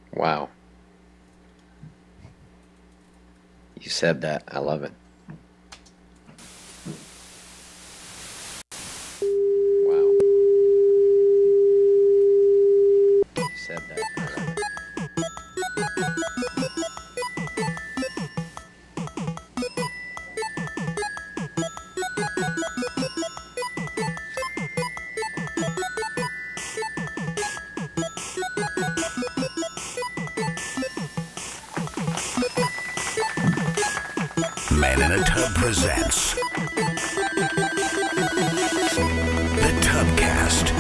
Wow. You said that. I love it. Wow. You said that. I love it. Man in a Tub presents the Tubcast.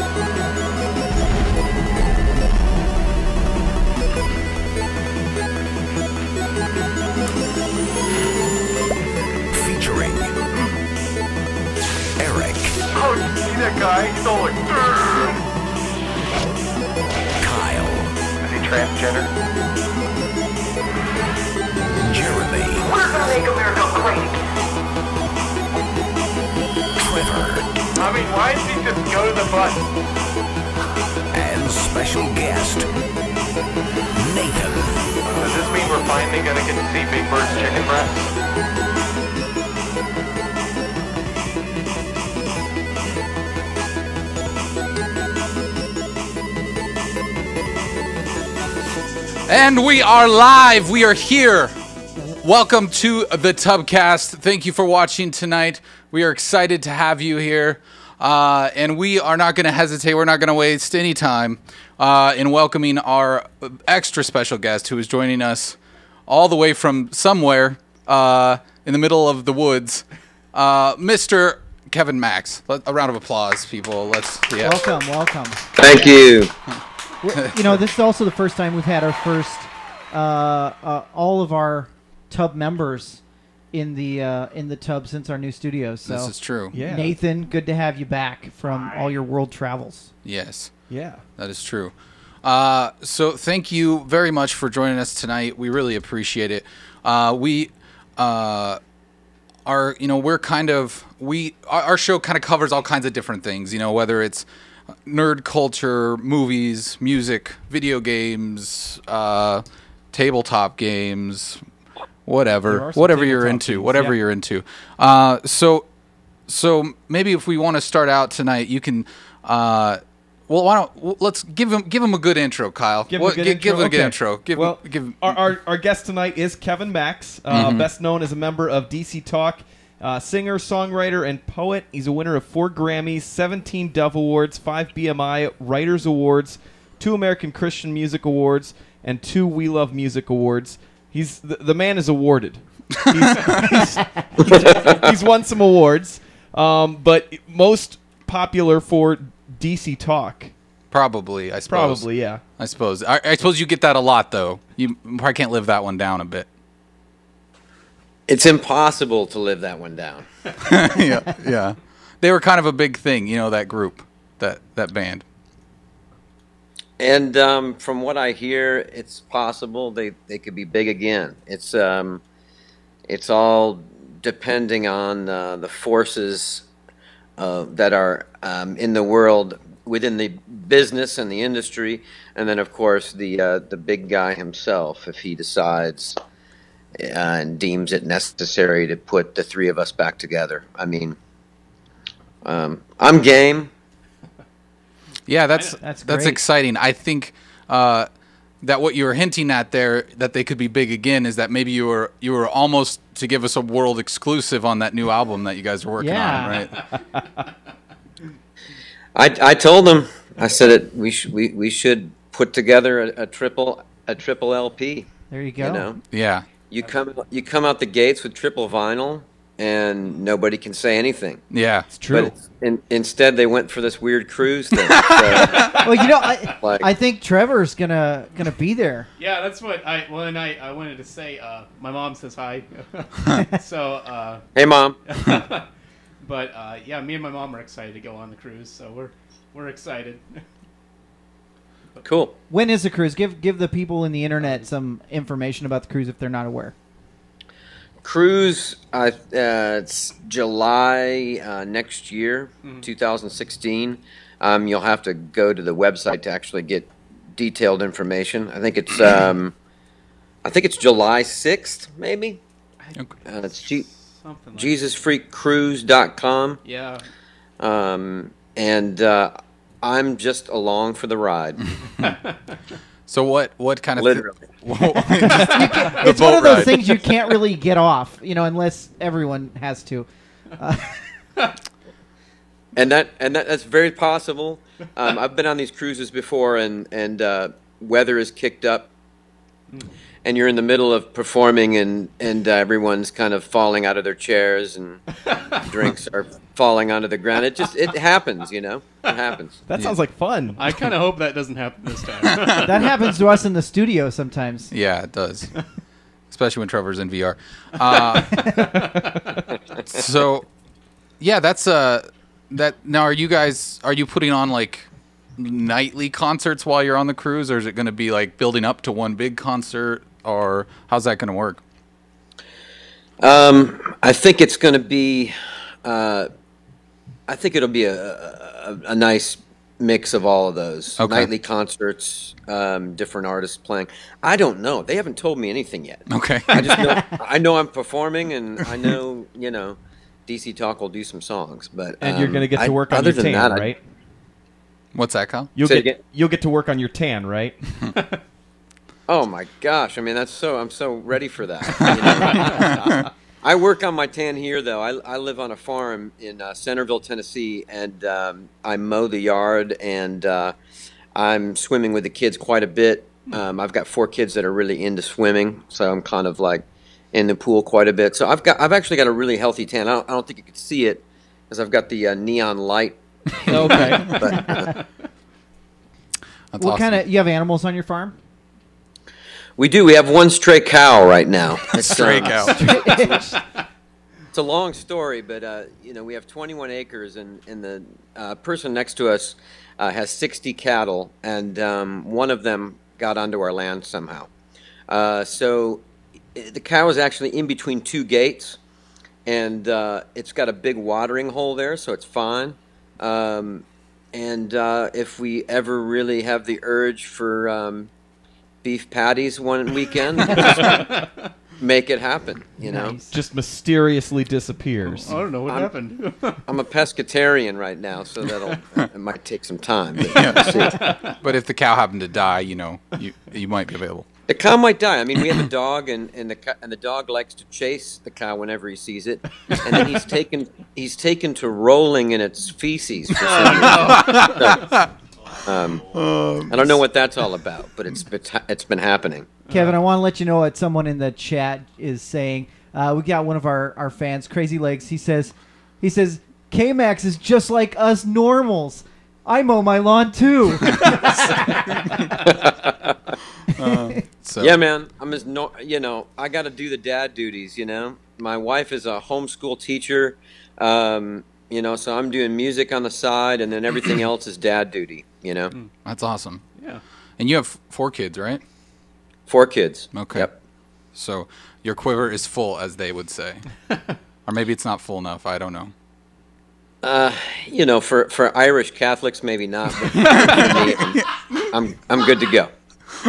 Featuring Eric. Oh, you see that guy? He's all like, Kyle. is he transgender? Jeremy. We're gonna make America great again. Trevor. I mean, why didn't he just go to the bus? And special guest Nathan. Does this mean we're finally gonna get to see Big Bird's chicken breast? And we are live. We are here. Welcome to the Tubcast. Thank you for watching tonight. We are excited to have you here. And we are not going to hesitate. We're not going to waste any time in welcoming our extra special guest who is joining us all the way from somewhere in the middle of the woods, Mr. Kevin Max. A round of applause, people. Yeah. Welcome. Thank you. You know, this is also the first time we've had our first, all of our Tub members in the Tub since our new studios. So, This is true. Yeah. Nathan, good to have you back from all your world travels. Yes. Yeah. That is true. So thank you very much for joining us tonight. We really appreciate it. We are, we're our show kind of covers all kinds of different things, whether it's nerd culture, movies, music, video games, tabletop games, whatever you're into, you're into. So maybe if we want to start out tonight, you can. Let's give him a good intro, Kyle. Give him a good intro. Give Our guest tonight is Kevin Max, best known as a member of DC Talk, singer, songwriter, and poet. He's a winner of 4 Grammys, 17 Dove Awards, 5 BMI Writers Awards, 2 American Christian Music Awards, and 2 We Love Music Awards. The man is awarded. He's won some awards, but most popular for DC Talk. Probably, I suppose. Probably, yeah. I suppose. I suppose you get that a lot, though. You probably can't live that one down a bit. It's impossible to live that one down. Yeah. They were kind of a big thing, that group, that band. And from what I hear, it's possible they could be big again. It's all depending on the forces that are in the world, within the business and the industry, and then of course the big guy himself, if he decides and deems it necessary to put the 3 of us back together. I mean, I'm game. Yeah, that's great. exciting. I think that what you were hinting at there, that they could be big again, is that maybe you were almost to give us a world exclusive on that new album that you guys are working on, right? I told them, I said we should put together a triple LP. There you go. Yeah. You come out the gates with triple vinyl, and nobody can say anything. Yeah, It's true. But instead, they went for this weird cruise thing. So, Well, Like- I think Trevor's gonna be there. Yeah, that's what I wanted to say. My mom says hi. So, hey, Mom. but yeah, me and my mom are excited to go on the cruise, so we're excited. Cool. When is the cruise? Give the people in the internet some information about the cruise if they're not aware. Cruise, it's July next year, 2016. You'll have to go to the website to actually get detailed information. I think it's July 6th, maybe. It's Something like JesusFreakCruise.com. Yeah. And I'm just along for the ride. So what kind of Literally. It's one of those things you can't really get off, unless everyone has to. And that's very possible. I've been on these cruises before, and weather is kicked up, and you're in the middle of performing, and everyone's kind of falling out of their chairs, and drinks are falling onto the ground. It happens, It happens. That sounds like fun. I kind of hope that doesn't happen this time. That happens to us in the studio sometimes. Yeah, it does. Especially when Trevor's in VR. So, yeah, that's that. Now, are you putting on like nightly concerts while you're on the cruise, or is it going to be like building up to one big concert, or how's that going to work? I think it's going to be. I think it'll be a nice mix of all of those. Okay. Nightly concerts, different artists playing. I don't know. They haven't told me anything yet. Okay. I just know. I know I'm performing, and I know DC Talk will do some songs. But And you're going to get to work on other your than tan, that, right? What's that, Kyle? Say it again? You'll get to work on your tan, right? Oh my gosh! I mean, I'm so ready for that. I work on my tan here, though. I live on a farm in Centerville, Tennessee, and I mow the yard, and I'm swimming with the kids quite a bit. I've got 4 kids that are really into swimming, so I'm kind of like in the pool quite a bit. So I've actually got a really healthy tan. I don't think you could see it because I've got the neon light. Okay. But That's What awesome. kind of you have animals on your farm? we do. We have one stray cow right now. It's, Stray cow. It's a long story, but we have 21 acres, and the person next to us has 60 cattle, and one of them got onto our land somehow. So the cow is actually in between 2 gates, and it's got a big watering hole there, so it's fine. And if we ever really have the urge for beef patties one weekend, just make it happen, Nice. Just mysteriously disappears. I don't know what happened. I'm a pescatarian right now, so it might take some time. But we'll see. But if the cow happened to die, you might be available. The cow might die. I mean, we have a dog, and the dog likes to chase the cow whenever he sees it, and then he's taken to rolling in its feces. For some reason. I don't know what that's all about, but it's been happening. Kevin, I want to let you know what someone in the chat is saying. We got one of our fans, Crazy Legs. He says, K-Max is just like us normals. I mow my lawn too. So Yeah, man. I got to do the dad duties. My wife is a homeschool teacher. So I'm doing music on the side, and then everything else is dad duty. that's awesome. Yeah. And you have 4 kids, right? 4 kids. Okay. Yep. So your quiver is full, as they would say. Or maybe it's not full enough. I don't know. For Irish Catholics, maybe not. But for me, I'm good to go.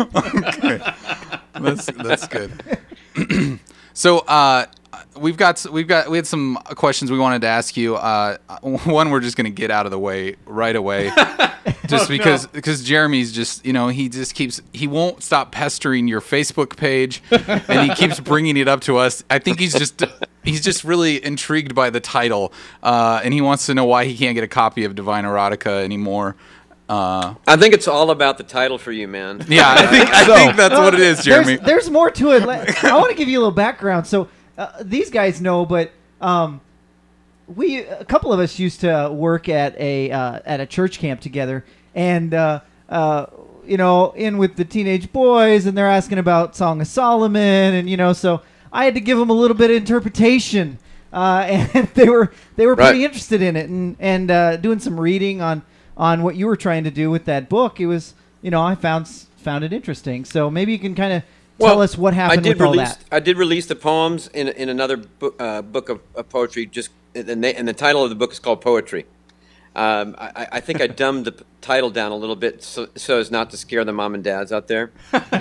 That's good. So we had some questions we wanted to ask you. One we're just going to get out of the way right away, just because Jeremy's just he won't stop pestering your Facebook page, and he keeps bringing it up to us. I think he's just really intrigued by the title, and he wants to know why he can't get a copy of Divine Erotica anymore. I think it's all about the title for you, man. Yeah, I think that's what it is, Jeremy. There's more to it. I want to give you a little background. So these guys know, but a couple of us used to work at a church camp together, and in with the teenage boys, and they're asking about Song of Solomon, and so I had to give them a little bit of interpretation, and they were pretty interested in it, and doing some reading on what you were trying to do with that book. It was, I found it interesting. So maybe you can kind of tell us what happened with all that. I did release the poems in another book of poetry. And the title of the book is called Poetry. I think I dumbed the title down a little bit so as not to scare the mom and dads out there.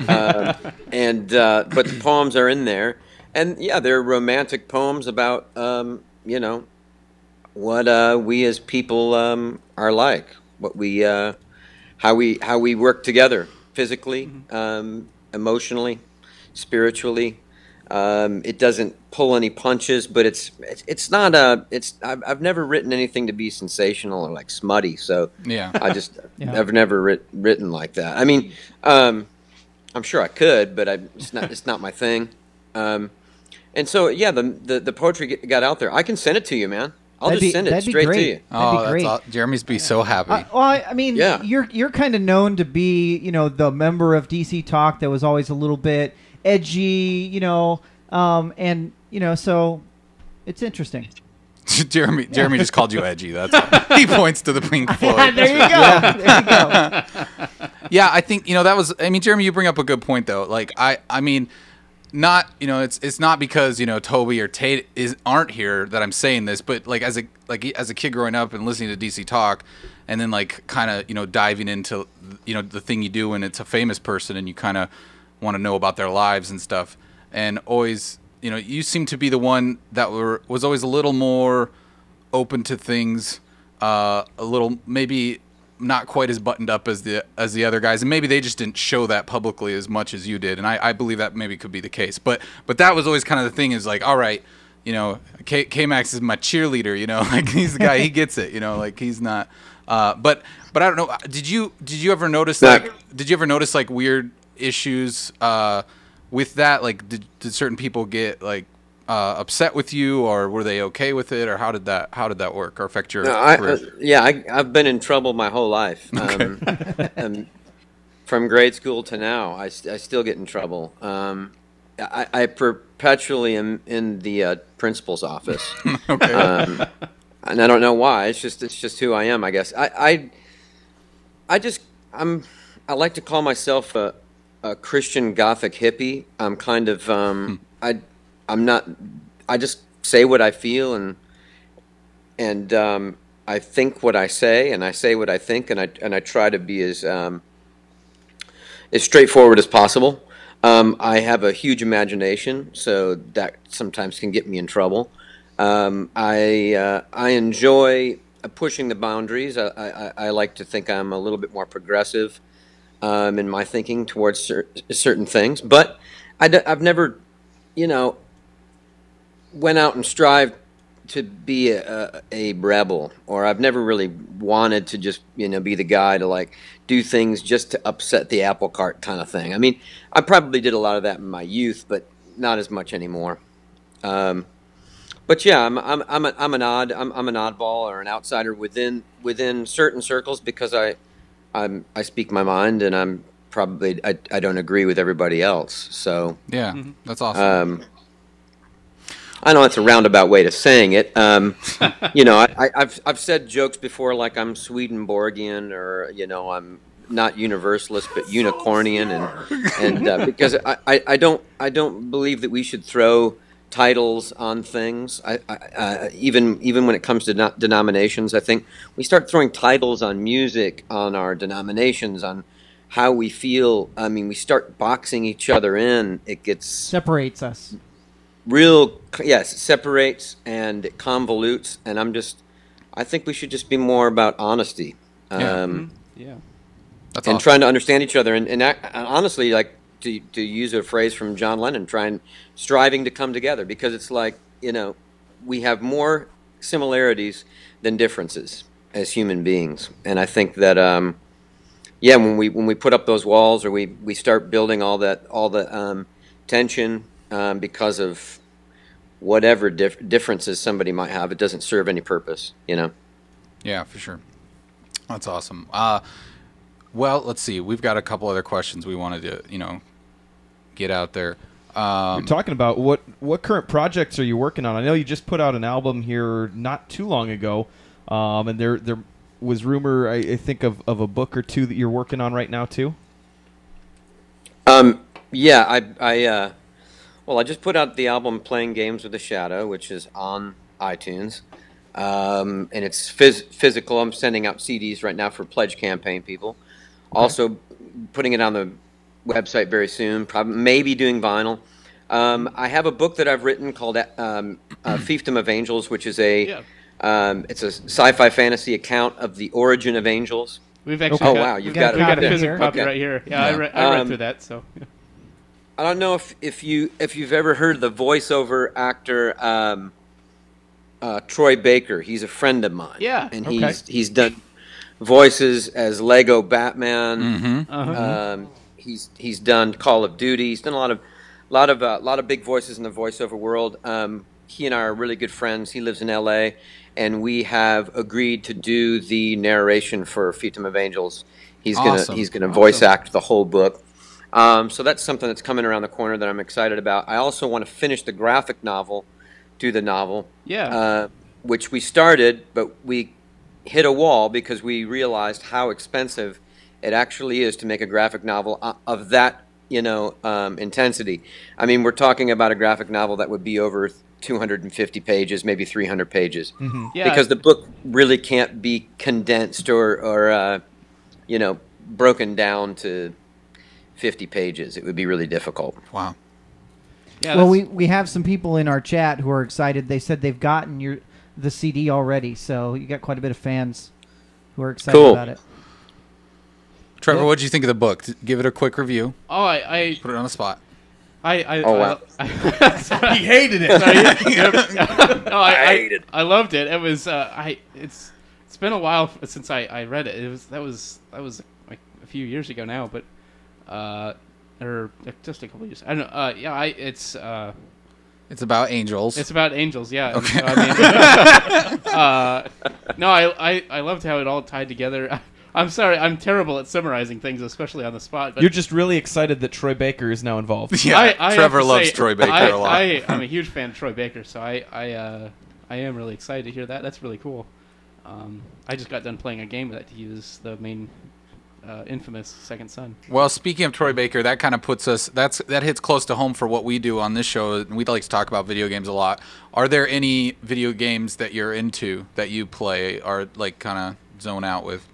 But the poems are in there, and yeah, they're romantic poems about you know, what we as people are like, what we how we work together physically, emotionally, spiritually. It doesn't pull any punches, but it's not I've never written anything to be sensational or like smutty, so Yeah. I've never written like that. I mean, I'm sure I could, but it's not my thing. And so yeah, the poetry got out there. I can send it to you, man. I'll just send it straight to you. Oh, That'd be great. Jeremy's be so happy. Well, I mean, Yeah. you're kind of known to be, the member of DC Talk that was always a little bit edgy, and so it's interesting. Jeremy just called you edgy. That's all. He points to the Pink Floyd. There you go. There you go. Yeah, I think that was. I mean, Jeremy, you bring up a good point though. Like I mean, not it's not because Toby or Tate aren't here that I'm saying this, but like as a kid growing up and listening to DC Talk, and then like kind of diving into the thing you do when it's a famous person and you kind of want to know about their lives and stuff, and always you seem to be the one that was always a little more open to things, a little maybe not quite as buttoned up as the other guys, and maybe they just didn't show that publicly as much as you did, and I believe that maybe could be the case. But that was always kind of the thing, is like, all right, K-Max is my cheerleader, like he's the guy, he gets it, like he's not. But I don't know. Did you ever notice like weird issues with that? Like did certain people get like upset with you, or were they okay with it, or how did that work or affect your career? I've been in trouble my whole life. From grade school to now, I still get in trouble. I perpetually am in the principal's office. Okay. And I don't know why. It's just who I am, I guess. I like to call myself a Christian Gothic hippie. I'm kind of I'm not. I just say what I feel, and I think what I say, and I say what I think, and I try to be as straightforward as possible. I have a huge imagination, so that sometimes can get me in trouble. I enjoy pushing the boundaries. I like to think I'm a little bit more progressive in my thinking towards certain things, but I've never, went out and strived to be a rebel, or I've never really wanted to just be the guy to like do things just to upset the apple cart kind of thing. I mean, I probably did a lot of that in my youth, but not as much anymore. But yeah, I'm an oddball or an outsider within certain circles, because I speak my mind, and I'm probably I don't agree with everybody else. So yeah, that's awesome. I know it's a roundabout way to saying it. I've said jokes before, like I'm Swedenborgian, or I'm not universalist but unicornian, and because I don't believe that we should throw titles on things. Even when it comes to denominations, I think we start throwing titles on music, on our denominations, on how we feel. I mean, we start boxing each other in. It gets separates us. It separates and it convolutes, and I think we should just be more about honesty. Yeah. That's and awesome. trying to understand each other, and honestly, like to use a phrase from John Lennon, striving to come together, because it's like, we have more similarities than differences as human beings, and I think that when we put up those walls, or we start building all the tension because of whatever differences somebody might have, it doesn't serve any purpose, Yeah, for sure. That's awesome. Well, let's see. We've got a couple other questions we wanted to, get out there. You're talking about what current projects are you working on? I know you just put out an album here not too long ago, and there was rumor, I think, of a book or two that you're working on right now too. Yeah, I just put out the album Playing Games with the Shadow, which is on iTunes. and it's physical. I'm sending out CDs right now for pledge campaign people. Also, putting it on the website very soon. Probably maybe doing vinyl. I have a book that I've written called Fiefdom of Angels, which is it's a sci-fi fantasy account of the origin of angels. We've actually Oh, got, wow, you've we got got a it. physical copy Okay. right here. Yeah, I read Um, through that. So I don't know if you've ever heard the voiceover actor Troy Baker. He's a friend of mine. Yeah, and okay. he's done voices as Lego Batman. Mm-hmm. He's done Call of Duty. He's done a lot of big voices in the voiceover world. He and I are really good friends. He lives in L.A. and we have agreed to do the narration for Fiefdom of Angels. He's Awesome. gonna voice act the whole book. So that's something that's coming around the corner that I'm excited about. I also want to finish the graphic novel, do the novel, which we started, but we hit a wall because we realized how expensive it actually is to make a graphic novel of that, intensity. I mean, we're talking about a graphic novel that would be over 250 pages, maybe 300 pages, yeah, because the book really can't be condensed or broken down to 50 pages. It would be really difficult. Wow. yeah. Well, that's- we have some people in our chat who are excited. They said they've gotten the CD already, so you got quite a bit of fans who are excited Cool. about it. Trevor, what did you think of the book? Give it a quick review. oh, I Put it on the spot. Oh, wow. He hated it. No, I loved it. It was it's been a while since I read it. That was like a few years ago now, but or just a couple of years. I don't know. It's about angels. It's about angels. Yeah. Okay. I mean, no, I loved how it all tied together. I'm sorry, I'm terrible at summarizing things, especially on the spot. But You're just really excited that Troy Baker is now involved. yeah, I have Trevor to loves say, Troy Baker a lot. I'm a huge fan of Troy Baker, so I am really excited to hear that. That's really cool. I just got done playing a game that used the main infamous Second Son. Well, speaking of Troy Baker, that kind of puts us. That hits close to home for what we do on this show. We like to talk about video games a lot. Are there any video games that you're into that you play or like kind of zone out with?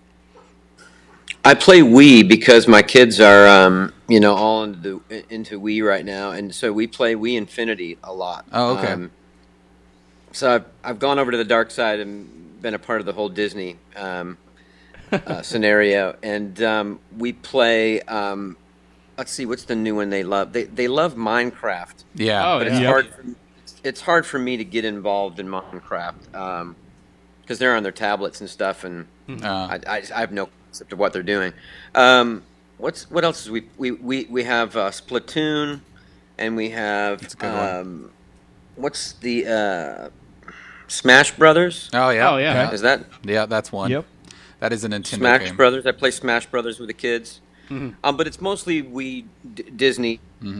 I play Wii because my kids are, all into Wii right now, and so we play Wii Infinity a lot. Oh, okay. So I've gone over to the dark side and been a part of the whole Disney scenario, and we play. Let's see, what's the new one they love? They love Minecraft, Yeah. Oh, but yeah. it's hard for me to get involved in Minecraft because they're on their tablets and stuff, and I have no concept of what they're doing. What else is we have Splatoon, and we have That's a good one. what's the Smash Brothers? Oh yeah. Oh, yeah. Is that Yeah, that's one. Yep. That is a Nintendo Smash game. Brothers? I play Smash Brothers with the kids, but it's mostly Disney.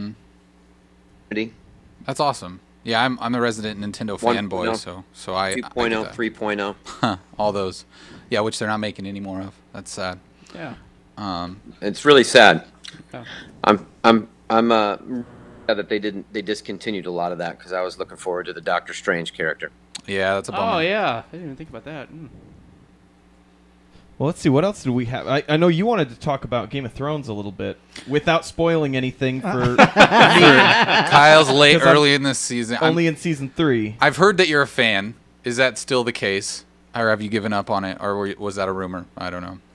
That's awesome. Yeah, I'm a resident Nintendo 1.0, fanboy, so I 2.0, get that. 3.0. all those. Yeah, which they're not making any more of. That's sad. Yeah. It's really sad. Yeah. I'm sad that they discontinued a lot of that because I was looking forward to the Doctor Strange character. Yeah, that's a bummer. Oh yeah, I didn't even think about that. Well, let's see. What else do we have? I know you wanted to talk about Game of Thrones a little bit without spoiling anything for Kyle's late 'Cause I'm early in this season. only in season 3. I've heard that you're a fan. Is that still the case? Or have you given up on it? Or was that a rumor? I don't know.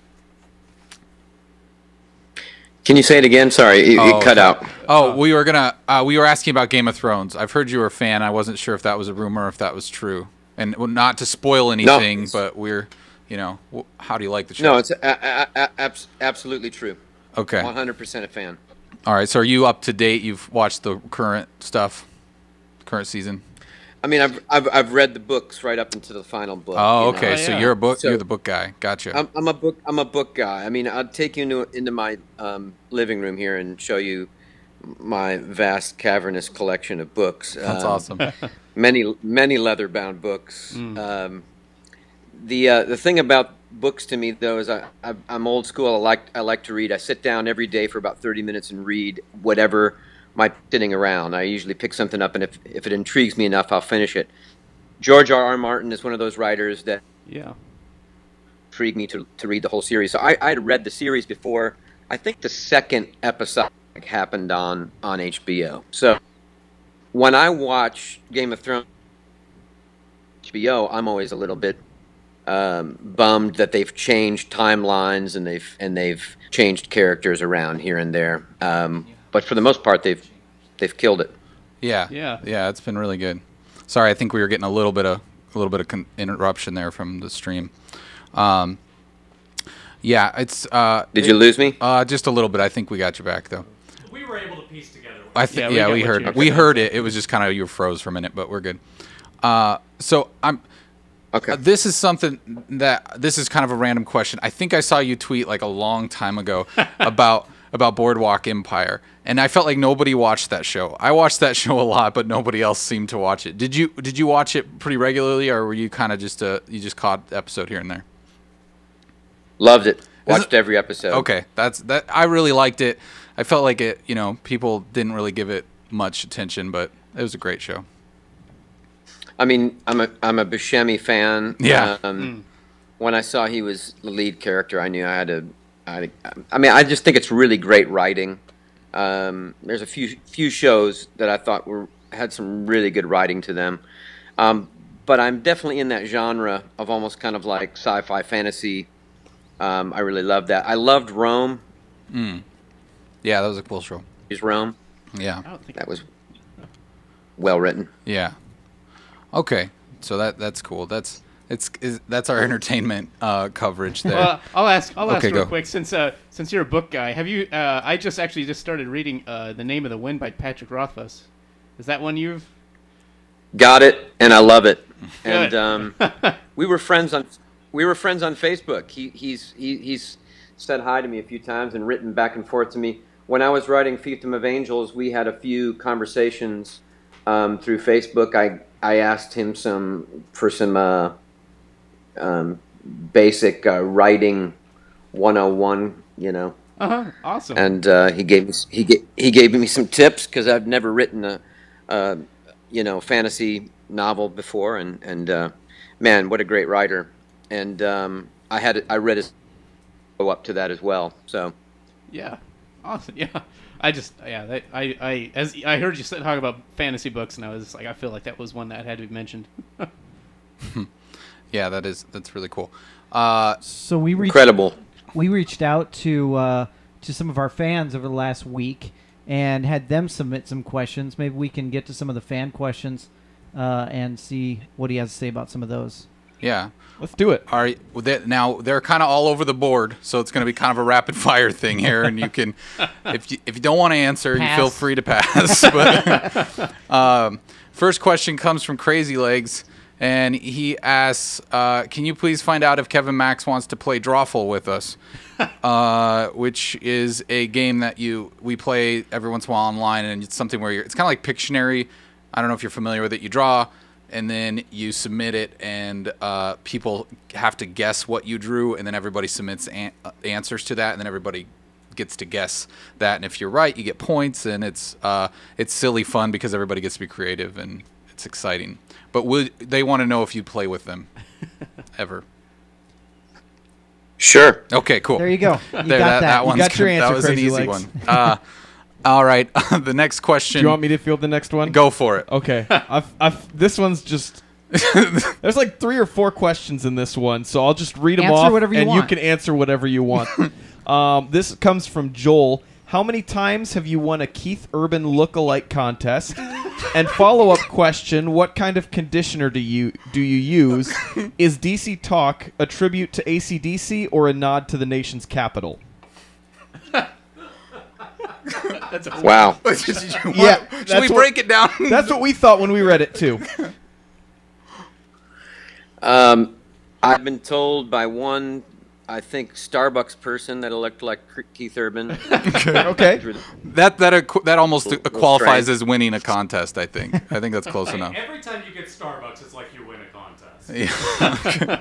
Can you say it again? Sorry, it cut out. Oh, we were asking about Game of Thrones. I've heard you were a fan. I wasn't sure if that was a rumor or if that was true. And not to spoil anything, but how do you like the show? No, it's absolutely true. Okay. 100% a fan. All right. So are you up to date? You've watched the current stuff, current season. I mean, I've read the books right up into the final book. Oh, you know. okay. Oh, So yeah. you're the book guy. Gotcha. I'm a book guy. I mean, I'll take you into my living room here and show you my vast cavernous collection of books. That's awesome. Many leather-bound books. The thing about books to me, though, is I'm old school. I like to read. I sit down every day for about 30 minutes and read whatever my sitting around. I usually pick something up, and if it intrigues me enough, I'll finish it. George R. R. Martin is one of those writers that Yeah. intrigued me to read the whole series. So I had read the series before. I think the second episode happened on HBO. So when I watch Game of Thrones HBO, I'm always a little bit bummed that they've changed timelines and they've changed characters around here and there. But for the most part, they've killed it. Yeah. Yeah. Yeah, it's been really good. Sorry, I think we were getting a little bit of interruption there from the stream. Yeah, it's. Did you lose me? Just a little bit. I think we got you back though. We were able to piece together. I think. Yeah, Yeah, we we got what heard. you We were heard it. It was just kind of you froze for a minute, but we're good. So I'm. Okay. This is something this is kind of a random question. I think I saw you tweet like a long time ago about Boardwalk Empire, and I felt like nobody watched that show. I watched that show a lot, but nobody else seemed to watch it. Did you watch it pretty regularly, or were you kind of just you just caught the episode here and there? Loved it. Watched every episode. Okay, that. I really liked it. I felt like it. People didn't really give it much attention, but it was a great show. I mean, I'm a Buscemi fan. Yeah. When I saw he was the lead character, I knew I had to. I mean, I just think it's really great writing. There's a few shows that I thought had some really good writing to them, but I'm definitely in that genre of almost kind of like sci-fi fantasy. I really love that. I loved Rome. Yeah, that was a cool show. Is Rome? Yeah. I don't think That was well written. Yeah. Okay, so that's cool. That's our entertainment coverage there. Well, I'll ask Okay, real go. quick since you're a book guy. Have you? I just started reading The Name of the Wind by Patrick Rothfuss. Is that one you've? Got it, and I love it. Good. And we were friends on Facebook. He's said hi to me a few times and written back and forth to me. When I was writing Fiefdom of Angels, we had a few conversations through Facebook. I asked him for some basic writing 101, Awesome. and he gave me some tips because I've never written a fantasy novel before, and man, what a great writer! And I read his follow up to that as well. So Yeah. Awesome. Yeah. I heard you talk about fantasy books, and I was like, I feel like that was one that had to be mentioned. Yeah, that's really cool. So we incredible. We reached out to some of our fans over the last week and had them submit some questions. Maybe we can get to some of the fan questions and see what he has to say about some of those. Yeah. Let's do it. Now they're kind of all over the board, so it's going to be kind of a rapid fire thing here, and you can, if you don't want to answer, Pass. you feel free to pass. But, first question comes from Crazy Legs, and he asks, "Can you please find out if Kevin Max wants to play Drawful with us?" Which is a game that we play every once in a while online, and it's something where it's kind of like Pictionary. I don't know if you're familiar with it. You draw, and then you submit it, and people have to guess what you drew, and then everybody submits answers to that, and then everybody gets to guess that. And if you're right, you get points, and it's silly fun because everybody gets to be creative, and it's exciting. But they want to know if you play with them ever. Sure. Okay, cool. There you go. You There, got that. that You one's got your good. That answer, was an Crazy easy Legs. one. All right, the next question. Do you want me to field the next one? Go for it. Okay. This one's just. There's like 3 or 4 questions in this one, so I'll just read them Answer off, whatever you and want. you can answer whatever you want. This comes from Joel. How many times have you won a Keith Urban look-alike contest? And follow-up question: what kind of conditioner do you use? Is DC Talk a tribute to AC/DC or a nod to the nation's capital? Wow. Yeah, Should we break it down? That's what we thought when we read it too. I've been told by one, I think, Starbucks person that it looked like Keith Urban. Okay. That almost Little qualifies strange. as winning a contest. I think that's close enough. Every time you get Starbucks, it's like you win a contest. Yeah.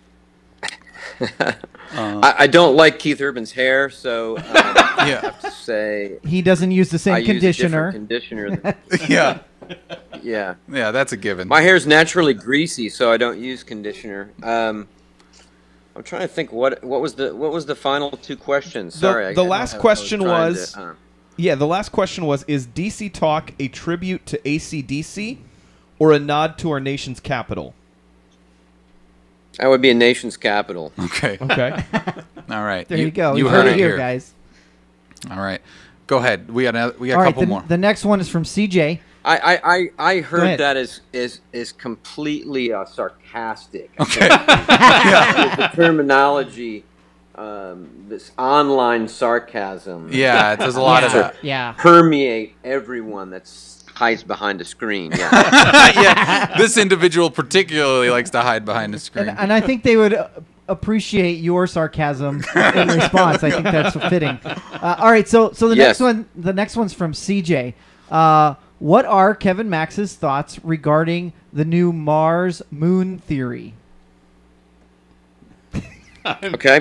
I don't like Keith Urban's hair, so Yeah. to say He doesn't use the I same use a different conditioner. conditioner. Yeah. Yeah. Yeah, that's a given. My hair's naturally greasy, so I don't use conditioner. I'm trying to think what was the final two questions. Sorry. The last question trying was, to, the last question was, is DC Talk a tribute to AC/DC or a nod to our nation's capital? that would be a nation's capital. Okay. Okay. All right. There you go. You You heard heard it here, here, guys. All right. Go ahead. We got a All right, couple more. the next one is from CJ. I ahead. heard that is completely sarcastic. Okay. The terminology, this online sarcasm. Yeah, there's a lot of that. Yeah. Permeate everyone that hides behind a screen. Yeah. Yeah. This individual particularly likes to hide behind a screen. And I think they would appreciate your sarcasm in response. I think that's fitting. All right, so the Yes. next one's from CJ. What are Kevin Max's thoughts regarding the new Mars moon theory? Okay.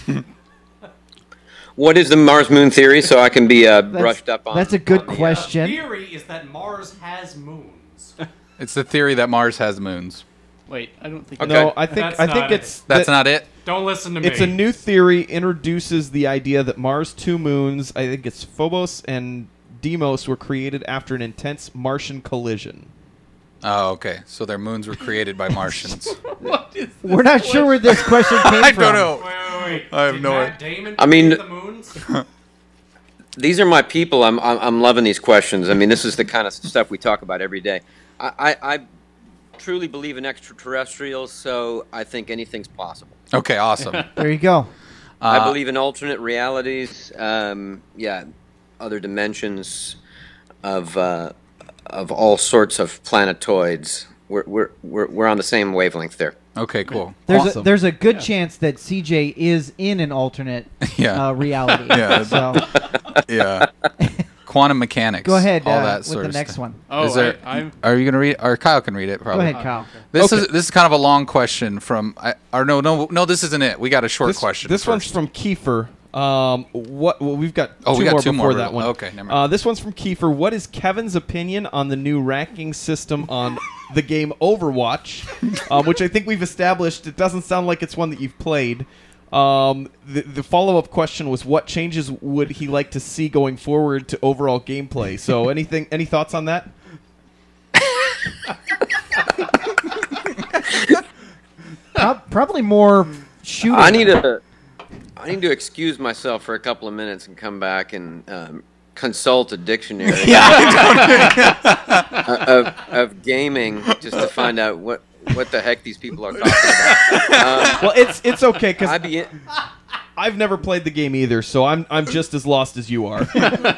What is the Mars Moon theory, so I can be brushed up on? That's a good on the, question. The theory is that Mars has moons. It's the theory that Mars has moons. Wait, I don't think. Okay. No, I think That's not it. it's That's not it? Don't listen to me. It's a new theory, introduces the idea that Mars' two moons, I think it's Phobos and Deimos, were created after an intense Martian collision. Oh, okay. So their moons were created by Martians. What is We're not sure where this question came I from. don't know. Wait. I have Did no Matt idea. Damon I mean- create the moons? These are my people. I'm loving these questions. I mean, this is the kind of stuff we talk about every day. I truly believe in extraterrestrials, so I think anything's possible. Okay, awesome. There you go. I believe in alternate realities. Other dimensions of all sorts of planetoids. We're on the same wavelength there. Okay, cool. There's a good chance that CJ is in an alternate Yeah. reality. Yeah. So Yeah. Quantum mechanics. go ahead all that with sort the of next stuff. one. Oh, Is there, I'm. are you going to read it? Or Kyle can read it, Go probably. ahead, Kyle. This Okay. is kind of a long question from. No, this isn't it. We got a short question. This one's first. from Kiefer. We've got Oh, two we got more two before more, that really. one. Okay, never mind. This one's from Kiefer. What is Kevin's opinion on the new ranking system on the game Overwatch, which I think we've established it doesn't sound like it's one that you've played. The follow-up question was, what changes would he like to see going forward to overall gameplay? So any thoughts on that? Probably more shooting. I need to excuse myself for a couple of minutes and come back and consult a dictionary of gaming just to find out what the heck these people are talking about. Well, it's okay because I'd be I've never played the game either, so I'm just as lost as you are.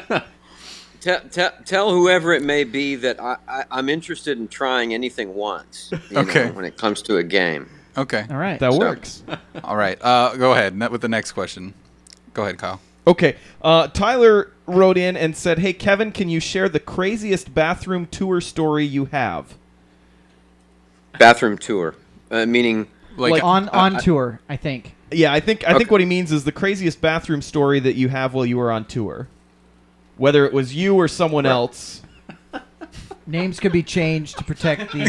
tell whoever it may be that I'm interested in trying anything once. Okay. When it comes to a game. Okay. All right. That works. All right. Go ahead with the next question. Go ahead, Kyle. Okay. Tyler wrote in and said, "Hey Kevin, can you share the craziest bathroom tour story you have?" Bathroom tour, meaning Like, on tour, I think. Yeah, I think what he means is the craziest bathroom story that you have while you were on tour, whether it was you or someone else. Names could be changed to protect the.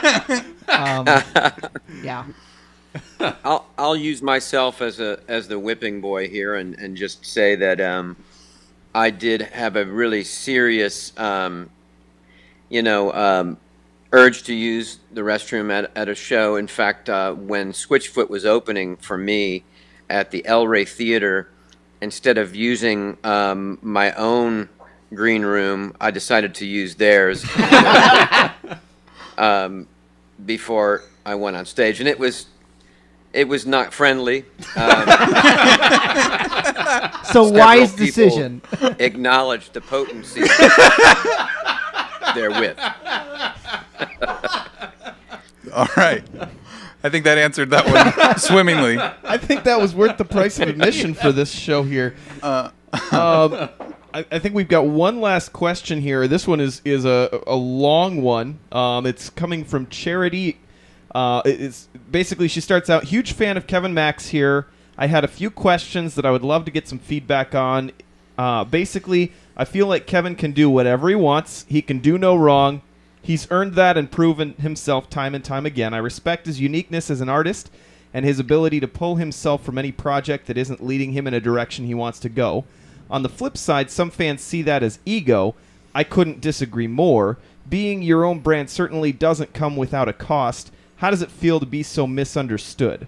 Yeah. I'll use myself as the whipping boy here and just say that I did have a really serious urge to use the restroom at a show. In fact, when Switchfoot was opening for me at the El Rey Theater, instead of using my own green room, I decided to use theirs before I went on stage, and it was not friendly. So wise decision. Acknowledged the potency therewith. All right. I think that answered that one swimmingly. I think that was worth the price of admission for this show here. I think we've got one last question here. This one is a long one. It's coming from Charity. It's basically, she starts out, huge fan of Kevin Max here. I had a few questions that I would love to get some feedback on. Basically, I feel like Kevin can do whatever he wants. He can do no wrong. He's earned that and proven himself time and time again. I respect his uniqueness as an artist and his ability to pull himself from any project that isn't leading him in a direction he wants to go. On the flip side, some fans see that as ego. I couldn't disagree more. Being your own brand certainly doesn't come without a cost. How does it feel to be so misunderstood?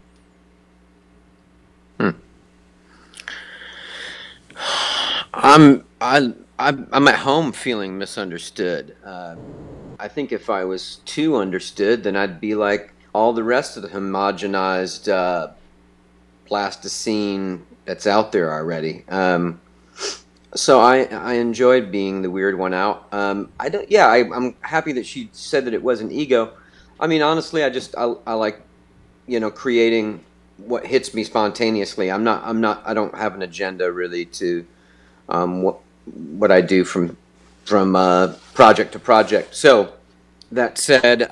I'm at home feeling misunderstood. I think if I was too understood, then I'd be like all the rest of the homogenized plasticine that's out there already. So I enjoyed being the weird one out. I'm happy that she said that it wasn't ego. I mean, honestly, I like, creating what hits me spontaneously. I don't have an agenda really to what I do from project to project. So that said,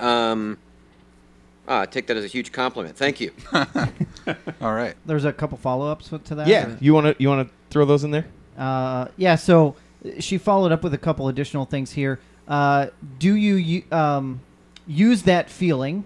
I take that as a huge compliment. Thank you. All right. There's a couple follow-ups to that. Yeah, you want to throw those in there? Yeah. So she followed up with a couple additional things here. Do you use that feeling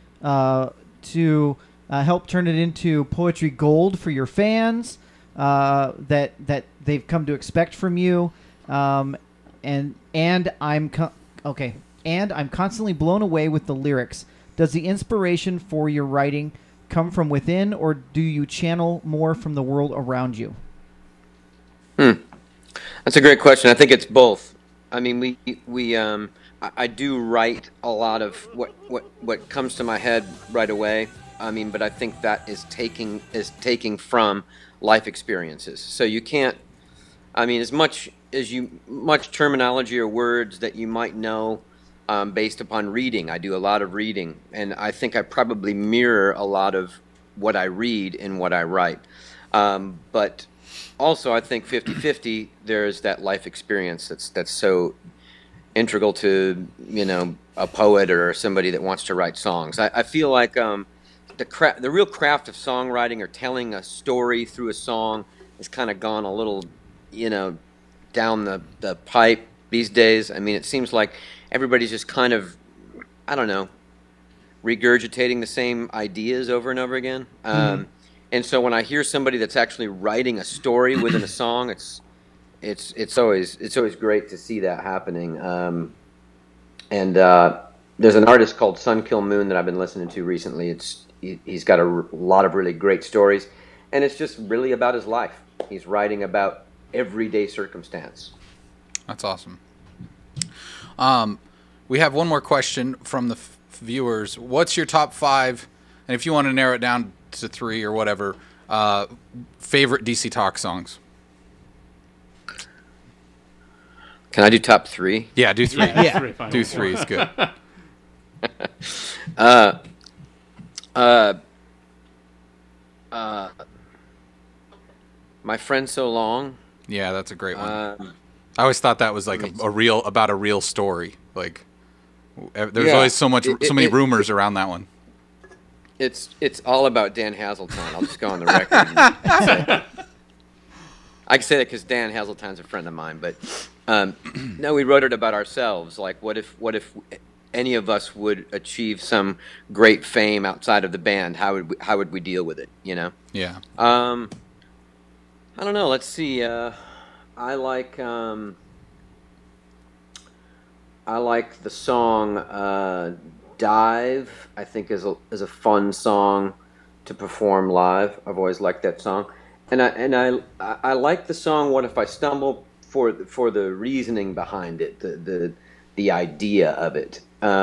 to help turn it into poetry gold for your fans that they've come to expect from you? And I'm constantly blown away with the lyrics. Does the inspiration for your writing come from within, or do you channel more from the world around you? That's a great question. I think it's both. I mean, I do write a lot of what comes to my head right away. I mean, but I think that is taking from life experiences. So you can't. I mean, as much terminology or words that you might know based upon reading. I do a lot of reading, and I think I probably mirror a lot of what I read in what I write. But also, I think 50-50, there's that life experience that's so integral to, a poet or somebody that wants to write songs. I feel like the real craft of songwriting or telling a story through a song has kind of gone a little, down the pipe these days. I mean, it seems like everybody's just kind of, I don't know, regurgitating the same ideas over and over again. And so when I hear somebody that's actually writing a story within a song, it's always great to see that happening. And there's an artist called Sun Kill Moon that I've been listening to recently. He's got a lot of really great stories, and it's just really about his life. He's writing about everyday circumstance. That's awesome. We have one more question from the viewers. What's your top 5, and if you want to narrow it down to 3 or whatever, favorite DC Talk songs? Can I do top 3? Yeah, do 3. Yeah. Do 3 is good. My Friend So Long. Yeah, that's a great one. I always thought that was like about a real story. Like, there's always so many rumors around that one. It's all about Dan Hazeltine. I'll just go on the record. I can say that because Dan Hazeltine's a friend of mine. But no, we wrote it about ourselves. Like, what if any of us would achieve some great fame outside of the band? How would we deal with it? Yeah. I don't know. Let's see. I like the song "Dive." I think is a fun song to perform live. I've always liked that song, and I like the song "What If I Stumble" for the reasoning behind it, the idea of it.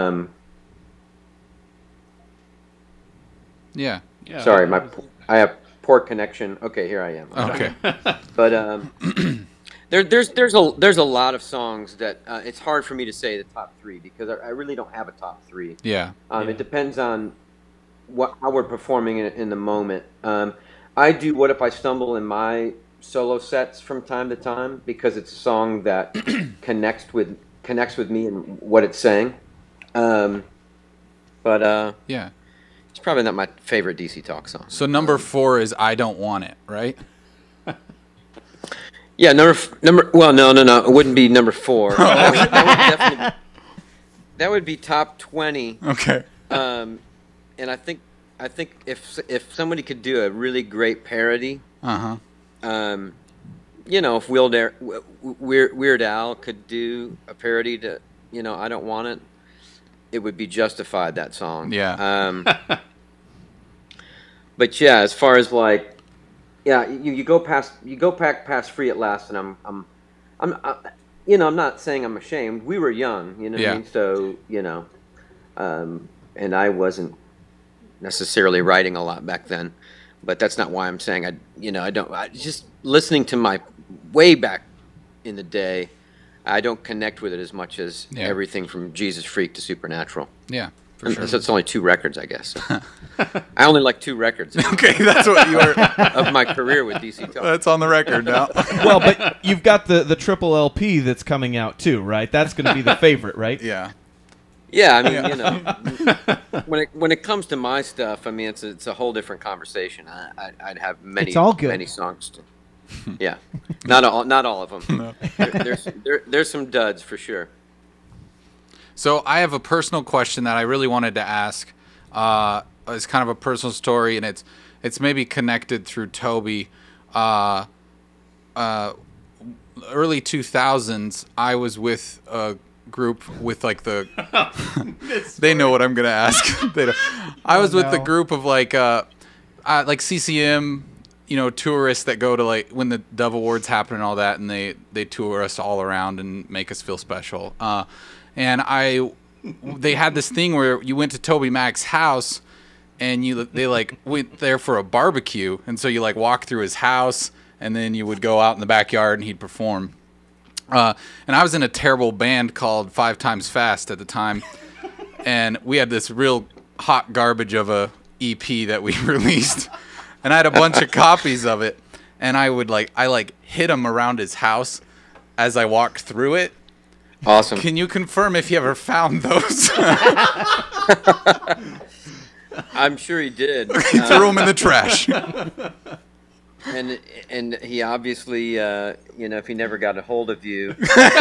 Yeah. Sorry, I have poor connection. Okay, here I am. Okay. But there's a lot of songs that it's hard for me to say the top 3 because I really don't have a top 3. Yeah. It depends on how we're performing in the moment. I do "What If I Stumble" in my solo sets from time to time because it's a song that connects with me and what it's saying. Yeah, it's probably not my favorite DC Talk song. So number 4 is "I Don't Want It," right? Yeah, number. Well, no, it wouldn't be number 4. That that would be top 20. Okay. And I think if somebody could do a really great parody, you know, if Weird Al could do a parody to, you know, I Don't Want It, it would be justified, that song. Yeah. But yeah, as far as like, yeah, you go past Free at Last, and I'm you know, I'm not saying I'm ashamed. We were young, you know what I mean? So, you know, and I wasn't necessarily writing a lot back then, but that's not why I'm saying I just listening to my way back in the day, I don't connect with it as much as everything from Jesus Freak to Supernatural. Yeah, for sure. So it's only 2 records, I guess. So. I only like 2 records. Okay, that's what you are of my career with DC Talk. That's on the record now. Well, but you've got the triple LP that's coming out too, right? That's going to be the favorite, right? Yeah. Yeah, I mean, you know, when it comes to my stuff, I mean, it's a whole different conversation. I'd have many songs to. Yeah, not all of them. No. There's some duds for sure. So I have a personal question that I really wanted to ask. It's kind of a personal story, and it's maybe connected through Toby. Early 2000s, I was with a group with like the they know what I'm gonna ask. They don't. I was with the group of like CCM, you know, tourists that go to like when the Dove Awards happen and all that, and they tour us all around and make us feel special. And they had this thing where you went to Toby Mac's house, and they like went there for a barbecue, and so you like walk through his house, and then you would go out in the backyard and he'd perform. And I was in a terrible band called 5 Times Fast at the time, and we had this real hot garbage of a EP that we released, and I had a bunch of copies of it, and I hid them around his house as I walked through it. Awesome. Can you confirm if you ever found those? I'm sure he did. He threw them in the trash. And he obviously, you know, if he never got a hold of you,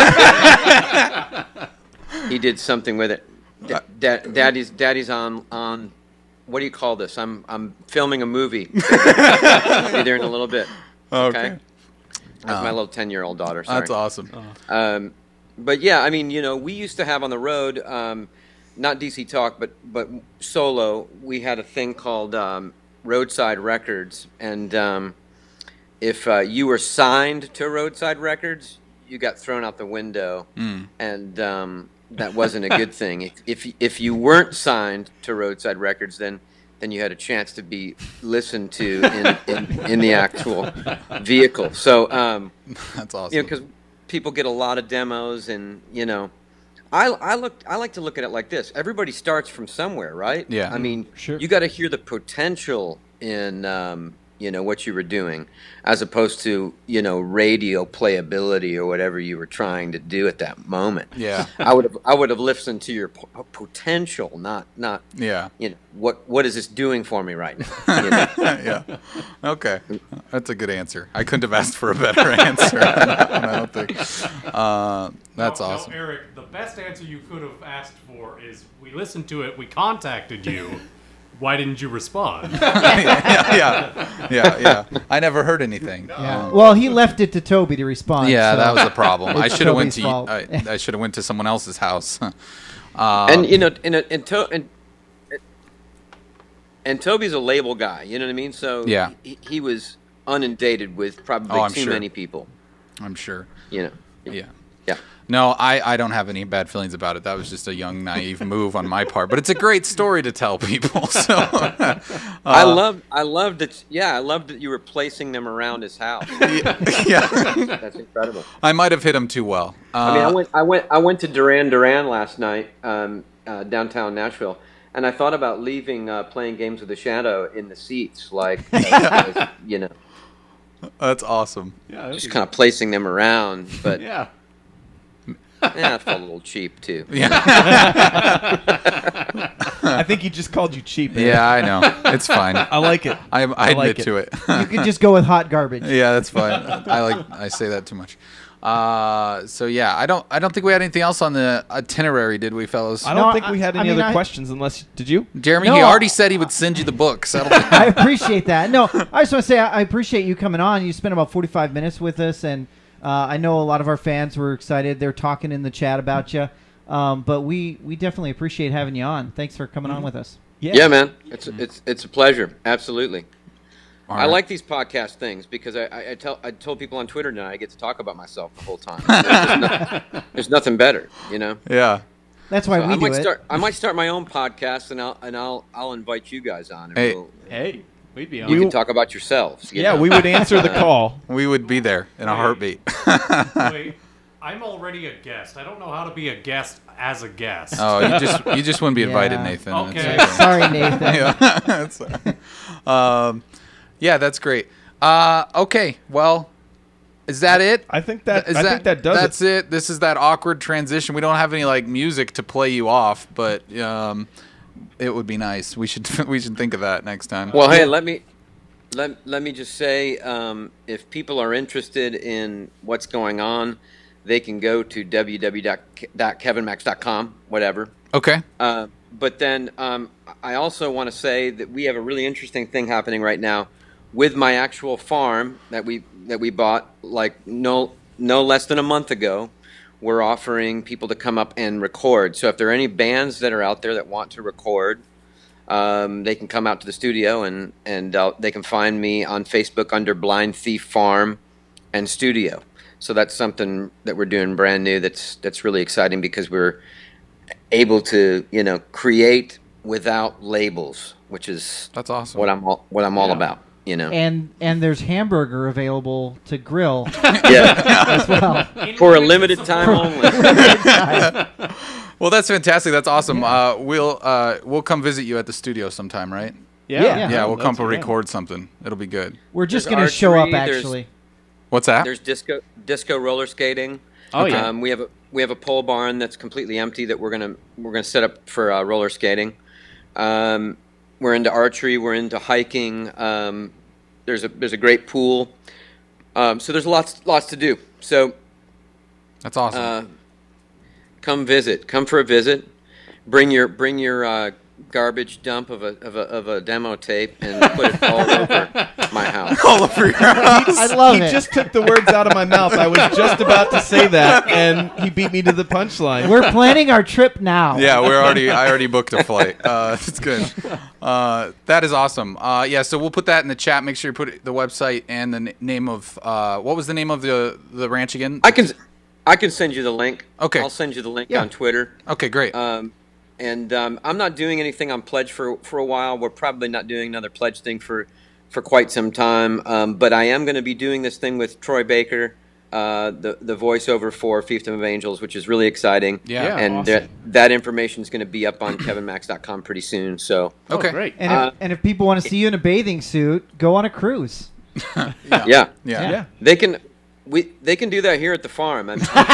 he did something with it. Daddy's on. What do you call this? I'm filming a movie. I'll be there in a little bit. Okay. That's my little 10-year-old daughter. Sorry. That's awesome. But yeah, I mean, you know, we used to have on the road, not DC Talk, but solo. We had a thing called Roadside Records, and if you were signed to Roadside Records, you got thrown out the window, and that wasn't a good thing. If you weren't signed to Roadside Records, then you had a chance to be listened to in the actual vehicle. So that's awesome. You know, because people get a lot of demos, and you know, I like to look at it like this. Everybody starts from somewhere, right? Yeah. I mean, sure. You got to hear the potential in you know, what you were doing, as opposed to, you know, radio playability or whatever you were trying to do at that moment. Yeah. I would have listened to your potential, not yeah. You know, what is this doing for me right now? You know? Yeah. Okay. That's a good answer. I couldn't have asked for a better answer. I don't think. That's awesome. No, Eric, the best answer you could have asked for is, we listened to it, we contacted you. Why didn't you respond? Yeah. I never heard anything. Yeah. Well, he left it to Toby to respond. Yeah, so that was the problem. I should have went Toby's to fault. I should have went to someone else's house. And you know, and Toby's a label guy. You know what I mean? So yeah, he was inundated with probably too many people. I'm sure. You know. Yeah. Yeah. No, I don't have any bad feelings about it. That was just a young, naive move on my part. But it's a great story to tell people. So I love that. Yeah, I love that you were placing them around his house. Yeah. That's incredible. I might have hit him too well. I mean, I went to Duran last night, downtown Nashville, and I thought about leaving Playing Games with the Shadow in the seats, like you know. That's awesome. Yeah, Just kind of placing them around, but yeah. Yeah, it felt a little cheap too. Yeah. I think he just called you cheap. Eric. Yeah, I know. It's fine. I like it. I admit like it. to it. You could just go with hot garbage. Yeah, that's fine. I say that too much. So yeah, I don't think we had anything else on the itinerary, did we, fellas? I don't No, think we had I any mean, other I- questions. Unless did you? Jeremy, No. he already said he would send you the books. That'll be I appreciate that. No, I just want to say I appreciate you coming on. You spent about 45 minutes with us, and I know a lot of our fans were excited. They're talking in the chat about you. But we definitely appreciate having you on. Thanks for coming on with us. Yeah, man. It's a pleasure. Absolutely. All I right. like these podcast things because I told people on Twitter tonight I get to talk about myself the whole time. There's nothing better, you know. Yeah. That's why So we I might do it. start. I might start my own podcast, and I'll invite you guys on. And Hey. Hey, we'd be on. you can talk about yourselves. you Yeah, know? we would answer the call. We would be there in a heartbeat. Wait, I'm already a guest. I don't know how to be a guest as a guest. Oh, you just wouldn't be invited, Yeah. Nathan. Okay. It's Sorry, Nathan. yeah, that's great. Okay, well, is that it? I think that think that does That's it. This is that awkward transition. We don't have any like music to play you off, but it would be nice. We should think of that next time. Well, hey, let me just say, if people are interested in what's going on, they can go to www.kevinmax.com, whatever. Okay. But then I also want to say that we have a really interesting thing happening right now with my actual farm that we bought like no less than a month ago. We're offering people to come up and record. So if there are any bands that are out there that want to record, they can come out to the studio and they can find me on Facebook under Blind Thief Farm and Studio. So that's something that we're doing brand new. That's really exciting because we're able to create without labels, which is That's awesome. what I'm all about. And there's hamburger available to grill Yeah, as well. for a limited time only. Well, that's fantastic. That's awesome. We'll come visit you at the studio sometime, right? Yeah. Yeah, we'll come that's great. record something. It'll be good. We're just There's going to show up, archery, there's- actually. What's that? There's disco roller skating. Oh, yeah. We have a pole barn that's completely empty that we're gonna set up for roller skating. We're into archery. We're into hiking. There's a great pool. So there's lots to do. So That's awesome. come visit. Come for a visit. Bring your garbage dump of a demo tape and put it all over my house. All over your house. I love He it. just took the words out of my mouth. I was just about to say that, and he beat me to the punchline. We're planning our trip now. Yeah, I already booked a flight. It's good. That is awesome. Yeah, so we'll put that in the chat. Make sure you put the website and the name of what was the name of the ranch again? I can send you the link. Okay. I'll send you the link Yeah. on Twitter. Okay, great. And I'm not doing anything on Pledge for a while. We're probably not doing another Pledge thing for quite some time. But I am going to be doing this thing with Troy Baker, the voiceover for Fiefdom of Angels, which is really exciting. Yeah. And awesome. that information is going to be up on kevinmax.com pretty soon. So Okay. Oh, great. And if people want to see you in a bathing suit, go on a cruise. yeah, Yeah. they can do that here at the farm.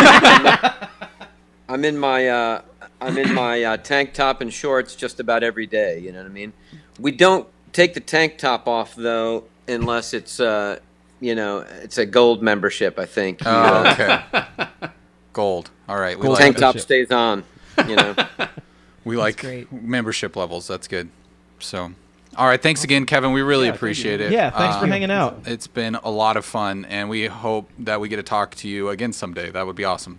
I'm in my tank top and shorts just about every day. You know what I mean? We don't take the tank top off though, unless it's it's a gold membership. I think. Oh, okay. Gold. All right. We Gold like tank it. top stays on. We like great. membership levels. That's good. So, all right. Thanks again, Kevin. We really appreciate it. Yeah, thanks for hanging out. It's been a lot of fun, and we hope that we get to talk to you again someday. That would be awesome.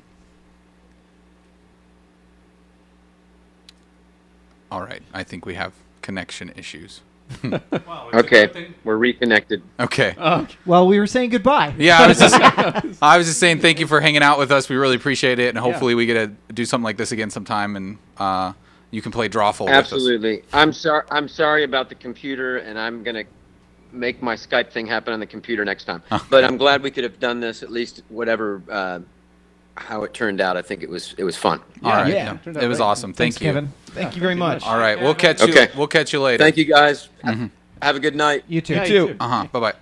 All right. I think we have connection issues. Wow, it's a Okay, good thing. we're reconnected. Okay. Well, we were saying goodbye. Yeah, I was just saying thank you for hanging out with us. We really appreciate it, and hopefully we get to do something like this again sometime, and you can play Drawful with us. Absolutely. I'm sorry about the computer, and I'm gonna make my Skype thing happen on the computer next time. But I'm glad we could have done this. At least whatever how it turned out, I think it was fun. All right. Yeah. Turned out It was great. awesome. Thanks, Thank you. Kevin. Thank you very much. All right. We'll catch you. Okay. We'll catch you later. Thank you guys. Have a good night. You too. Yeah, You too. Bye bye.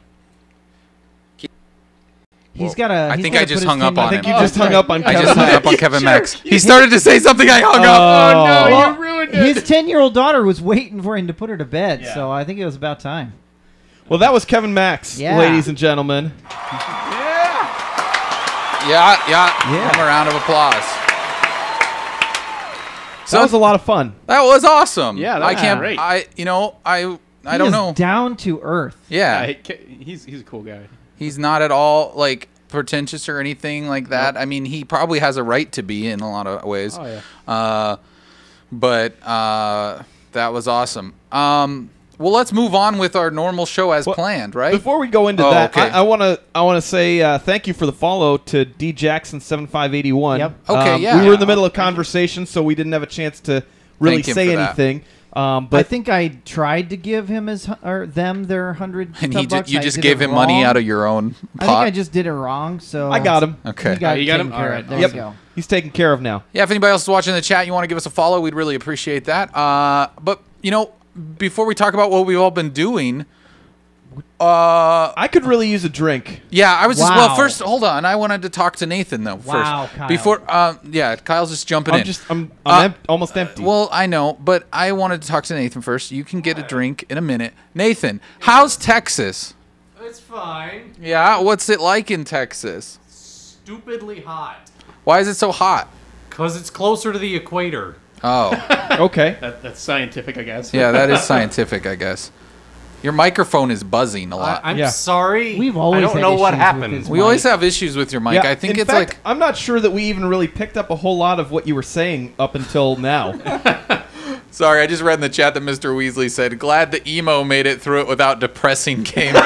He's got a. I think I just hung up on I think him. you just hung up on I Kevin just hung up Max. on Kevin Max. He started to say something. I hung up. Oh, no, Well, you ruined it. his 10-year-old daughter was waiting for him to put her to bed, Yeah. so I think it was about time. Well, that was Kevin Max, Yeah. ladies and gentlemen. Yeah. Yeah. Give him a round of applause. That was a lot of fun. That was awesome. Yeah, that I was can't. great. I He don't is know. down to earth. Yeah, He's a cool guy. he's not at all like pretentious or anything like that. I mean, he probably has a right to be in a lot of ways. Oh yeah. But that was awesome. Well, let's move on with our normal show as planned, right? Before we go into that, I want to say thank you for the follow to D Jackson 7581. Yep. Okay, yeah. We were in the middle of conversation, so we didn't have a chance to really Thank him say for that. anything. But I think I tried to give him their 100 and $100. you I just did gave it him money wrong. out of your own I think pot. I just did it wrong. So I got him. Okay. He got, you got taken him? care All of. right. There Yep. you go. He's taken care of now. Yeah, if anybody else is watching in the chat, you want to give us a follow, we'd really appreciate that. But before we talk about what we've all been doing, I could really use a drink. yeah, I was just Wow. first. Hold on, I wanted to talk to Nathan though. Wow, first Kyle. before. Yeah, Kyle's just jumping in. I'm almost empty. Well, I know, but I wanted to talk to Nathan first. You can get a drink in a minute. Nathan, how's Texas? It's fine. Yeah, what's it like in Texas? Stupidly hot. Why is it so hot? Because it's closer to the equator. Oh, Okay. That's scientific, I guess. yeah, that is scientific, I guess. Your microphone is buzzing a lot. I'm Yeah. sorry. We've always I don't had know what issues with happened. his We always have issues with your mic. I think in it's fact, like. I'm not sure that we even really picked up a whole lot of what you were saying up until now. Sorry, I just read in the chat that Mr. Weasley said, glad the emo made it through it without depressing game.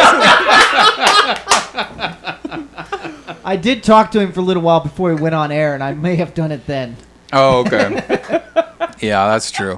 I did talk to him for a little while before he went on air, and I may have done it then. Oh, okay. Yeah, that's true.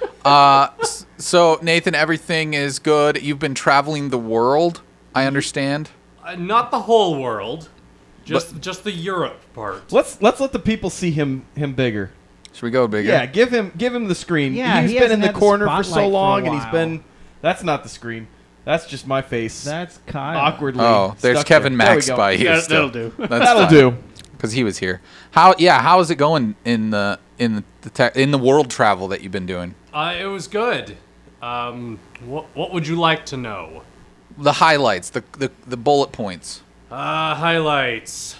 So, Nathan, everything is good. You've been traveling the world, I understand. Not the whole world. Just the Europe part. Let's let the people see him bigger. Should we go bigger? Yeah, give him the screen. Yeah, he's he been in hasn't the had the corner for spotlight so for a long, and he's while. been. That's not the screen. That's just my face. That's Kyle. Awkwardly. Oh, there's stuck Kevin there. There we Max go. by you. That'll do. That'll do. Because he was here. How is it going in the world travel that you've been doing? It was good. What would you like to know? The highlights, the bullet points. Highlights.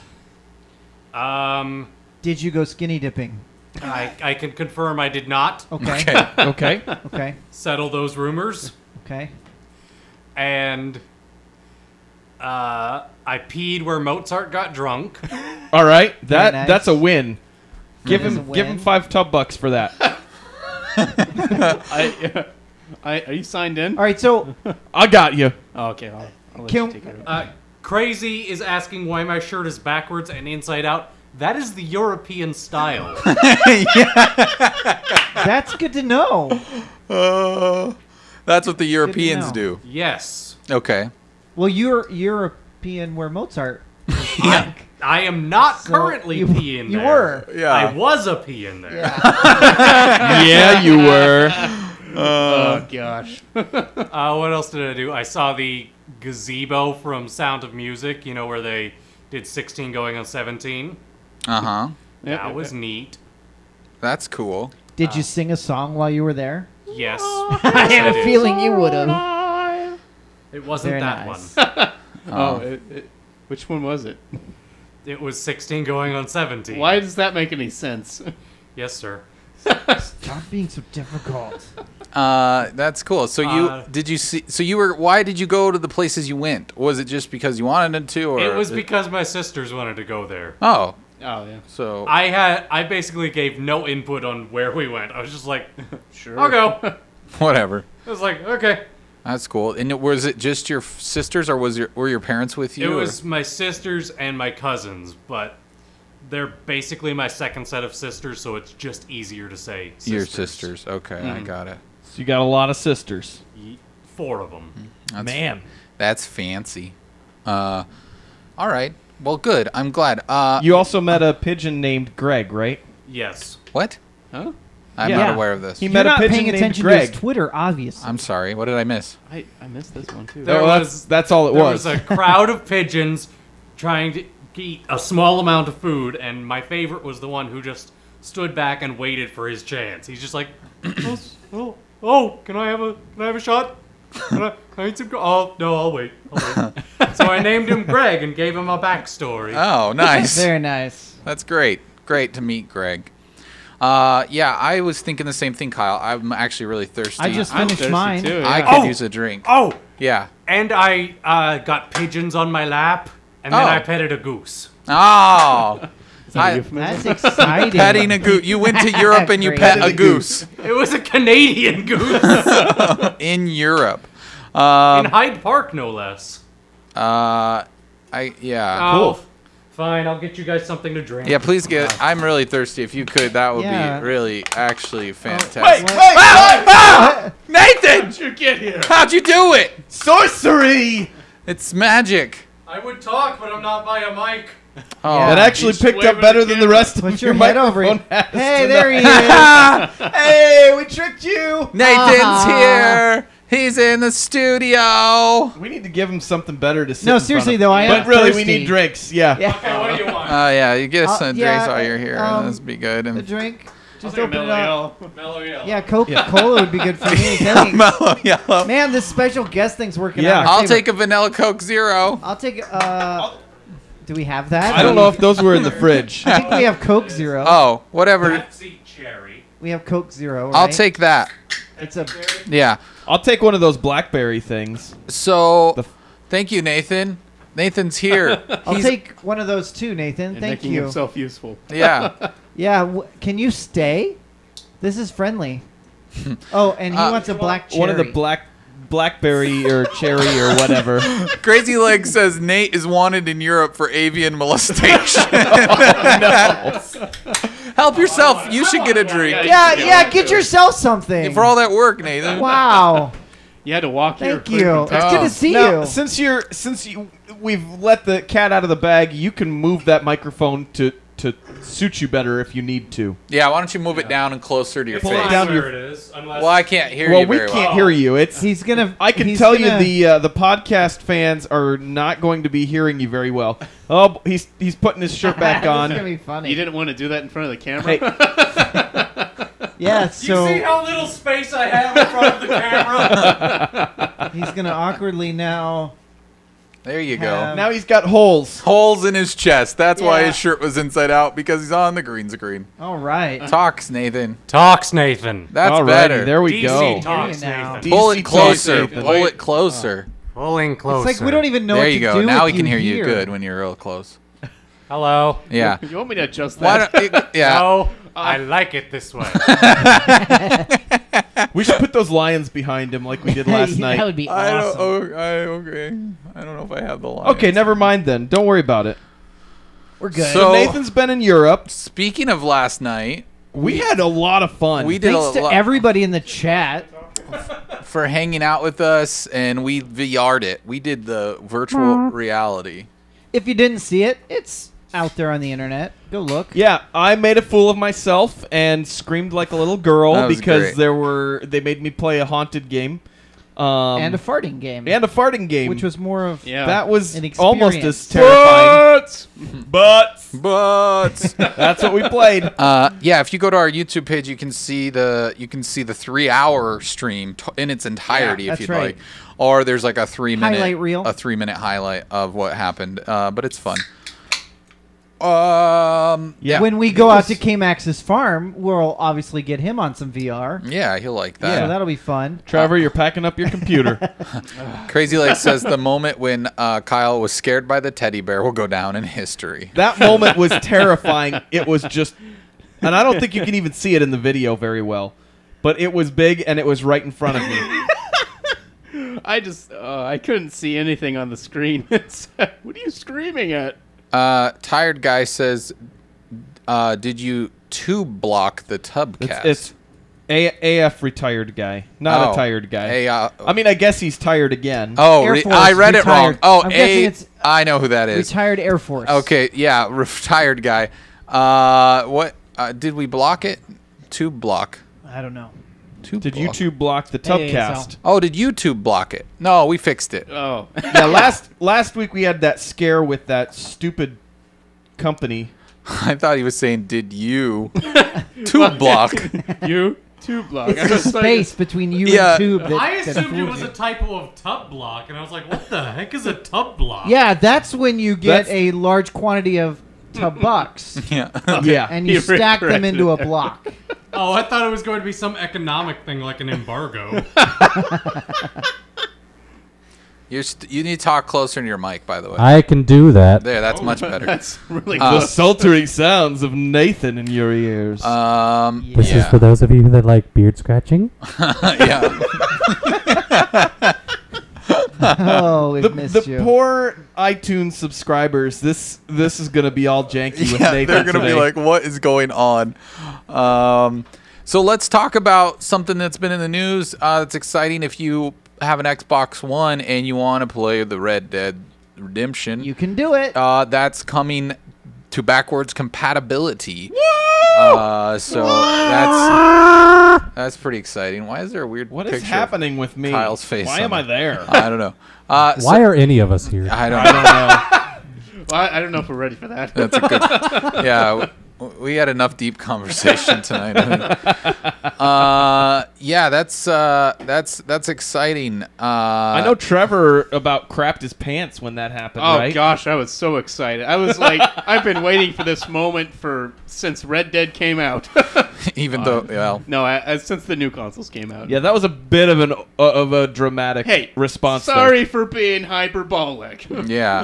Did you go skinny dipping? I can confirm I did not. Okay. Okay. Okay. Settle those rumors. Okay. And I peed where Mozart got drunk. All right. Very nice. That's a win. Give is him a give him win. $5 for that. Are you signed in? All right. So I got you. Oh, okay. I'll let Can- you take care of it. Crazy is asking why my shirt is backwards and inside out. That is the European style. that's good to know. That's what the Europeans know. do. Yes. Okay. Well, you're European where Mozart. I am not So currently you- peeing you there. were. Yeah. I was a peeing there. Yeah, you were. Oh gosh. What else did I do? I saw the gazebo from Sound of Music, where they did 16 going on 17. Uh-huh. That was neat. That's cool. Did you sing a song while you were there? Yes. I had a did. feeling you would have. It wasn't Very that nice. one. Which one was it? It was 16 going on 17. Why does that make any sense? Yes, sir. Stop being so difficult. That's cool. So why did you go to the places you went? Was it just because you wanted to, or It was because my sisters wanted to go there. Oh, Oh yeah. so I basically gave no input on where we went. I was just like, Sure. I'll go. whatever. I was like, okay. That's cool. And was it just your sisters, or were your parents with you? It or- was my sisters and my cousins, but they're basically my second set of sisters, so it's just easier to say sisters. your sisters. Okay, I got it. So you got a lot of sisters. 4 of them. That's, Man. that's fancy. All right. Well, good. I'm glad. You also met a pigeon named Greg, right? Yes. What? Huh? I'm Yeah. not aware of this. He You're met a not pigeon paying named attention to Greg. his Twitter, obviously. I'm sorry. What did I miss? I missed this one too. There Oh, was- that's all it There was. was a crowd of pigeons trying to eat a small amount of food, and my favorite was the one who just stood back and waited for his chance. He's just like, oh, can I have a shot? I need some. Oh no, I'll wait. So I named him Greg and gave him a backstory. Oh, nice. Very nice. That's great. Great to meet Greg. Yeah, I was thinking the same thing, Kyle. I'm actually really thirsty. I just I'm finished thirsty mine. too, I yeah. could use a drink. Oh, Yeah. and I got pigeons on my lap, and then Oh. I petted a goose. Oh. That's exciting. Petting a goose. You went to Europe and you Great. pet a goose It was a Canadian goose in Europe. in Hyde Park, no less. Yeah. Oh, fine. I'll get you guys something to drink. Yeah, please get. I'm really thirsty. If you could, that would Yeah. be really, actually fantastic. What? Nathan! How'd you get here? How'd you do it? Sorcery! It's magic. I would talk, but I'm not by a mic. Oh. Yeah. That actually He's picked up waving better the than the camera. rest of Put your your head over microphone it. has Hey, tonight. there he is. Hey, we tricked you. Nathan's here. He's in the studio. We need to give him something better to sit No, in front seriously of. though, I am But really, we thirsty. need drinks. Yeah. Yeah. Okay, what do you want? Yeah, you get some yeah, drinks while you're here. This would be good. The And drink. Just I'll take a open it mellow up. yellow. Mellow yellow. Yeah, Coca-Cola would be good for me. Thanks. mellow yellow. Man, this special guest thing's working Yeah. out. in our I'll favor. take a vanilla Coke Zero. I'll take. Do we have that? I don't know if those were in the fridge. I think we have Coke Zero. Oh, whatever. Pepsi cherry. We have Coke Zero. I'll right? take that. It's a. Yeah. I'll take one of those blackberry things. So, The- thank you, Nathan. Nathan's here. I'll He's- take one of those too, Nathan. And Thank making you. himself useful. Yeah. Yeah. Can you stay? This is friendly. Oh, and he wants a black cherry. One of the blackberry or cherry or whatever. Crazy Leg says Nate is wanted in Europe for avian molestation. Help yourself. You should get a drink. Yeah, get yourself something. For all that work, Nathan. Wow. You had to walk here. Thank you. It's Oh. good to see Now, you. since we've let the cat out of the bag, you can move that microphone to suit you better if you need to. Yeah, why don't you move it down and closer to your Pull face? it down down your- where it is. Unless Well, I can't hear Well, you we very can't well. hear you. It's He's gonna. I can he's tell gonna- you the podcast fans are not going to be hearing you very well. Oh, he's putting his shirt back This is on. gonna be funny. You didn't want to do that in front of the camera. Hey, Yeah. you So see how little space I have in front of the camera? he's gonna awkwardly now. There you go. Have- now he's got holes. Holes in his chest. That's why Yeah. his shirt was inside out, because he's on the green screen. All right. Talks, Nathan. Talks, Nathan. That's Alrighty, better. there we DC go. talks, Here you now. Nathan. Pull DC it closer. talks, Nathan. Pull it closer. Pulling closer. It's like we don't even know There what you to go. do Now with we can you hear you here. good when you're real close. Hello. Yeah. You want me to adjust Why that? don't, yeah. No, I like it this way. We should put those lions behind him like we did last That night. would be I don't. awesome. Okay. I don't know if I have the line. Okay, never mind then. Don't worry about it. We're good. So- So Nathan's been in Europe. Speaking of last night, We had a lot of fun. we did Thanks a to lot everybody in the chat. for hanging out with us, and we VR'd it. We did the virtual reality. If you didn't see it, it's out there on the internet. Go look. Yeah, I made a fool of myself and screamed like a little girl That was because great. they made me play a haunted game. And a farting game. and a farting game. which was more of Yeah. that was an almost experience. as terrifying. But But that's what we played. yeah, if you go to our YouTube page, you can see the 3-hour stream in its entirety Yeah, if that's you'd right. like. Or there's like a 3-minute Highlight reel. a 3-minute highlight of what happened. But it's fun. Yeah. When we go out to K-Max's farm, we'll obviously get him on some VR. Yeah, he'll like So that. that'll be fun. Trevor, you're packing up your computer. Crazy Leg says the moment when Kyle was scared by the teddy bear will go down in history. That moment was terrifying. It was just, and I don't think you can even see it in the video very well, but it was big and it was right in front of me. I couldn't see anything on the screen. What are you screaming at? Tired Guy says, did you tube block the Tubcast? It's AF retired guy, not Oh, a tired guy. I I mean, I guess he's tired again. Oh, Air Force, I read it wrong. retired. Oh, I'm guessing it's I know who that is. Retired Air Force. Okay, yeah, retired guy. What did we block it? Tube block. I don't know. Tube Did block. YouTube block the Hey, Tubcast? Oh, did YouTube block it? No, we fixed it. Oh, Yeah, last week we had that scare with that stupid company. I thought he was saying, did you tube block? you Tube block. It's the space between you Yeah. and tube. That, I that assumed it fooled was you. a typo of tub block, and I was like, what the heck is a tub block? Yeah, that's when you get That's- a large quantity of tub bucks Yeah. Yeah. and you He stack them corrected into a it. block. Oh, I thought it was going to be some economic thing like an embargo. You need to talk closer to your mic, by the way. I can do that. There, that's much better. That's really Uh, The good. sultry sounds of Nathan in your ears. This is for those of you that like beard scratching. Yeah. Oh, we've the missed you. poor iTunes subscribers. This is gonna be all janky with Yeah, Nathan. they're gonna be today. like, "What is going on?" So let's talk about something that's been in the news. That's exciting. If you have an Xbox One and you want to play the Red Dead Redemption, You can do it. that's coming to backwards compatibility. So that's pretty exciting. Why is there a weird What picture is of happening with me? Kyle's face? Why am I there? I don't know. Why are any of us here? I don't I know. don't know. Well, I don't know if we're ready for that. That's a good. Yeah, we had enough deep conversation tonight. Yeah, that's exciting. I know Trevor about crapped his pants when that happened, Oh right? gosh, I was so excited. I was like, I've been waiting for this moment since Red Dead came out. Even though, well, No, since the new consoles came out. Yeah, that was a bit of a dramatic Hey, response. sorry for being hyperbolic. yeah.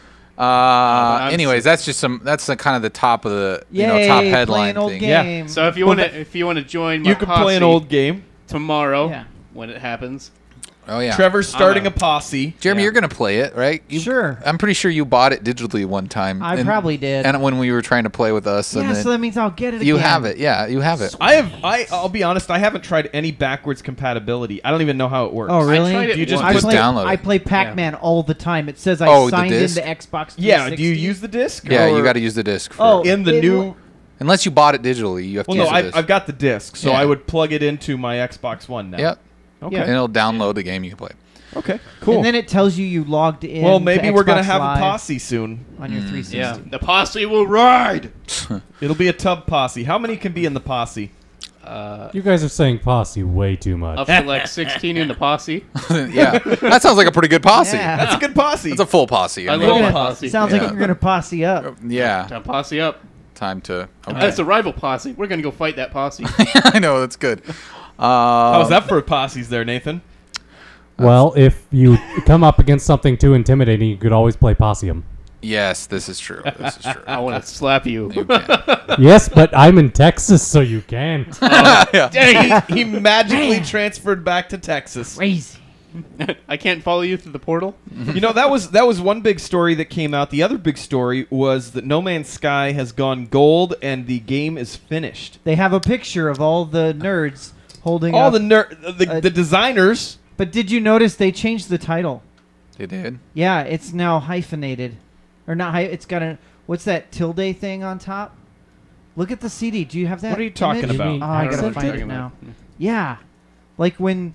I'm Anyways, that's just that's the kind of the top of the Yay, top play headline an old thing. Yeah. game. So if you want to join my You can play an posse old game. tomorrow Yeah. when it happens. Oh yeah. Trevor's starting I'm a posse. Jeremy, Yeah. you're gonna play it, right? Sure. I'm pretty sure you bought it digitally one time. I probably did. And when we were trying to play with us, and Yeah, then so that means I'll get it you again. have it. Yeah, you have it. I'll be honest, I haven't tried any backwards compatibility. I don't even know how it works. Oh, really? tried it Do you just once. Just download it. I play Pac-Man all the time. It says I Oh, the signed disc? into Xbox 360. Yeah, do you use the disc? Yeah, or you got to use the disc. For Oh, in the It new wa- unless you bought it digitally, you have to Well, no, use the disc. I've got the disc, so Yeah. I would plug it into my Xbox One now. Yep. Okay. Yeah. And it'll download the game you can play. Okay. Cool. And then it tells you logged in. well, maybe to we're gonna Xbox have Live a posse soon. on your 360. Yeah, the posse will ride. It'll be a tub posse. How many can be in the posse? You guys are saying posse way too much. Up to like 16 in the posse. Yeah, that sounds like a pretty good posse. Yeah. That's a good posse. It's a full posse. I mean, love You're a gonna- posse. Sounds Yeah. like you're gonna posse up. yeah, Time posse up. time to. Okay. That's a rival posse. We're gonna go fight that posse. I know that's good. How's that for posses there, Nathan? Well, if you come up against something too intimidating, you could always play Posseum. Yes, this is true. This is true. I want to slap you. You can. Yes, but I'm in Texas, so you can't. Dang, he magically transferred back to Texas. Crazy. I can't follow you through the portal. You know, that was one big story that came out. The other big story was that No Man's Sky has gone gold and the game is finished. They have a picture of all the nerds holding All up. the designers. But did you notice they changed the title? They did. Yeah, it's now hyphenated, or not? It's got a what's that tilde thing on top? Look at the CD. Do you have that? What are you talking image? about? Oh, I don't know gotta what find you're it talking now. about. Yeah, like when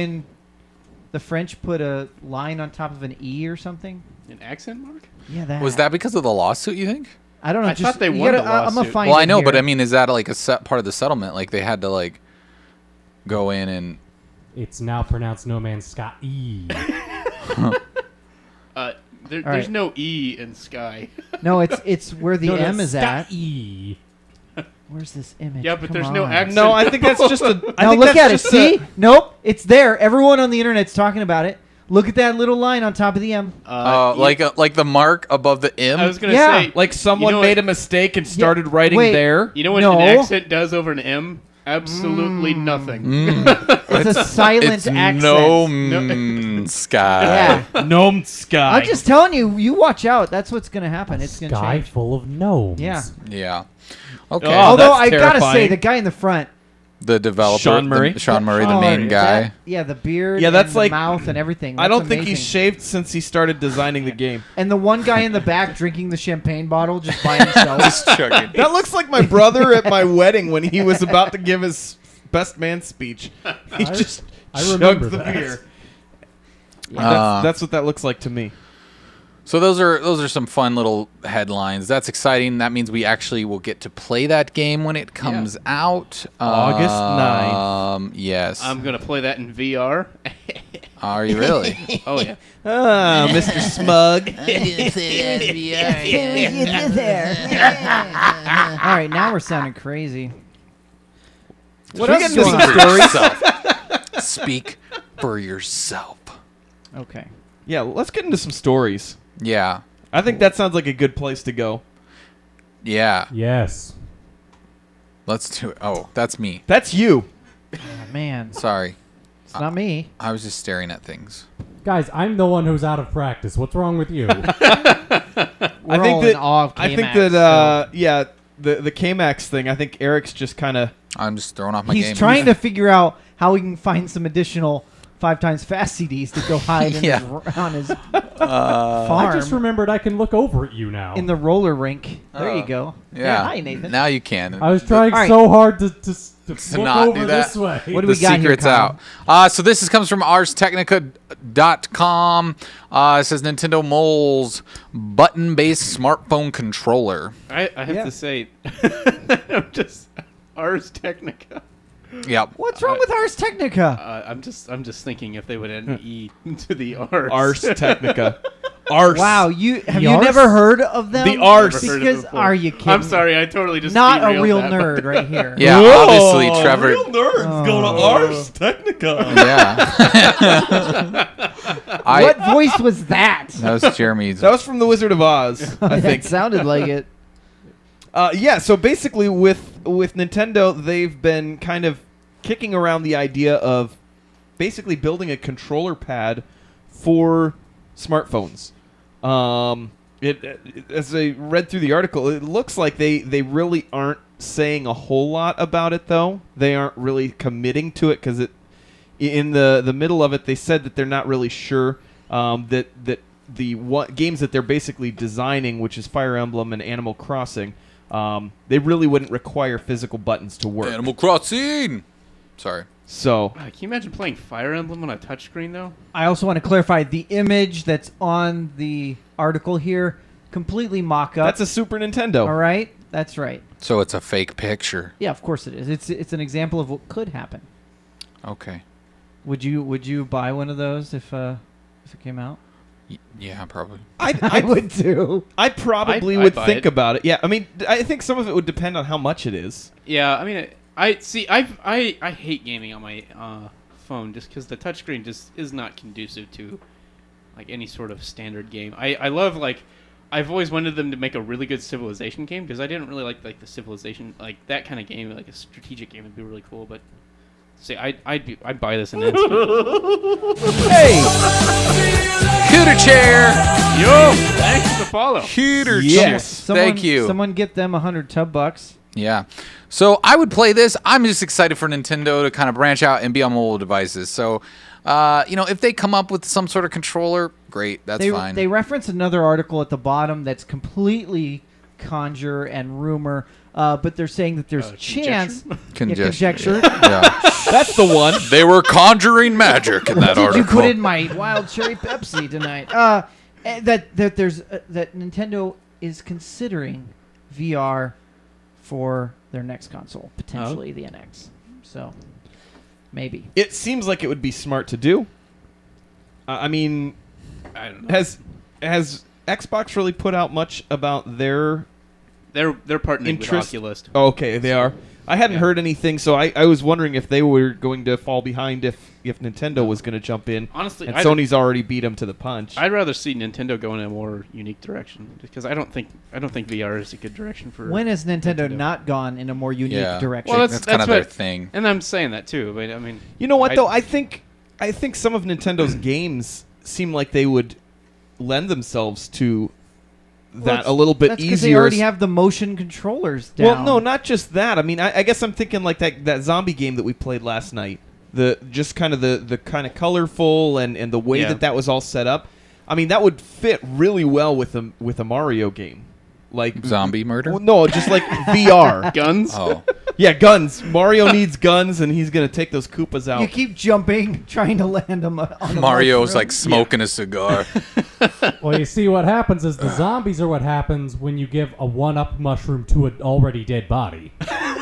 the French put a line on top of an E or something. An accent mark? Yeah, that Was that because of the lawsuit? You think? I don't know. I just, thought they you won gotta, the I'm gonna lawsuit. find Well, I it know, here. but I mean, is that like a set part of the settlement? Like they had to like go in and It's now pronounced No Man's Sky. There's right. no E in Sky. no, it's where the No, M that's is at. Sky. Where's this image? Yeah, but Come there's no on. accent. No, I think that's just a. I Now think look that's at it. just See? Nope. It's there. Everyone on the internet's talking about it. Look at that little line on top of the M. like the mark above the M. I was gonna Yeah. say, Like someone you know made what- a mistake and started writing wait. there. You know what No. an accent does over an M? Absolutely nothing. It's a silent it's accent. no sky. Yeah. Gnome Sky. I'm just telling you. You watch out. That's what's gonna happen. It's gonna Sky change. full of gnomes. Yeah. Yeah. Okay. Oh, Although that's I gotta say, terrifying. the guy in the front, The developer, Sean Murray? Sean Murray, the oh, main guy. that- yeah, the beard. Yeah, that's and the like- mouth and everything. I That's don't think he's amazing. shaved since he started designing the game. And the one guy in the back drinking the champagne bottle just by himself. Chugging. That looks like my brother at my wedding when he was about to give his best man speech. He just I remember chugged the that. beer. Uh, That's what that looks like to me. So those are some fun little headlines. That's exciting. That means we actually will get to play that game when it comes out. August 9th. Yes. I'm gonna play that in VR. Are you really? Oh yeah. Ah, Mr. Smug. All right, now we're sounding crazy. What else else is is going on? stories? Speak for yourself. Okay. Yeah, let's get into some stories. Yeah. I think that sounds like a good place to go. Yeah. Yes. Let's do it. Oh, that's me. That's you. Oh, man, Sorry. it's not me. I was just staring at things. Guys, I'm the one who's out of practice. What's wrong with you? We're all in awe of I think K-Max, that yeah, the K-Max thing. I think Eric's just kind of. I'm just throwing off my He's game. trying to figure out how he can find some additional 5 times fast CDs to go hide in Yeah. on his I farm just remembered I can look over at you now. in the roller rink. There you go. Yeah. Hi, Nathan. Now you can. I was trying All right. so hard to look not over do that. this way. What do The we got here, secret's Kyle? out. So this comes from ArsTechnica.com. It says Nintendo Moles button-based smartphone controller. I have Yeah. to say, I'm just Ars Technica. Yep. What's wrong with Ars Technica? I'm just thinking if they would add an E to the Ars. Ars Technica. Ars. Wow, have you Ars? never heard of them? The Ars. Never heard of it Because before. are you kidding? I'm sorry, I totally just Not a derailed real that, nerd but- right here. Yeah, Whoa, obviously Trevor. Real nerds go to Ars Technica. Yeah. What voice was that? That was Jeremy's. That was from The Wizard of Oz, I That think. sounded like it. Yeah, so basically with Nintendo, they've been kind of kicking around the idea of basically building a controller pad for smartphones. As I read through the article, it looks like they really aren't saying a whole lot about it, though. They aren't really committing to it because in the middle of it, they said that they're not really sure that the games that they're basically designing, which is Fire Emblem and Animal Crossing, they really wouldn't require physical buttons to work. Animal Crossing. Sorry. So Can you imagine playing Fire Emblem on a touchscreen, though? I also want to clarify the image that's on the article here, completely mock-up. that's a Super Nintendo. All right? That's right. So it's a fake picture. Yeah, of course it is. It's an example of what could happen. Okay. Would you buy one of those if it came out? Yeah, probably. I would too. I probably I'd would buy think it. about it. Yeah, I mean, I think some of it would depend on how much it is. Yeah, I mean, I hate gaming on my phone just because the touchscreen just is not conducive to like any sort of standard game. I love I've always wanted them to make a really good Civilization game because I didn't really like the Civilization that kind of game, like a strategic game would be really cool. But see, I'd buy this in instant. Hey, Cooter chair. Yo, thanks for the follow. Cooter Yes. chair. Thank you. Someone get them $100. Yeah. So I would play this. I'm just excited for Nintendo to kind of branch out and be on mobile devices. So, if they come up with some sort of controller, great. That's fine. They reference another article at the bottom that's completely conjure and rumor, but they're saying that there's chance. Conjecture. Yeah. that's the one. They were conjuring magic in that Did article. you put in my wild cherry Pepsi tonight? That Nintendo is considering VR for their next console, potentially the NX. So maybe It seems like it would be smart to do. I mean, I don't know. has Xbox really put out much about their They're partnering interest? with Oculus. Oh, okay, they are. I hadn't heard anything, so I was wondering if they were going to fall behind if Nintendo was going to jump in. Honestly, and Sony's already beat them to the punch. I'd rather see Nintendo go in a more unique direction because I don't think VR is a good direction for. when has Nintendo not gone in a more unique direction? Well, that's kind of their thing. And I'm saying that too, but I mean, You know what though? I think some of Nintendo's games seem like they would lend themselves to that a little bit that's easier. They already have the motion controllers down. Well, no, not just that. I mean, I guess I'm thinking like that zombie game that we played last night. The kind of colorful and the way that was all set up. I mean, that would fit really well with a Mario game. Like zombie murder? Well, no, just like VR. Guns? Oh. Yeah, guns. Mario needs guns, and he's going to take those Koopas out. You keep jumping, trying to land them on the Mario's mushroom. like smoking a cigar. Well, you see, what happens is the zombies are what happens when you give a 1-up mushroom to an already dead body.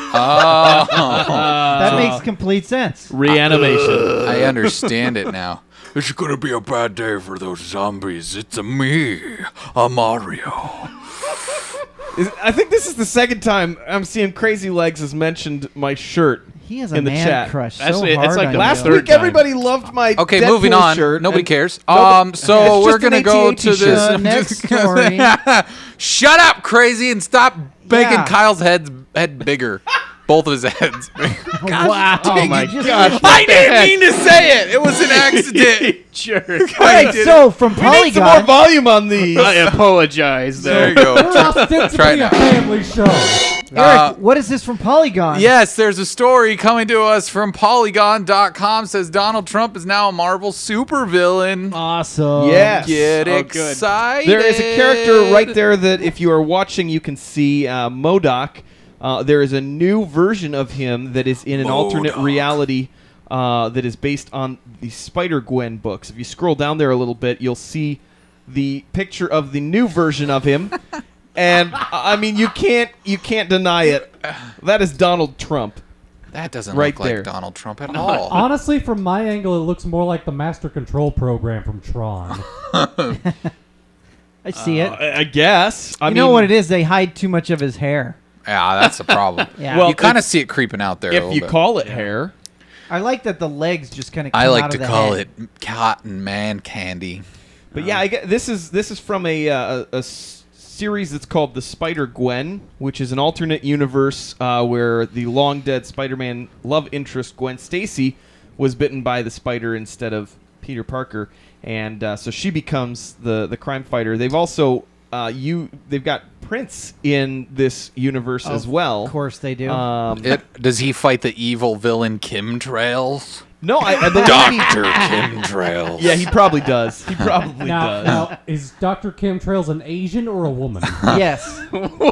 That makes complete sense. Reanimation. I understand it now. It's gonna be a bad day for those zombies. It's me, a Mario. I think this is the second time I'm seeing Crazy Legs has mentioned my shirt. He has a in the man chat. crush so Actually, it's hard like on the you. Last third week, time. everybody loved my Okay, Deadpool moving on. shirt. Nobody and cares. nobody- So it's we're just an gonna go AT&T to this. shirt. Next story. Shut up, Crazy, and stop making Yeah. Kyle's head bigger. Both of his heads. Wow. Oh my gosh! I didn't mean to say it. It was an accident. Jerk. All right, so from We need some more Polygon, volume on these. I apologize. There you We're go. Try it ostensibly now. a family show. Eric, what is this from Polygon? Yes, there's a story coming to us from Polygon.com. Says Donald Trump is now a Marvel supervillain. Awesome. Yes. Get Oh, good. excited. There is a character right there that if you are watching, you can see MODOK. There is a new version of him that is in an alternate reality that is based on the Spider-Gwen books. If you scroll down there a little bit, you'll see the picture of the new version of him. And I mean, you can't deny it. That is Donald Trump. That doesn't Right look like there. Donald Trump at all. Honestly, from my angle, it looks more like the Master Control program from Tron. I see it. I guess. I You mean, know what it is? They hide too much of his hair. Yeah, that's the problem. Yeah. Well, you kind of see it creeping out there. a if little you bit. call it hair. I like that the legs just kind of come I out like of to the call head. it cotton man candy. But yeah, I get, this is from a series that's called the Spider-Gwen, which is an alternate universe where the long dead Spider-Man love interest Gwen Stacy was bitten by the spider instead of Peter Parker, and so she becomes the crime fighter. They've also they've got Prince in this universe as well. Of course they do. Does he fight the evil villain Chemtrails? No, I believe Dr. Chemtrails. Yeah, he probably does. He probably does. Now, is Dr. Chemtrails an Asian or a woman? Yes.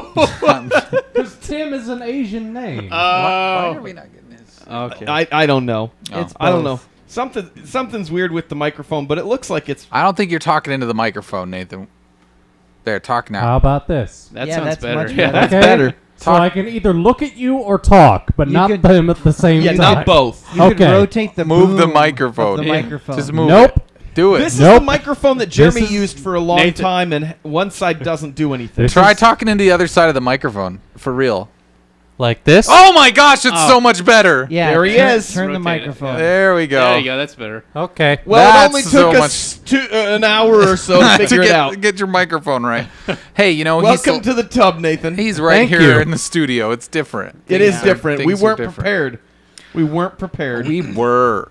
Because Tim is an Asian name. Why are we not getting this? Okay. I don't know. It's I don't both. know. Something's weird with the microphone, but it looks like it's. I don't think you're talking into the microphone, Nathan. There, talk now. How about this? That Yeah, sounds that's better. much Yeah. better. That's better. So I can either look at you or talk, but You not could- them at the same Yeah, time. not both. You could Okay. rotate the Move the boom microphone. of the Yeah. microphone. Just move Nope. it. Do it. This is Nope. the microphone that Jeremy This is- used for a long Nathan. time, and one side doesn't do anything. This Try is talking into the other side of the microphone. For real. like this. Oh my gosh, it's so much better. Yeah, There he turn, is. Turn the Rotate it. microphone. There we go. There you go. That's better. Okay. Well, That's it only so took us an hour or so to figure it out. Get your microphone right. Hey, you know, Welcome to the tub, Nathan. he's right Thank here you. in the studio. It's different. It is Things are- different. We things are weren't different. prepared. We weren't prepared. We were.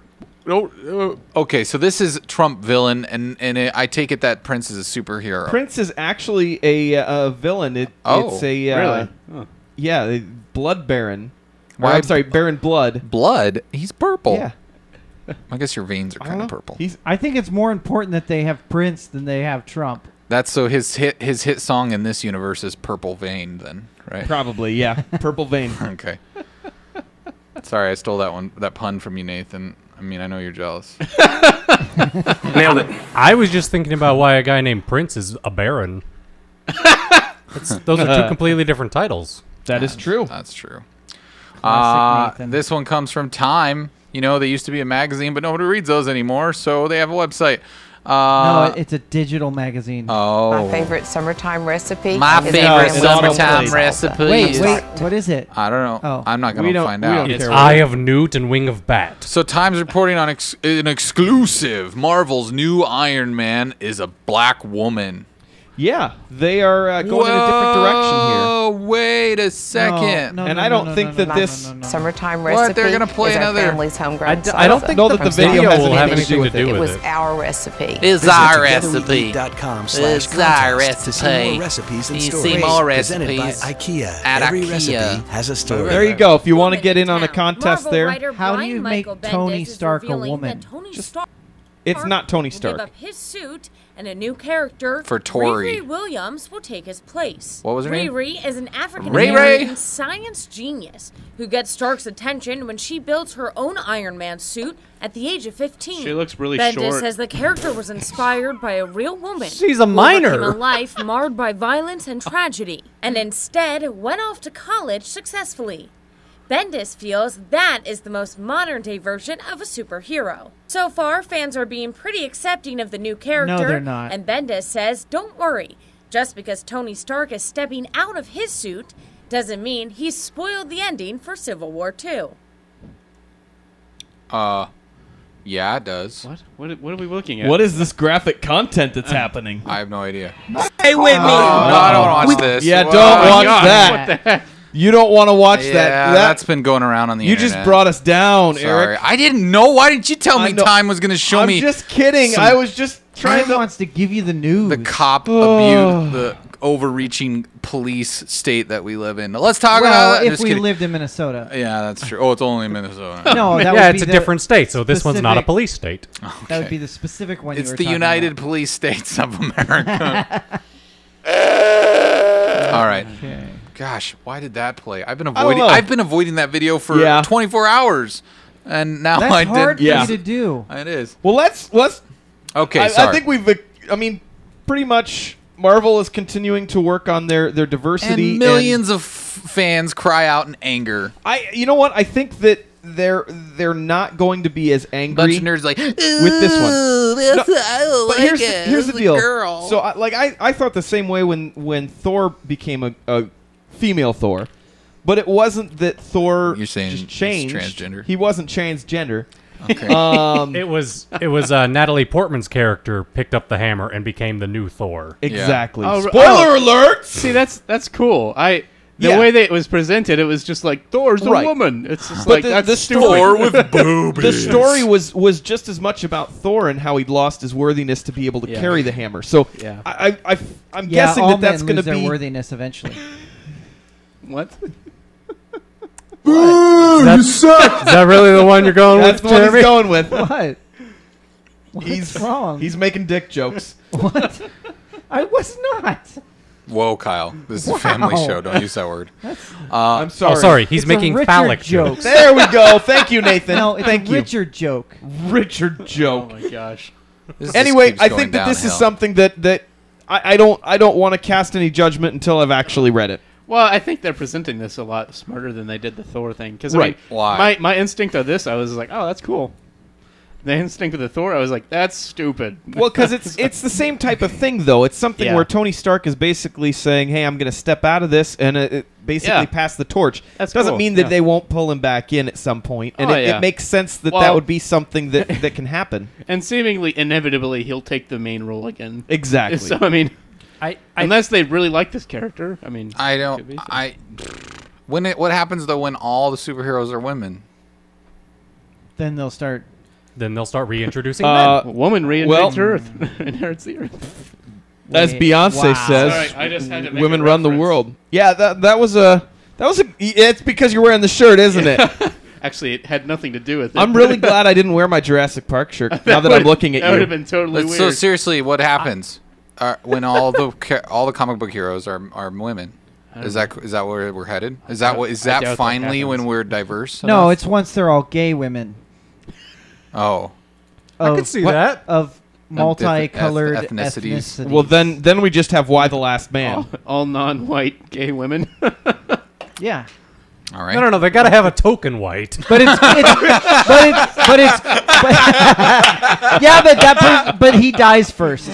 Okay, so this is Trump villain, and I take it that Prince is a superhero. Prince is actually a villain. It's a Really? yeah, a Blood Baron. Why- I'm sorry, Baron Blood. Blood? He's purple. Yeah, I guess your veins are I kind don't of know. purple. He's I think it's more important that they have Prince than they have Trump. That's so his hit song in this universe is Purple Vein, then, right? probably Purple Vein. Okay. Sorry, I stole that pun from you, Nathan. I mean, I know you're jealous. Nailed it. I was just thinking about why a guy named Prince is a baron. Those are two completely different titles. That is true. That's true. Classic Nathan. This one comes from Time. You know, they used to be a magazine, but nobody reads those anymore, so they have a website. No, it's a digital magazine. Oh. My favorite summertime recipe. My is favorite family summertime salsa. recipe. Wait, what is it? I don't know. Oh. I'm not We going to don't- find we out. don't It's care. Eye of Newt and Wing of Bat. So Time's reporting on an exclusive. Marvel's new Iron Man is a black woman. Yeah, they are going in a different direction here. Oh, wait a second. No, And no, I no, don't no, think no, that no, this- no, no, no. Summertime What? recipe. They're gonna play is another- Our family's homegrown I don't salsa. think know that that the the video video has will have anything anything to to do do It with was it. our recipe. Is Visit our recipe. togetherweeat.com/contest to see more recipes and You stories. see more Presented by recipes IKEA. at Every IKEA. recipe has a story. There you go. If you want to get in on a contest there, How do you make Tony Stark a woman? it's not Tony Stark. Up his suit and a new character, For Tori. Riri Williams, will take his place. What was her name? Riri is an Ray African-American Ray. science genius who gets Stark's attention when she builds her own Iron Man suit at the age of 15. She looks really Bendis short. says the character was inspired by a real woman. She's a who minor. overcame a life marred by violence and tragedy, and instead went off to college successfully. Bendis feels that is the most modern-day version of a superhero. So far, fans are being pretty accepting of the new character. No, they're not. And Bendis says, don't worry. Just because Tony Stark is stepping out of his suit doesn't mean he's spoiled the ending for Civil War II. Yeah, it does. What are we looking at? What is this graphic content that's happening? I have no idea. Stay with me. No, I don't want to watch this. Yeah, Whoa. don't watch God, that. what the heck? You don't want to watch Yeah, that. that's been going around on the You internet. just brought us down, Sorry. Eric. I didn't know. Why didn't you tell me I know. Time was going to show I'm me just kidding. some- I was just trying Time to. wants to give you the news. the cop abuse, the overreaching police state that we live in? Let's talk well, about it. if Just we kidding. lived in Minnesota. Yeah, that's true. Oh, it's only Minnesota. No, that Yeah, would it's be a the different state, so this one's not a specific- police state. That would be the specific one. It's you were the talking United about. Police States of America. All right. Okay. Gosh, why did that play? I've been don't avoiding. know. I've been avoiding that video for Yeah. 24 hours, and now That's I hard did. for Yeah. you to do. It is. Well, let's. Okay, I sorry. think we've. I mean, pretty much. Marvel is continuing to work on their diversity. and millions of fans cry out in anger. You know what? I think that they're not going to be as angry Bunch of nerds like with this one. No, but here's the It's a deal. girl. So I thought the same way when Thor became a female Thor, but it wasn't that Thor You're saying just he's changed. transgender? He wasn't transgender. Okay. It was Natalie Portman's character picked up the hammer and became the new Thor. Exactly. Oh, Spoiler alert! See, that's cool. The Yeah. way that it was presented, it was just like Thor's a Right. woman. It's just But like the that's story- stupid. Thor with boobies. The story was just as much about Thor and how he'd lost his worthiness to be able to Yeah. carry the hammer. So Yeah. I'm Yeah, guessing all that's men going to lose their be. worthiness eventually. What? Is that really the one you're going That's with, the one Jeremy? he's going with. What? What's wrong? He's making dick jokes. What? I was not. Whoa, Kyle. This is a family Wow. show. Don't use that word. I'm sorry. Oh, sorry. He's It's a making Richard phallic joke. jokes. There we go. Thank you, Nathan. No, it's Thank a you. Richard joke. Richard joke. Oh my gosh. This just Anyway, keeps I going think that this is downhill. something that I don't want to cast any judgment until I've actually read it. Well, I think they're presenting this a lot smarter than they did the Thor thing. Because Right. Why? my instinct of this, I was like, oh, that's cool. The instinct of the Thor, I was like, that's stupid. Well, because it's the same type of thing, though. It's something Yeah. where Tony Stark is basically saying, "Hey, I'm going to step out of this and it basically Yeah. pass the torch." That's doesn't cool, mean that yeah. they won't pull him back in at some point, and Oh, it yeah. makes sense that Well- that would be something that can happen. And seemingly, inevitably, he'll take the main role again. Exactly. So, I mean, I unless they really like this character, I mean, I could don't. be, so. What happens though when all the superheroes are women? Then they'll start. Then they'll start reintroducing A men. woman well- reinvents Earth, inherits the Earth. As Wait, Beyonce wow. says, Sorry, I just had to make women a run the reference. world. Yeah, that was a. It's because you're wearing the shirt, isn't it? Actually, it had nothing to do with it. I'm really glad I didn't wear my Jurassic Park shirt now that I'm looking at That would you. have been totally But weird. so seriously, what happens when all the comic book heroes are women? Is that where we're headed? Is that I doubt that that finally when happens. we're diverse? No, enough? it's once they're all gay women. Oh, I could see that. Of multicolored ethnicities. ethnicities. Well, then we just have Why the Last Man. all non-white gay women. Yeah. all right. No. They got to have a token white. But it's yeah, but but he dies first.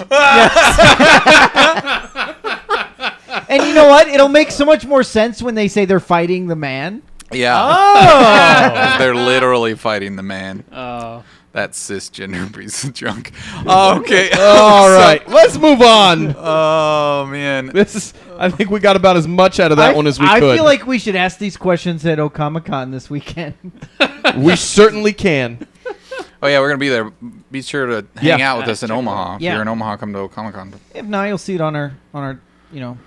And you know what? It'll make so much more sense when they say they're fighting the man. Yeah. Oh. They're literally fighting the man. That cisgender piece of junk. Okay. All right, let's move on. Oh man. I think we got about as much out of that one as we I could. feel like we should ask these questions at Okamicon this weekend. We certainly can. Oh yeah, we're gonna be there. Be sure to hang Yeah. out with us in Omaha. If Yeah. you're in Omaha, come to Comic Con. If not, you'll see it on our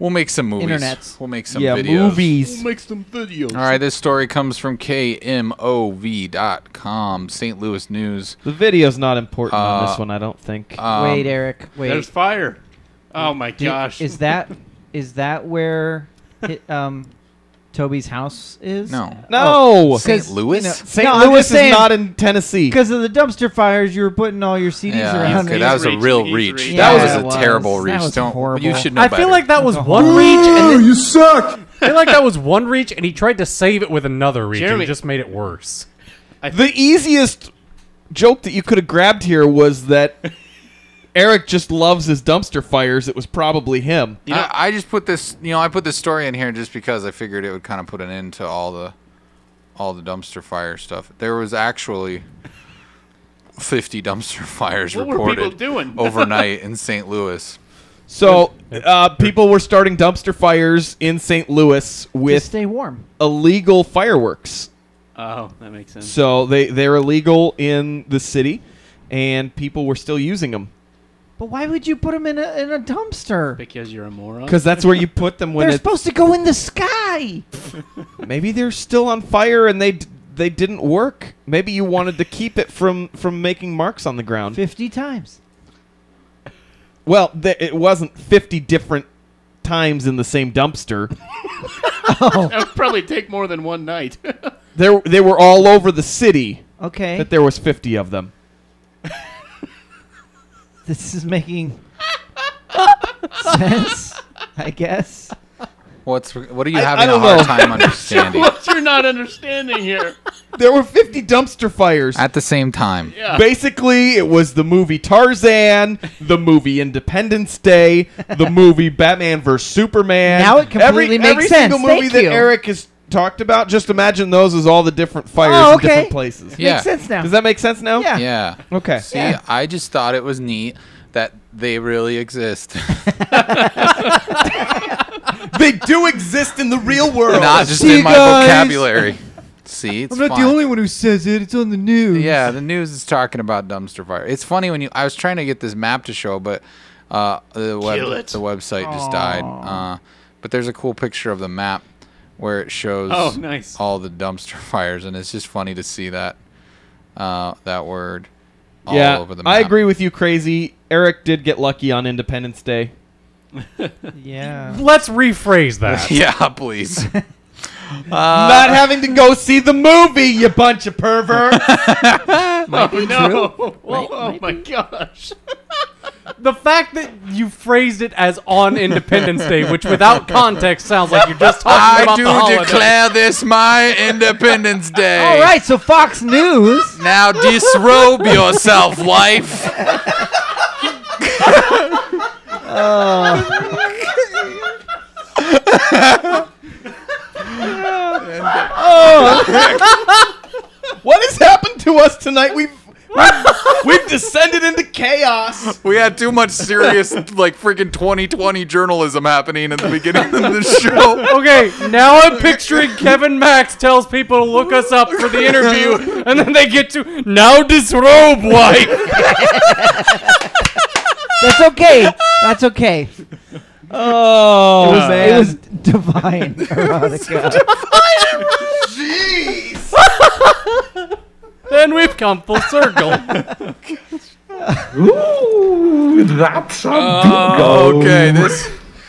We'll make some movies. Internets. We'll make some Yeah, videos. movies. We'll make some videos. All right, this story comes from KMOV.com, St. Louis News. The video's not important on this one, I don't think. Wait, Eric. Wait. There's fire. Oh my Do- gosh. Is that where Toby's house is? No. No! St. Louis? St. Louis is not in Tennessee. Because of the dumpster fires, you were putting all your CDs around. Okay, that was a real reach. Yeah, That was a terrible reach. That was horrible. You should know I better. feel like that was That's one horrible. reach, and then, you suck! I feel like that was one reach, and he tried to save it with another reach, Jeremy- and just made it worse. The easiest joke that you could have grabbed here was that Eric just loves his dumpster fires. It was probably him. I just put this, I put this story in here just because I figured it would kind of put an end to all the dumpster fire stuff. There was actually 50 dumpster fires What were reported people doing? overnight in St. Louis. So people were starting dumpster fires in St. Louis To with stay warm. illegal fireworks. Oh, that makes sense. So they're illegal in the city, and people were still using them. But why would you put them in a dumpster? Because you're a moron. Because that's where you put them when They're it's... supposed to go in the sky. Maybe they're still on fire and they didn't work. Maybe you wanted to keep it from making marks on the ground. 50 times. Well, it wasn't 50 different times in the same dumpster. That would probably take more than one night. They were all over the city. Okay. But there was 50 of them. This is making sense, I guess. What are you I having a don't hard know. time understanding? What you're not understanding here. There were 50 dumpster fires. At the same time. Yeah. Basically, it was the movie Tarzan, the movie Independence Day, the movie Batman vs. Superman. Now it completely makes every sense. single movie Thank that you. Eric has talked about, just imagine those as all the different fires Oh, in okay. different places. Yeah. Makes sense now. Does that make sense now? Yeah. Yeah. Okay. See, Yeah. I just thought it was neat that they really exist. They do exist in the real world. Not just See, in my guys. vocabulary. See, it's fine. one who says it. It's on the news. Yeah, the news is talking about dumpster fire. It's funny when I was trying to get this map to show, but the website just died. But there's a cool picture of the map where it shows Oh, nice. all the dumpster fires, and it's just funny to see that that word all Yeah, over the map. I agree with you, Crazy. Eric did get lucky on Independence Day. Yeah. Let's rephrase that. Yeah, please. Not having to go see the movie, you bunch of perverts. Oh, no. Oh, my gosh. The fact that you phrased it as on Independence Day, which without context sounds like you're just talking about the I holiday. do declare this my Independence Day. All right, so Fox News. Now disrobe yourself, wife. What has happened to us tonight? We've descended into chaos. We had too much serious, like, freaking 2020 journalism happening at the beginning of the show. Okay, now I'm picturing Kevin Max tells people to look us up for the interview, and then they get to, now disrobe, wife. That's okay. That's okay. Oh, It was divine erotica. Jeez. Then we've come full circle. Ooh, that's a Okay, this.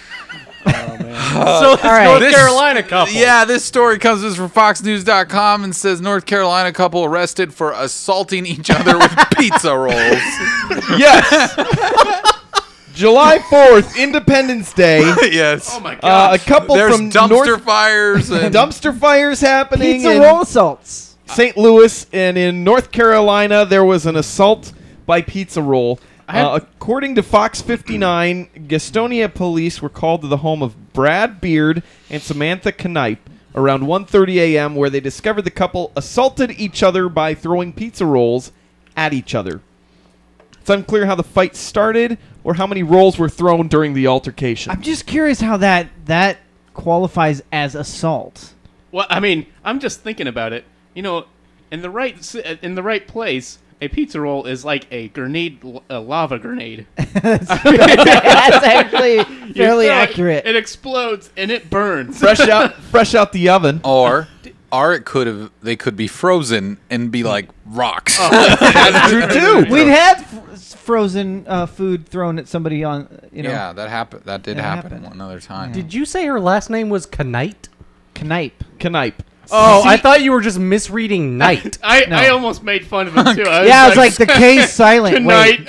So this right. North Carolina couple. Yeah, this story comes to us from FoxNews.com and says North Carolina couple arrested for assaulting each other with pizza rolls. Yes. July 4th, Independence Day. Yes. Oh, my gosh. A couple There's from dumpster fires and dumpster fires happening Pizza in roll assaults. St. Louis, and in North Carolina there was an assault by pizza roll. According to Fox 59, Gastonia police were called to the home of Brad Beard and Samantha Knipe around 1:30 a.m. where they discovered the couple assaulted each other by throwing pizza rolls at each other. It's unclear how the fight started or how many rolls were thrown during the altercation. I'm just curious how that qualifies as assault. Well, I mean, I'm just thinking about it. You know, in the right place, a pizza roll is like a lava grenade. That's actually Fairly throw it, accurate. It explodes and it burns. Fresh out the oven. Or they could be frozen and be like rocks. That's true too. We've had frozen food thrown at somebody on. Yeah, that happened. That did happen one other time. Did you say her last name was Knipe? Knipe. Oh, I thought you were just misreading night. I almost made fun of him too. I was like the K's silent. Knight.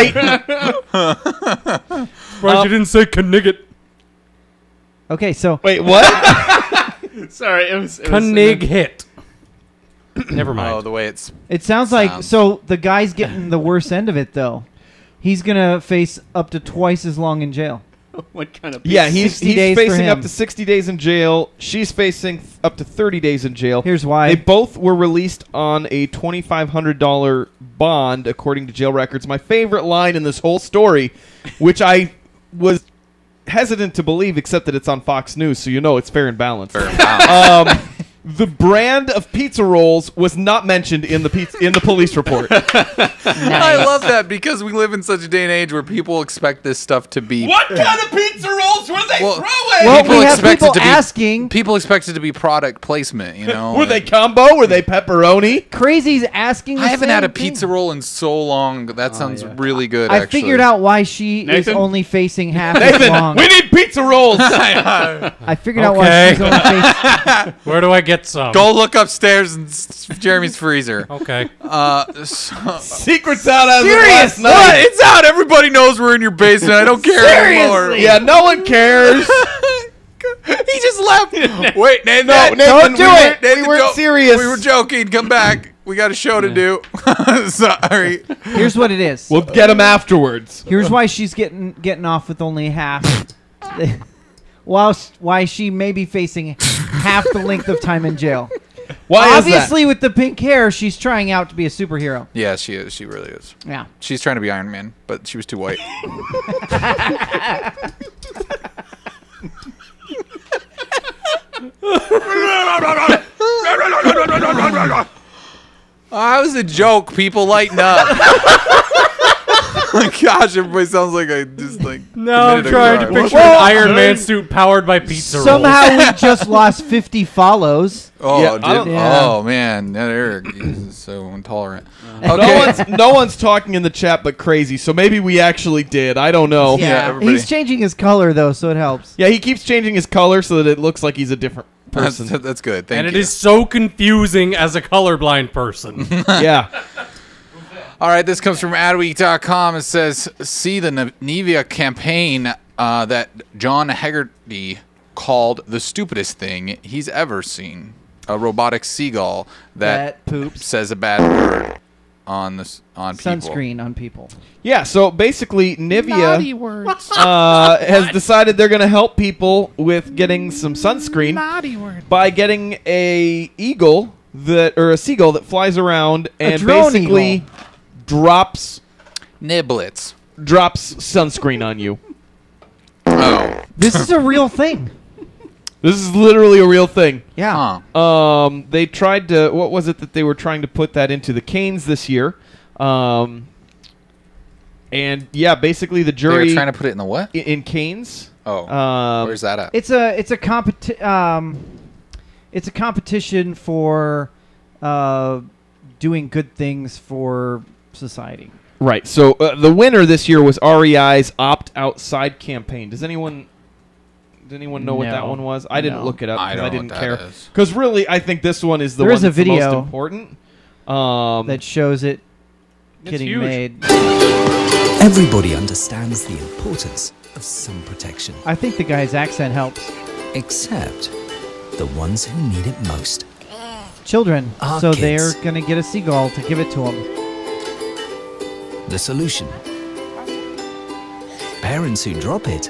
Surprised you didn't say Knigget. Okay, so wait, what? Sorry, it was Knig hit. Never mind. Oh, the way it sounds like so the guy's getting the worst end of it though. He's gonna face up to twice as long in jail. What kind of? Yeah, he's 60 days facing for up him. to 60 days in jail. She's facing up to 30 days in jail. Here's why. They both were released on a $2,500 bond, according to jail records. My favorite line in this whole story, which I was hesitant to believe, except that it's on Fox News, so you know it's fair and balanced. The brand of pizza rolls was not mentioned in the police report. I love that because we live in such a day and age where people expect this stuff to be. What kind of pizza rolls were they throwing? Well, we have people asking. People expect it to be product placement, you know. Were they combo? Were they pepperoni? Crazy's asking. I haven't had a pizza roll in so long. That sounds really good. I figured out why she is only facing half as Nathan, long. we need pizza rolls. I figured out why she's only facing. Where do I get some? Go look upstairs in Jeremy's freezer. Okay. Secret's out as of last night. What? It's out. Everybody knows we're in your basement. I don't care anymore. Yeah, no one cares. He just left. Wait, Nathan. No, Nathan, don't do it. We weren't serious. We were joking. Come back. We got a show to do. Sorry. Here's what it is. We'll get him afterwards. Here's why she's getting off with only half. Why she may be facing half the length of time in jail. Why Obviously, is that? with the pink hair, she's trying out to be a superhero. Yeah, she is. She really is. Yeah. She's trying to be Iron Man, but she was too white. That was a joke. People lighten up. Oh my gosh, everybody sounds like I just like. No, I'm committed a trying to crime. picture an Iron Man suit powered by pizza rolls. Somehow we just lost 50 follows. Oh, Yeah. oh man, that Eric is so intolerant. Okay. No one's talking in the chat but Crazy, so maybe we actually did. I don't know. Yeah, everybody. he's changing his color though, so it helps. Yeah, he keeps changing his color so that it looks like he's a different person. That's good. Thank And you. it is so confusing as a colorblind person. Yeah. All right, this comes from Adweek.com. It says, see the Nivea campaign that John Hegarty called the stupidest thing he's ever seen. A robotic seagull that poops. says a bad word on people. Sunscreen on people. Yeah, so basically Nivea has decided they're going to help people with getting some sunscreen by getting a seagull that flies around and basically drops sunscreen on you. Oh. This is a real thing. This is literally a real thing. Yeah. They tried to. What was it that they were trying to put that into the Canes this year? And yeah, basically the jury. They were trying to put it in the what? In Canes. Oh. Where's that at? It's a competition for doing good things for society. Right. So the winner this year was REI's Opt Outside campaign. Does anyone know what that one was? I didn't look it up because I didn't care. Because really, I think this one is the one that's the most important. That shows it getting made. Everybody understands the importance of sun protection. I think the guy's accent helps. Except the ones who need it most. Children. Our So kids. they're going to get a seagull to give it to them. The solution. Parents who drop it.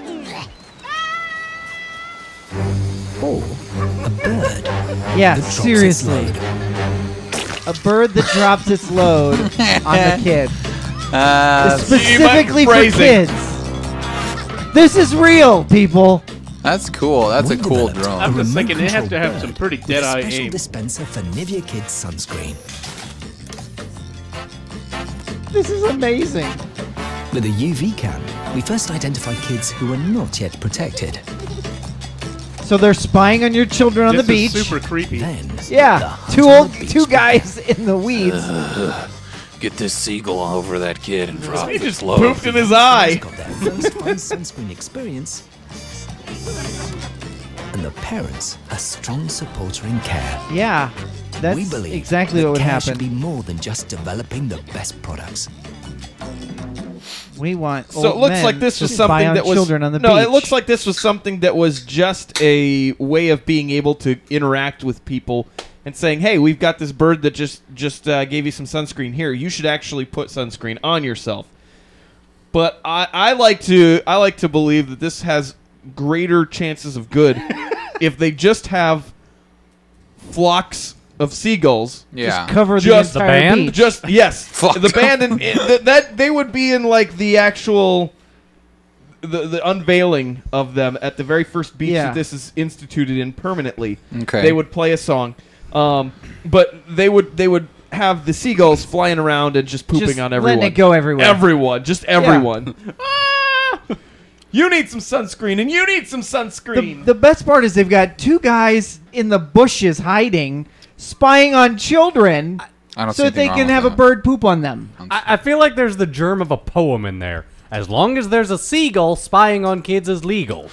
Or a bird. Yeah, that drops its seriously. load. A bird that drops its load on the kid. Uh, Specifically for kids. This is real, people. That's cool. That's a cool drone. I'm just thinking it has Remote to have control some pretty bird dead-eye with a special aim. dispenser for Nivea Kids sunscreen. This is amazing. With a UV can we first identify kids who are not yet protected. So they're spying on your children on This the is beach. super creepy. Then, Yeah, two guys in the weeds. Get this seagull over that kid and drop He it just slow. pooped in his eye. got their first fun sunscreen experience, and the parents a strong supporter in care. Yeah, that's we believe exactly that what would care happen. should be more than just developing the best products. We want So it old looks men like this to was spy something on that was children on the no. beach. It looks like this was something that was just a way of being able to interact with people and saying, "Hey, we've got this bird that just gave you some sunscreen. Here, you should actually put sunscreen on yourself." But I like to believe that this has greater chances of good if they just have flocks of seagulls. Yeah. cover the Just entire band? beach. Just yes, Fuck. the band and that they would be in like the actual the unveiling of them at the very first beach Yeah. that this is instituted in permanently. Okay. They would play a song, but they would have the seagulls flying around and just pooping Just on everyone. letting it go everywhere. Everyone, just everyone. Ah! You need some sunscreen, and you need some sunscreen. The best part is they've got two guys in the bushes hiding, spying on children, I don't see so that they anything can wrong have with a that. bird poop on them. I feel like there's the germ of a poem in there. As long as there's a seagull, spying on kids is legal.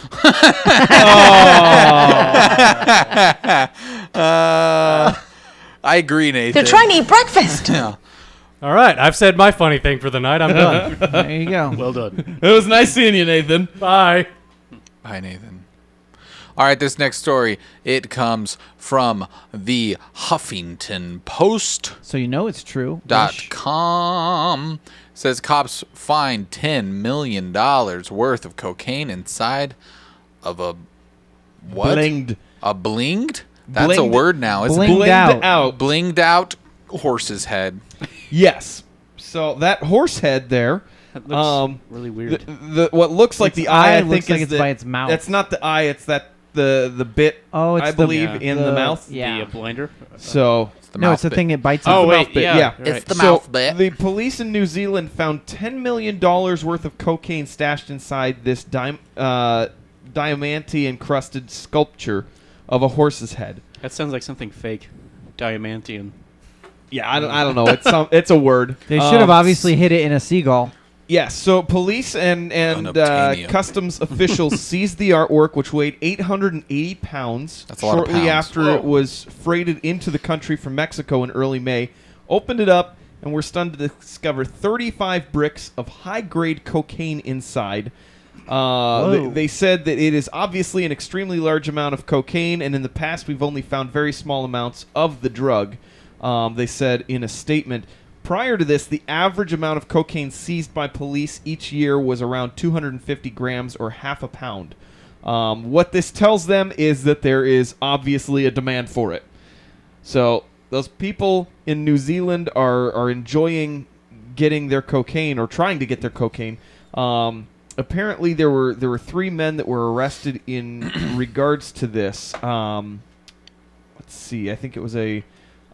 I agree, Nathan. They're trying to eat breakfast. Yeah. All right, I've said my funny thing for the night. I'm done. There you go. Well done. It was nice seeing you, Nathan. Bye. Hi, Nathan. All right, this next story, it comes from the Huffington Post. So you know it's true. .com says cops find $10 million worth of cocaine inside of a what? Blinged. A blinged? That's a Blinged. word now, isn't Blinged it? out. Blinged out horse's head. Yes. So that horse head there. That looks really weird. The what looks like Its the eye, eye I looks think, like is it's the, by its mouth. That's not the eye. It's the bit. Oh, it's I the- believe in the mouth. Yeah. The blinder. So The No, mouth it's the bit. thing it bites. Oh, into. wait, mouth bit, yeah. yeah. You're It's right. the So mouth bit. the police in New Zealand found $10 million worth of cocaine stashed inside this diamante-encrusted sculpture of a horse's head. That sounds like something fake. Diamantian. Yeah, I don't know. It's a word. They should have obviously hit it in a seagull. Yes, so police and Unobtainium. customs officials seized the artwork, which weighed 880 pounds, That's a lot of shortly pounds. after it was freighted into the country from Mexico in early May, opened it up, and were stunned to discover 35 bricks of high-grade cocaine inside. They said that it is obviously an extremely large amount of cocaine, and in the past we've only found very small amounts of the drug, they said in a statement. Prior to this, the average amount of cocaine seized by police each year was around 250 grams or half a pound. What this tells them is that there is obviously a demand for it. So those people in New Zealand are enjoying getting their cocaine or trying to get their cocaine. Apparently, there were 3 men that were arrested in regards to this. Let's see. I think it was a.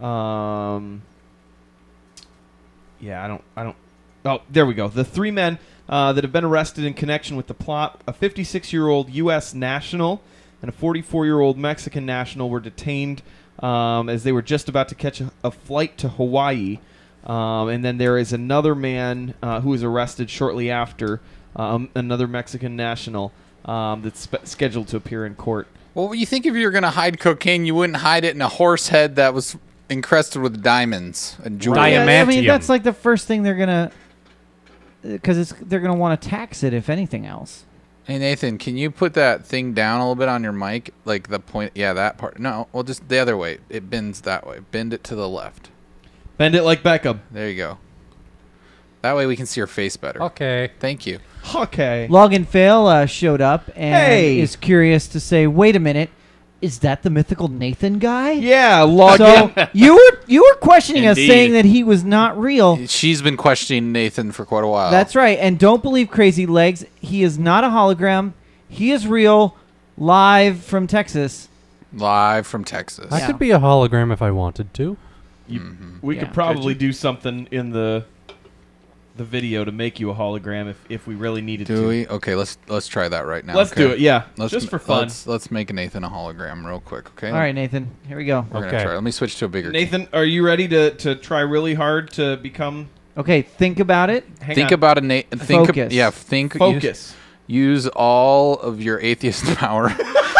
Yeah, I don't. Oh, there we go. The 3 men that have been arrested in connection with the plot, a 56-year-old U.S. national and a 44-year-old Mexican national, were detained as they were just about to catch a flight to Hawaii. And then there is another man who was arrested shortly after, another Mexican national that's scheduled to appear in court. Well, you think if you were going to hide cocaine, you wouldn't hide it in a horse head that was encrusted with diamonds and jewelry. Yeah, I mean, that's like the first thing they're gonna, because they're gonna want to tax it if anything else. Hey Nathan, can you put that thing down a little bit on your mic, like the point? Yeah, that part. No, well, just the other way. It bends that way. Bend it to the left. Bend it like Beckham. There you go. That way we can see your face better. Okay. Thank you. Okay. Log and Fail showed up and Hey! is curious to say, wait a minute, is that the mythical Nathan guy? Yeah, Log So you were questioning us, Indeed. saying that he was not real. She's been questioning Nathan for quite a while. That's right, and don't believe Crazy Legs. He is not a hologram. He is real, live from Texas. Live from Texas. I could be a hologram if I wanted to. We Yeah. could probably do something in the the video to make you a hologram if we really needed to. Do we? Okay, let's try that right now. Let's okay? do it. Yeah, let's, just for fun. Let's make Nathan a hologram real quick. Okay. All right, Nathan. Here we go. We're gonna try. Let me switch to a bigger. Nathan, are you ready to try really hard to become? Okay, think about it. Think about a Focus. Think. Focus. Use all of your atheist power.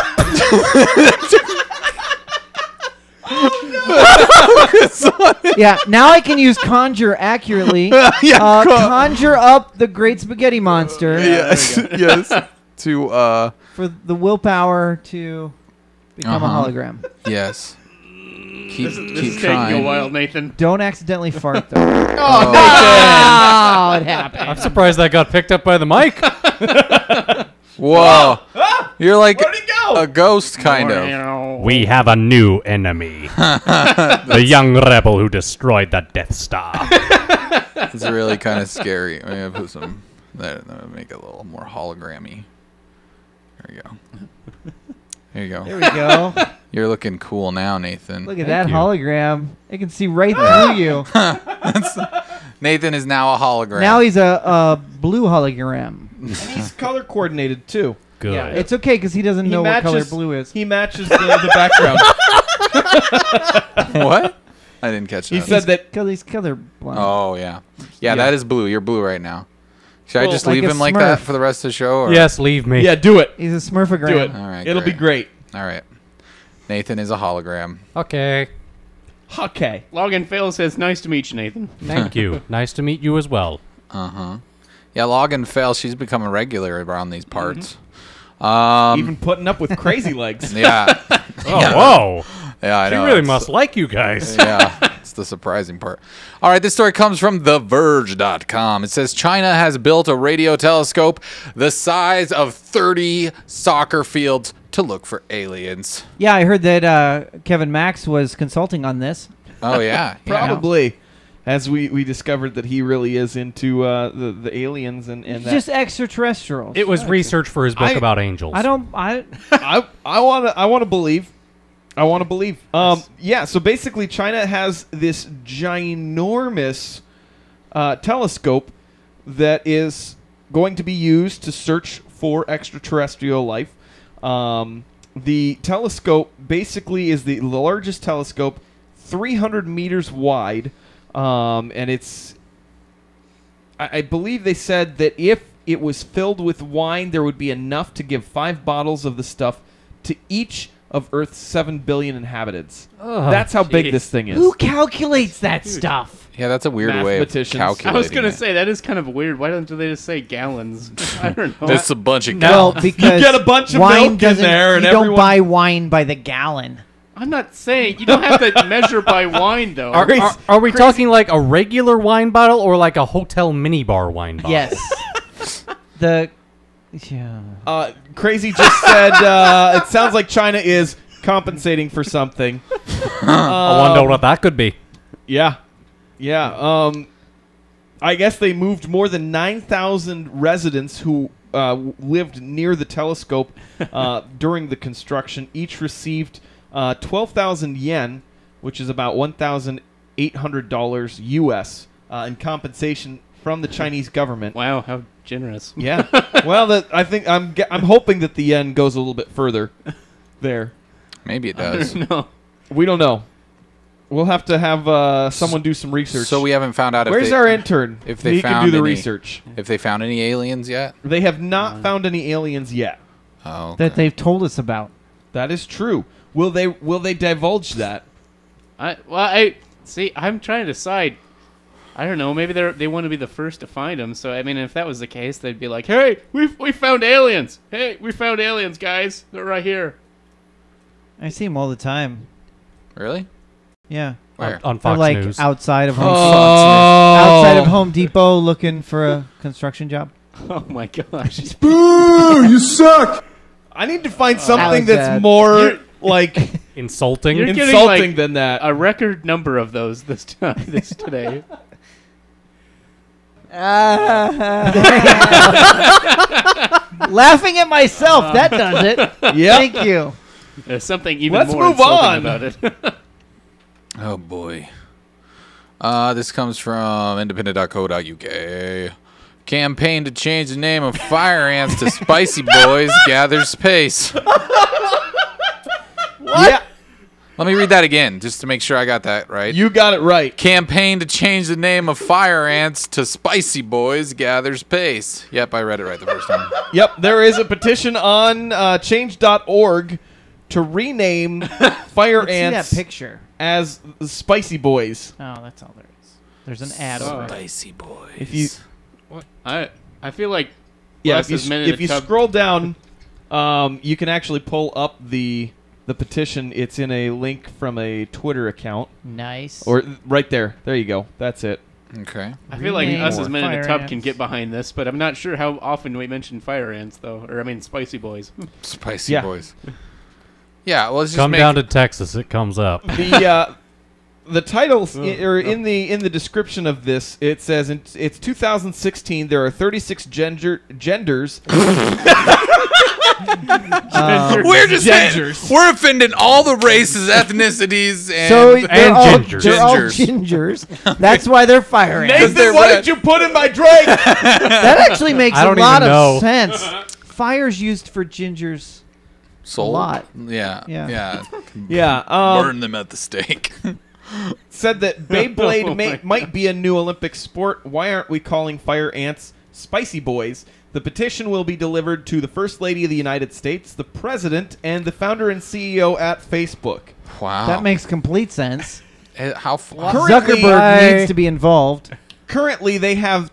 Yeah, now I can use conjure accurately. Conjure up the great spaghetti monster. Yes, yes. To for the willpower to become a hologram. Yes. This is trying. taking a while, Nathan. Don't accidentally fart though. Oh, Oh, it happened. I'm surprised that got picked up by the mic. Whoa. You're like Where'd he go? a ghost, kind of. We have a new enemy. The young rebel who destroyed the Death Star. It's really kind of scary. I'm gonna put some. That make it a little more hologrammy. There you go. There you go. There we go. You're looking cool now, Nathan. Look at that hologram. It can see right through you. Nathan is now a hologram. Now he's a blue hologram. And he's color coordinated too. Good. Yeah, it's okay because he doesn't know what color blue is. He matches the background. What? I didn't catch that. He said that because he's colorblind. Oh yeah. Yeah, that is blue. You're blue right now. Should I just like leave a him like Smurf. that for the rest of the show? Or? Yes, leave me. Yeah, do it. He's a Smurfogram. Do it. All right. It'll be great. All right. Nathan is a hologram. Okay. Okay. Login Fail says, "Nice to meet you, Nathan." Thank you. Nice to meet you as well. Yeah, Login Fail. She's become a regular around these parts. Even putting up with crazy legs. Yeah. Whoa. Yeah, I She know. really must like you guys. Yeah, it's the surprising part. All right, this story comes from TheVerge.com. It says China has built a radio telescope the size of 30 soccer fields to look for aliens. Yeah, I heard that Kevin Max was consulting on this. Oh, yeah. Probably. As we discovered that he really is into the aliens and It's that. just extraterrestrials. It was research for his book about angels. I want to believe. I want to believe. Yeah, so basically China has this ginormous telescope that is going to be used to search for extraterrestrial life. The telescope basically is the largest telescope, 300 meters wide, and it's... I believe they said that if it was filled with wine, there would be enough to give 5 bottles of the stuff to each of Earth's 7 billion inhabitants. That's how big this thing is. Who calculates that stuff? Yeah, that's a weird way of Mathematicians. calculating I was gonna it. say that is kind of weird. Why don't they just say gallons? I don't know. There's a bunch of Well, gallons. because You get a bunch of wine milk in doesn't- there and you don't everyone- buy wine by the gallon. I'm not saying you don't have to measure by wine though. Are we talking like a regular wine bottle or like a hotel minibar wine bottle? Yes. Yeah. Crazy just said it sounds like China is compensating for something. I wonder what that could be. Yeah. Yeah. I guess they moved more than 9,000 residents who lived near the telescope during the construction. Each received 12,000 yen, which is about $1,800 US, in compensation from the Chinese government. Wow, how generous. Yeah. Well, I think I'm hoping that the yen goes a little bit further there. Maybe it does. No. We don't know. We'll have to have someone do some research. So we haven't found out if Where's they, our intern? If they He found can do the any, research. If they found any aliens yet? They have not found any aliens yet. Oh, That they've told us about. That is true. Will they divulge that? I see. I'm trying to decide. I don't know. Maybe they want to be the first to find them. So I mean, if that was the case, they'd be like, "Hey, we found aliens! Hey, we found aliens, guys! They're right here." I see them all the time. Really? Yeah. Where? On They're Fox like News. outside of Home Oh. outside of Home Depot looking for a construction job. Oh my gosh! Boo! You suck! I need to find something That was that's bad. more like Insulting. You're getting, insulting like, than that. a record number of those this today. Laughing at myself. That does it. Yeah. Thank you. There's something even Let's more move insulting on. about it. Oh boy. This comes from independent.co.uk. Campaign to change the name of Fire Ants to Spicy Boys gathers pace. Yeah. Let me read that again, just to make sure I got that right. You got it right. Campaign to change the name of Fire Ants to Spicy Boys gathers pace. Yep, I read it right the first time. Yep, there is a petition on change.org to rename Fire Let's see Ants that picture. as the Spicy Boys. Oh, that's all there is. There's an ad over it. Spicy Boys. If you, What? I feel like yeah, Less if is you, Men in if a you Tub- scroll down, you can actually pull up the petition. It's in a link from a Twitter account. Nice. Or right there. There you go. That's it. Okay. I feel like Rename us as Men in a Fire Tub Ants. can get behind this, but I'm not sure how often we mention Fire Ants, though. Or, I mean, Spicy Boys. Spicy Yeah. Boys. Yeah, well, let's just Come make down to Texas, it comes up. The titles in the description of this, it says it's 2016. There are 36 genders. We're just we're offending all the races, ethnicities, and So and they're all gingers. they're all gingers. That's why they're Fire Ants. Nathan, what did you put in my drink? That actually makes I a don't lot even know. of sense. Fire's used for gingers Sold? a lot. Yeah, Yeah. Yeah. Burn them at the stake. Said that Beyblade might be a new Olympic sport. Why aren't we calling Fire Ants Spicy Boys? The petition will be delivered to the First Lady of the United States, the President, and the founder and CEO at Facebook. Wow. That makes complete sense. How Zuckerberg needs to be involved. Currently, they have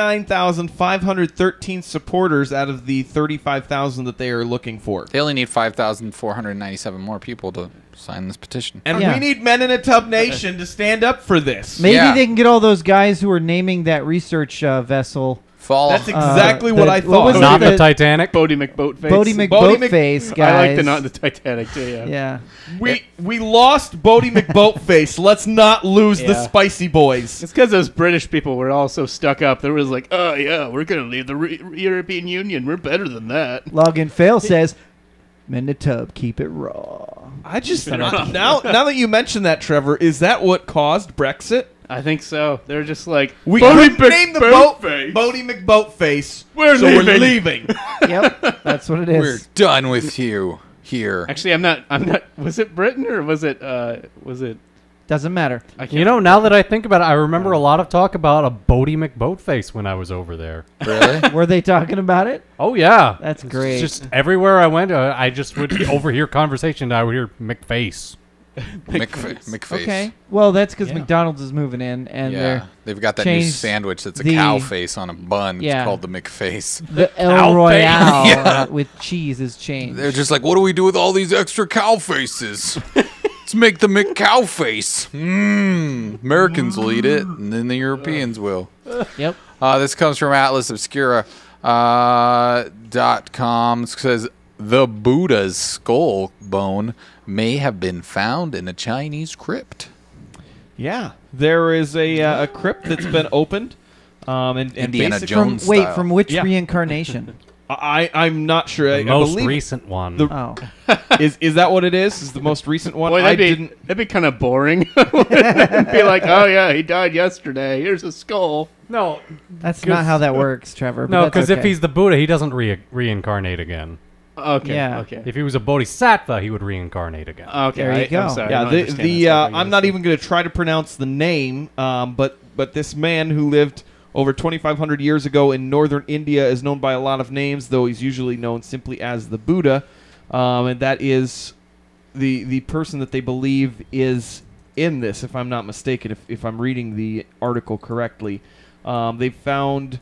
29,513 supporters out of the 35,000 that they are looking for. They only need 5,497 more people to sign this petition. And we need Men in a Tub Nation to stand up for this. Maybe they can get all those guys who are naming that research vessel. That's exactly what I thought. Not the Titanic. Bodie McBoatface. Bodie McBoatface, guys. I like the not the Titanic too. Yeah. Yeah. We lost Bodie McBoatface. Let's not lose the Spicy Boys. It's because those British people were all so stuck up. They was like, oh yeah, we're gonna leave the European Union. We're better than that. Login Fail says, Men in the Tub, keep it raw. I just now that you mention that, Trevor, is that what caused Brexit? I think so. They're just like We Bodie couldn't name the boat McBoatface. Bodie McBoatface. We're We're leaving. leaving. Yep, that's what it is. We're done with you here. Actually, I'm not. Was it Britain or was it? Doesn't matter. You know, now that I think about it, I remember a lot of talk about a Bodie McBoatface when I was over there. Really? Were they talking about it? Oh, yeah. That's It's great. Just everywhere I went, I just would overhear conversation. I would hear McFace. McFace. Okay. Well, that's because McDonald's is moving in, and Yeah, they've got that new changed sandwich that's a the- cow face on a bun. Yeah. It's called the McFace. the El Cow Royale face. Yeah. with cheese is changed. They're just like, what do we do with all these extra cow faces? Let's make the McCow face. Americans will eat it, and then the Europeans will. Yep. This comes from Atlas Obscura .com. It says, the Buddha's skull bone may have been found in a Chinese crypt. Yeah, there is a crypt that's been opened. And Indiana basic- Jones Wait, style. from which Yeah. reincarnation? I'm not sure. The I most believe recent one. Oh. Is that what it is? Is the most recent one? Boy, I that'd be kind of boring. Be like, oh yeah, he died yesterday. Here's a skull. No, That's not how that works, Trevor. but No, that's because if okay. he's the Buddha, he doesn't reincarnate again. Okay. Yeah. Okay. If he was a bodhisattva, he would reincarnate again. Okay. There you go. I'm sorry. Yeah, I don't the understand that stuff, I I'm guess. not even going to try to pronounce the name, but this man who lived over 2,500 years ago in northern India is known by a lot of names, though he's usually known simply as the Buddha, and that is the person that they believe is in this, if I'm not mistaken, if I'm reading the article correctly. They found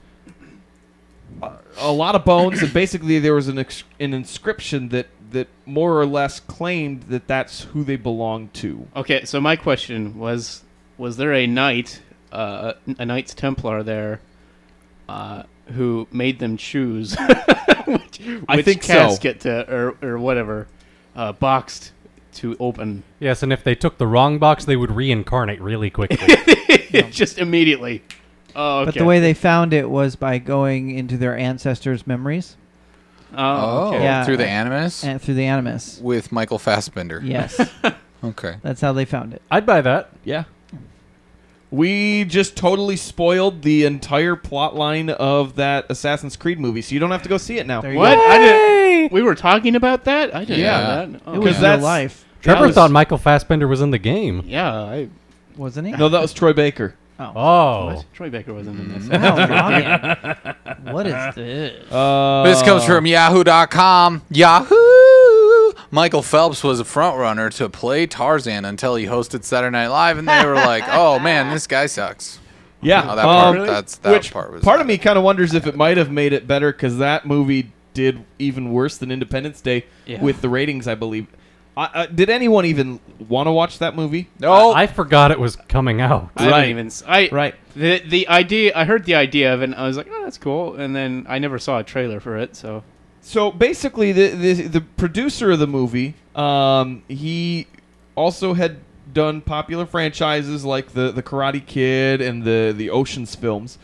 a lot of bones, and basically there was an inscription that more or less claimed that that's who they belonged to. Okay, so my question was there a knight, a Knights Templar there, who made them choose which I think so. casket to, or whatever, box to open? Yes, and if they took the wrong box, they would reincarnate really quickly. Just immediately. Oh, okay. But the way they found it was by going into their ancestors' memories. Oh, okay. Yeah, through the Animus? And through the Animus. With Michael Fassbender. Yes. Okay. That's how they found it. I'd buy that. Yeah. We just totally spoiled the entire plot line of that Assassin's Creed movie, so you don't have to go see it now. What? I didn't. We were talking about that. I didn't know that. Oh. It was real life. Trevor thought Michael Fassbender was in the game. Yeah, wasn't he? No, that was Troy Baker. Oh. Troy Baker wasn't in this. What is this? This comes from Yahoo.com. Yahoo! Michael Phelps was a front runner to play Tarzan until he hosted Saturday Night Live, and they were like, "Oh man, this guy sucks." Yeah, that part. really? That part was. Part of me kind of wonders if it might have made it better because that movie did even worse than Independence Day with the ratings, I believe. Did anyone even want to watch that movie? No, I forgot it was coming out. I didn't even. The idea. I heard the idea of it, and I was like, "Oh, that's cool," and then I never saw a trailer for it. So basically, the producer of the movie, he also had done popular franchises like the Karate Kid and the Ocean's films.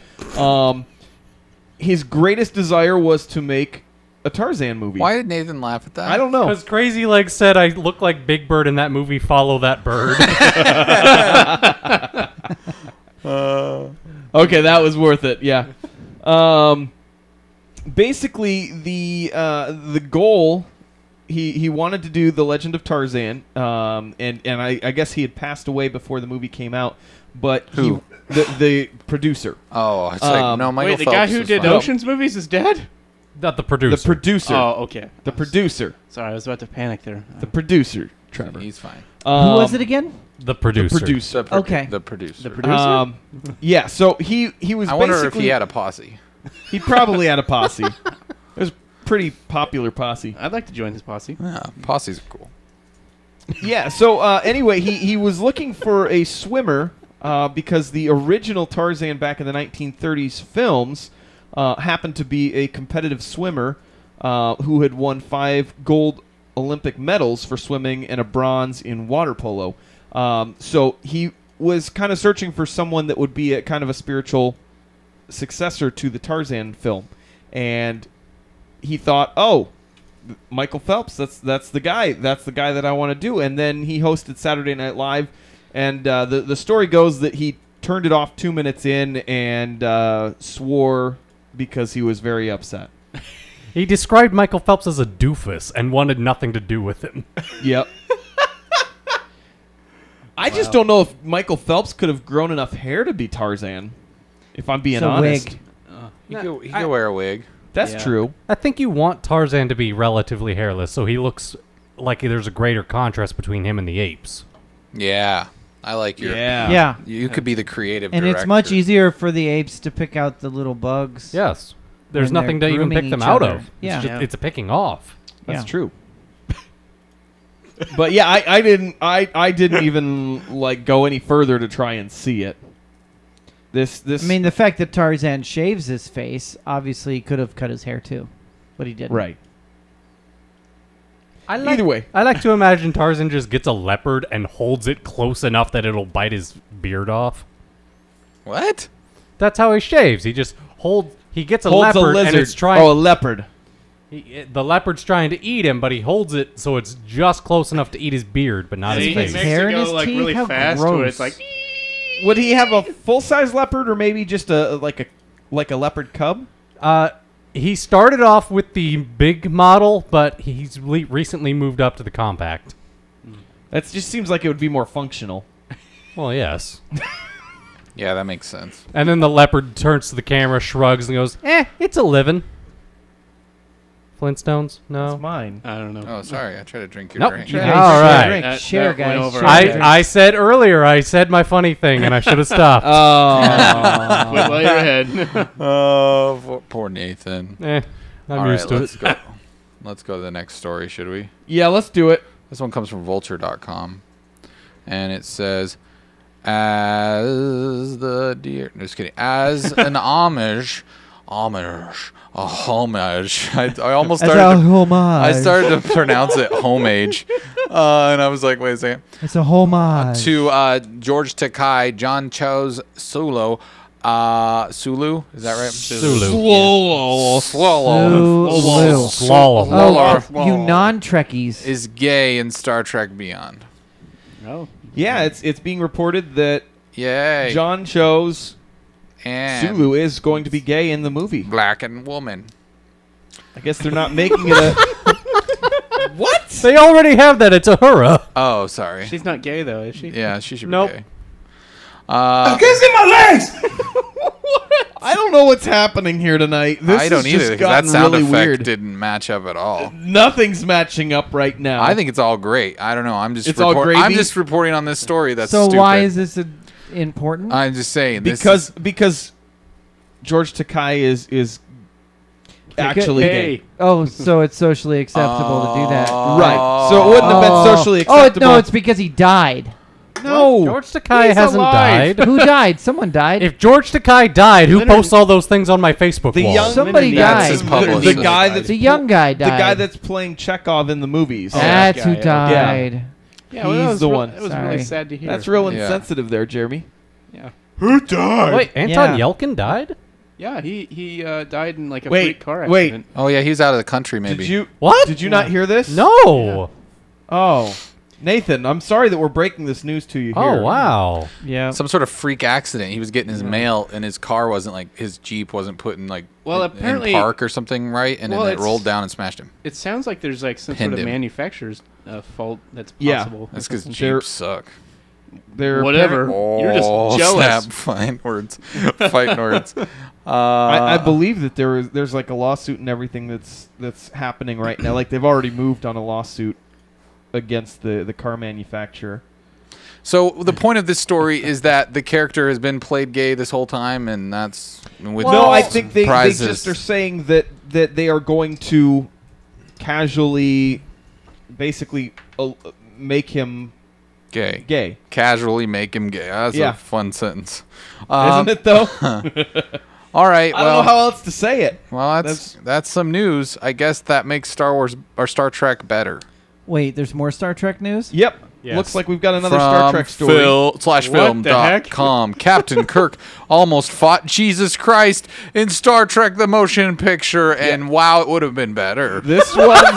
His greatest desire was to make a Tarzan movie. Why did Nathan laugh at that? I don't know. Because Crazy Legs said I look like Big Bird in that movie. Follow that bird. Okay, that was worth it. Yeah. Basically, the goal, he wanted to do The Legend of Tarzan, and I guess he had passed away before the movie came out. But Who? The producer. Oh, it's like no, Michael Wait, the Phelps guy who was did fine. Ocean's movies is dead? Not the producer. The producer. Oh, okay. The producer. Sorry, I was about to panic there. The producer, Trevor. He's fine. Who was it again? The producer. The producer. Okay. The producer. The producer? Yeah, so he was I wonder if basically- he had a posse. He probably had a posse. It was a pretty popular posse. I'd like to join his posse. Yeah, posses are cool. Yeah, so anyway, he was looking for a swimmer because the original Tarzan back in the 1930s films happened to be a competitive swimmer who had won 5 gold Olympic medals for swimming and a bronze in water polo. So he was kind of searching for someone that would be a kind of a spiritual successor to the Tarzan film. And he thought, oh, Michael Phelps, that's the guy. That's the guy that I want to do. And then he hosted Saturday Night Live. And the story goes that he turned it off 2 minutes in and swore because he was very upset. He described Michael Phelps as a doofus and wanted nothing to do with him. Yep. I just don't know if Michael Phelps could have grown enough hair to be Tarzan, if I'm being It's a honest. wig. He could wear a wig. That's true. I think you want Tarzan to be relatively hairless, so he looks like there's a greater contrast between him and the apes. Yeah, I like your. Yeah. You could be the creative And director. it's much easier for the apes to pick out the little bugs. Yes. There's when nothing they're to even grooming pick them each out other. of. Yeah. It's, just, it's a picking off. That's Yeah. true. But yeah, I didn't even like go any further to try and see it. This I mean, the fact that Tarzan shaves his face, obviously he could have cut his hair too, but he didn't. right. Either way. I like to imagine Tarzan just gets a leopard and holds it close enough that it'll bite his beard off. What? That's how he shaves. He just he gets a Holds leopard lizard. and it's trying. Oh, a leopard. The leopard's trying to eat him, but he holds it so it's just close enough to eat his beard, but not his He face. makes Hair it in go his like teeth? really How fast to it. gross. It's like Would he have a full-size leopard or maybe just a leopard cub? He started off with the big model, but he's recently moved up to the compact. That just seems like it would be more functional. Well, yes. Yeah, that makes sense. And then the leopard turns to the camera, shrugs, and goes, it's a living. Flintstones? No. That's mine. I don't know. Oh, sorry. I tried to drink your Nope. drink. All right. That- Share, that guys. went over Share. our heads. I said earlier, I said my funny thing, and I should have stopped. Oh. Quit while you're ahead. Oh, poor Nathan. I'm All used right, to let's it. go. Let's go to the next story, should we? Yeah, let's do it. This one comes from Vulture.com, and it says, "As the deer." No, just kidding. As an homage. I almost As started. a homage. I started to pronounce it homage, and I was like, "Wait a second." It's a homage. To George Takei, John Cho's Sulu. Sulu, is that right? Sulu. Swallow. Swallow. Oh, you non-Trekkies. Is gay in Star Trek Beyond. Oh. Yeah, it's being reported that Yay. John Cho's and Sulu is going to be gay in the movie. Black and woman. I guess they're not making it a... What? They already have that. It's Uhura. Oh, sorry. She's not gay though, is she? Yeah, she should Nope. be gay. I can't see my legs. I don't know what's happening here tonight. This I don't has either, just because that gotten sound really effect weird. didn't match up at all. Nothing's matching up right now. I think it's all great. I don't know. I'm just It's all I'm gravy? just reporting on this story. That's So stupid. why is this important? I'm just saying because George Takei is actually gay. Oh, so it's socially acceptable to do that. Right. So it wouldn't have been socially acceptable. Oh, no, it's because he died. No. George Takei hasn't died. Who died? Someone died. If George Takei died, who posts all those things on my Facebook wall? Somebody died. The guy that's the young guy The died. guy that's playing Chekhov in the movies. That's who died. Yeah, well, that He's was the real- one. It was really sad to hear. That's real Yeah. insensitive there, Jeremy. Yeah. Who died? Wait, Anton Yelkin died? Yeah, he died in like a Wait, freak car wait. accident. Oh yeah, he was out of the country. Maybe. Did you What? Did you not hear this? No. Oh, Nathan, I'm sorry that we're breaking this news to you here. Oh, wow. Yeah. Some sort of freak accident. He was getting his mail, and his car wasn't like his Jeep wasn't put in like Well, in apparently- park or something, right? And Well, then it it's- rolled down and smashed him. It sounds like there's like some Pinned sort of him. manufacturer's fault that's Yeah. possible. That's because They're- Jeeps suck. They're Whatever. You're just Oh, jealous. snap. Fighting words. Fighting words. I believe that there's like a lawsuit and everything that's happening right now. Like they've already moved on a lawsuit against the car manufacturer. So the point of this story is that the character has been played gay this whole time, and that's with No, I think they prizes. just are saying that they are going to casually, basically make him gay. Gay. Casually make him gay. That's Yeah. a fun sentence. Isn't it though? All right. I don't know how else to say it. Well, that's some news. I guess that makes Star Wars or Star Trek better. Wait, there's more Star Trek news? Yep. Yes. Looks like we've got another From Star Trek story. Film.com. Captain Kirk almost fought Jesus Christ in Star Trek the Motion Picture, and wow, it would have been better. This one's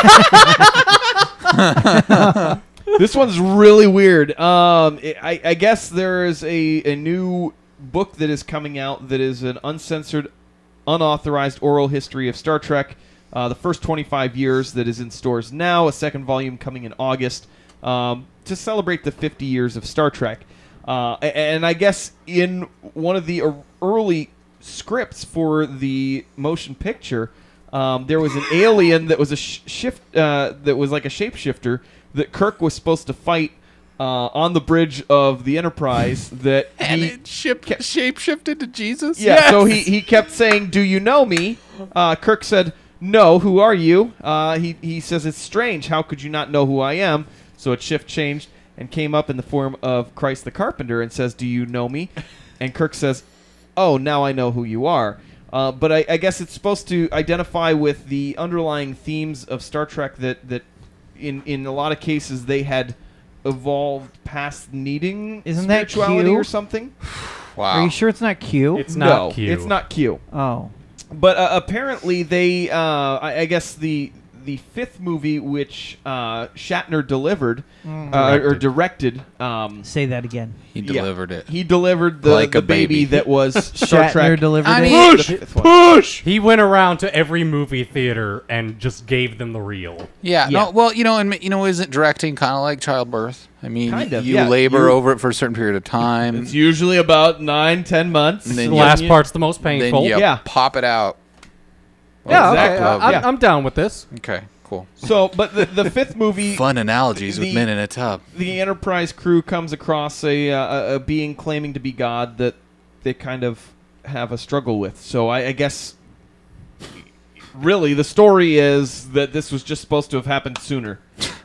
this one's really weird. I guess there is a new book that is coming out that is an uncensored, unauthorized oral history of Star Trek. The first 25 years that is in stores now. A second volume coming in August to celebrate the 50 years of Star Trek. And I guess in one of the early scripts for the motion picture, there was an alien that was a that was like a shapeshifter that Kirk was supposed to fight on the bridge of the Enterprise. That And he it shape-shifted to Jesus? yeah, so he kept saying, "Do you know me?" Kirk said, "No, who are you?" He says, "It's strange. How could you not know who I am?" So it shift changed and came up in the form of Christ the Carpenter and says, "Do you know me?" And Kirk says, "Oh, now I know who you are." But I guess it's supposed to identify with the underlying themes of Star Trek that in a lot of cases they had evolved past needing Isn't that spirituality Q? or something. Wow. Are you sure it's not Q? It's not No, Q. it's not Q. Oh. But apparently they, I guess the fifth movie, which Shatner delivered or directed. Say that again. He delivered it. He delivered the, Like the a baby baby. that was Star Shatner Trek. delivered I it. mean, The fifth one. Push. He went around to every movie theater and just gave them the reel. Yeah, Yeah. no, well, isn't directing kind of like childbirth? I mean, Kind of, you yeah. labor You- over it for a certain period of time. It's usually about 9-10 months. And then The you- last part's the most then painful. you Yeah. pop it out. Yeah, Exactly. okay, Yeah. I'm down with this. Okay, cool. So, but the fifth movie, Fun analogies with the- men in a tub. the Enterprise crew comes across a being claiming to be God that they kind of have a struggle with. So I guess really the story is that this was just supposed to have happened sooner.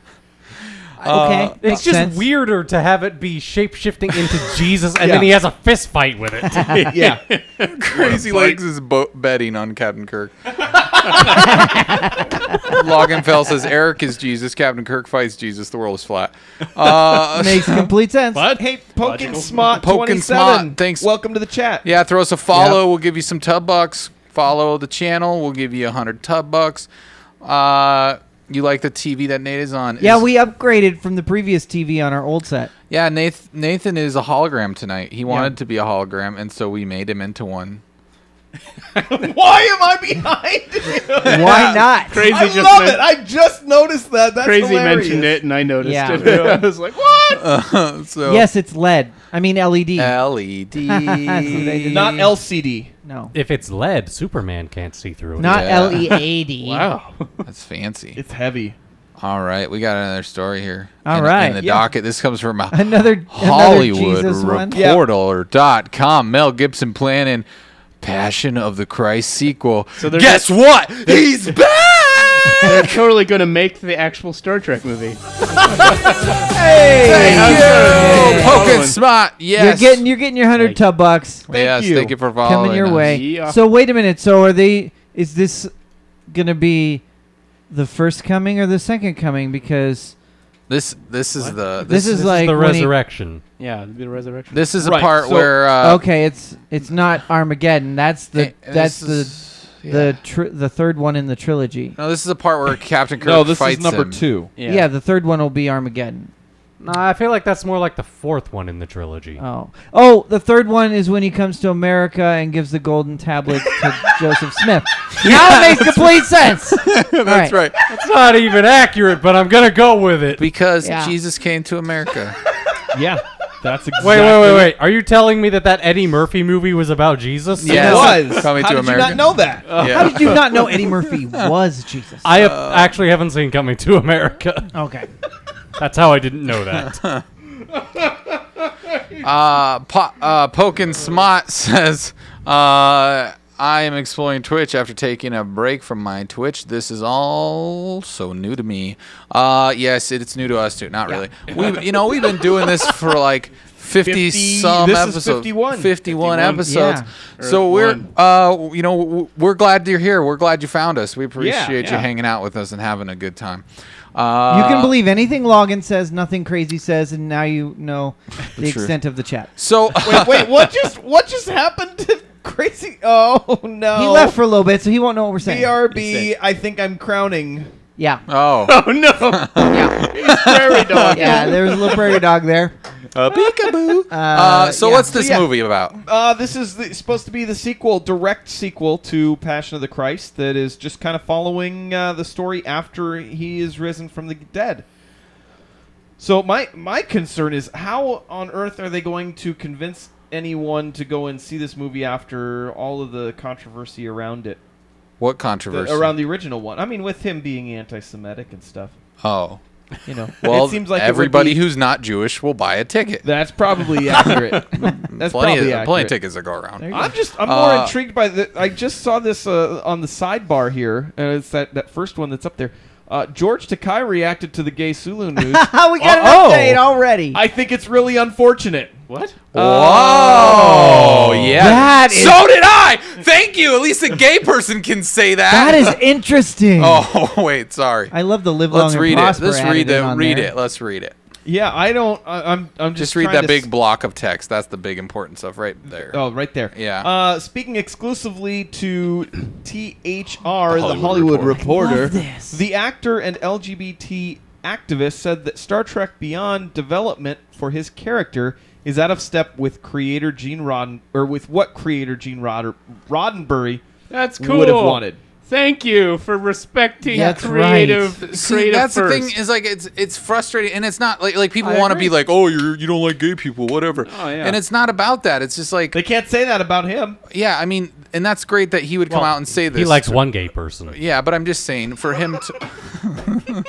Okay. It's makes just sense. weirder to have it be shape-shifting into Jesus, and Yeah. then he has a fist fight with it. Yeah. Crazy Legs is betting on Captain Kirk. Loganfell says Eric is Jesus. Captain Kirk fights Jesus. The world is flat. Makes complete sense. Hey, Pokin Smot Pokin 27. Smot, thanks. Welcome to the chat. Yeah, throw us a follow. We'll give you some tub bucks. Follow the channel. We'll give you 100 tub bucks. You like the TV that Nate is on? Yeah, we upgraded from the previous TV on our old set. Yeah, Nathan is a hologram tonight. He wanted to be a hologram, and so we made him into one. Why am I behind you? Why not? Crazy I just love men- it. I just noticed that. That's Crazy hilarious. mentioned it, and I noticed Yeah. it. I was like, what? So Yes, it's LED. I mean LED. LED. Not LCD. No. If it's lead, Superman can't see through it. Not Yeah. LED. Wow. That's fancy. It's heavy. All right, we got another story here. All in, right, in the yeah. docket. This comes from Another Jesus one. HollywoodReporter.com. Mel Gibson planning Passion of the Christ sequel. So they're guess just- what? He's back. They're totally going to make the actual Star Trek movie. Thank you. Poking smart. Yes. You're getting your $100 tub bucks. Yes, thank you for following Coming your us. way. Yeah. So wait a minute. So is this gonna be the first coming or the second coming? Because This is the This is like the when he- resurrection. Yeah, the resurrection. This is a Right, part so- where okay, it's not Armageddon. That's the this is- the third one in the trilogy. no, this is a part where Captain Kirk No, this fights is number him. 2. Yeah. the third one will be Armageddon. No, I feel like that's more like the fourth one in the trilogy. Oh, the third one is when he comes to America and gives the golden tablets to Joseph Smith. Now it makes complete sense. That's right. That's not even accurate, but I'm gonna go with it. Because Yeah. Jesus came to America. Yeah, that's exactly. Wait. Are you telling me that Eddie Murphy movie was about Jesus? Yes. It was. Coming How to did America. you not know that? How did you not know Eddie Murphy was Jesus? I actually haven't seen Coming to America. Okay. That's how I didn't know that. Pokin Smot says, I am exploring Twitch after taking a break from my Twitch. This is all so new to me. Yes, it's new to us too. Not really. We've been doing this for like 50 some this is episodes. 51. 51 episodes. Yeah. So we're glad you're here. We're glad you found us. We appreciate you yeah. hanging out with us and having a good time. You can believe anything Logan says, nothing crazy says, and now you know the truth. extent of the chat. So Wait, what just happened to Crazy? Oh no. He left for a little bit, so he won't know what we're saying. BRB, I think I'm crowning. Yeah. Oh. Oh, no. Yeah. Prairie dog. Yeah, there was a little prairie dog there. Peekaboo. So what's this movie about? This is supposed to be the direct sequel to Passion of the Christ that is just kind of following the story after he is risen from the dead. So my concern is how on earth are they going to convince anyone to go and see this movie after all of the controversy around it? What controversy? Around the original one. I mean, with him being anti-Semitic and stuff. Oh. You know, well, it seems like everybody who's not Jewish will buy a ticket. That's probably accurate. That's plenty of accurate. tickets that go around. I'm more intrigued by I just saw this on the sidebar here, and it's that first one that's up there. George Takei reacted to the gay Sulu news. We got an update already. I think it's really unfortunate. What? Whoa! Yeah. That is- so did I. Thank you. At least a gay person can say that. That is interesting. Oh wait, sorry. I love the live long Let's and read it. prosper. Let's read added in on there. it. Let's read it. Yeah, I don't. I'm just read trying that to big block of text. That's the big important stuff right there. Oh, right there. Yeah. Speaking exclusively to THR, the Hollywood Reporter, the actor and LGBT activist said that Star Trek Beyond development for his character is out of step with creator Gene Roddenberry That's cool. would have wanted. Thank you for respecting That's creative. right. See, that's first. the thing is like it's frustrating, and it's not like people I want to agree. be like, oh, you don't like gay people, whatever. Oh, yeah. And it's not about that. It's just like They can't say that about him. yeah, I mean, and that's great that he would come out and say this. He likes one gay person. Yeah, but I'm just saying for him to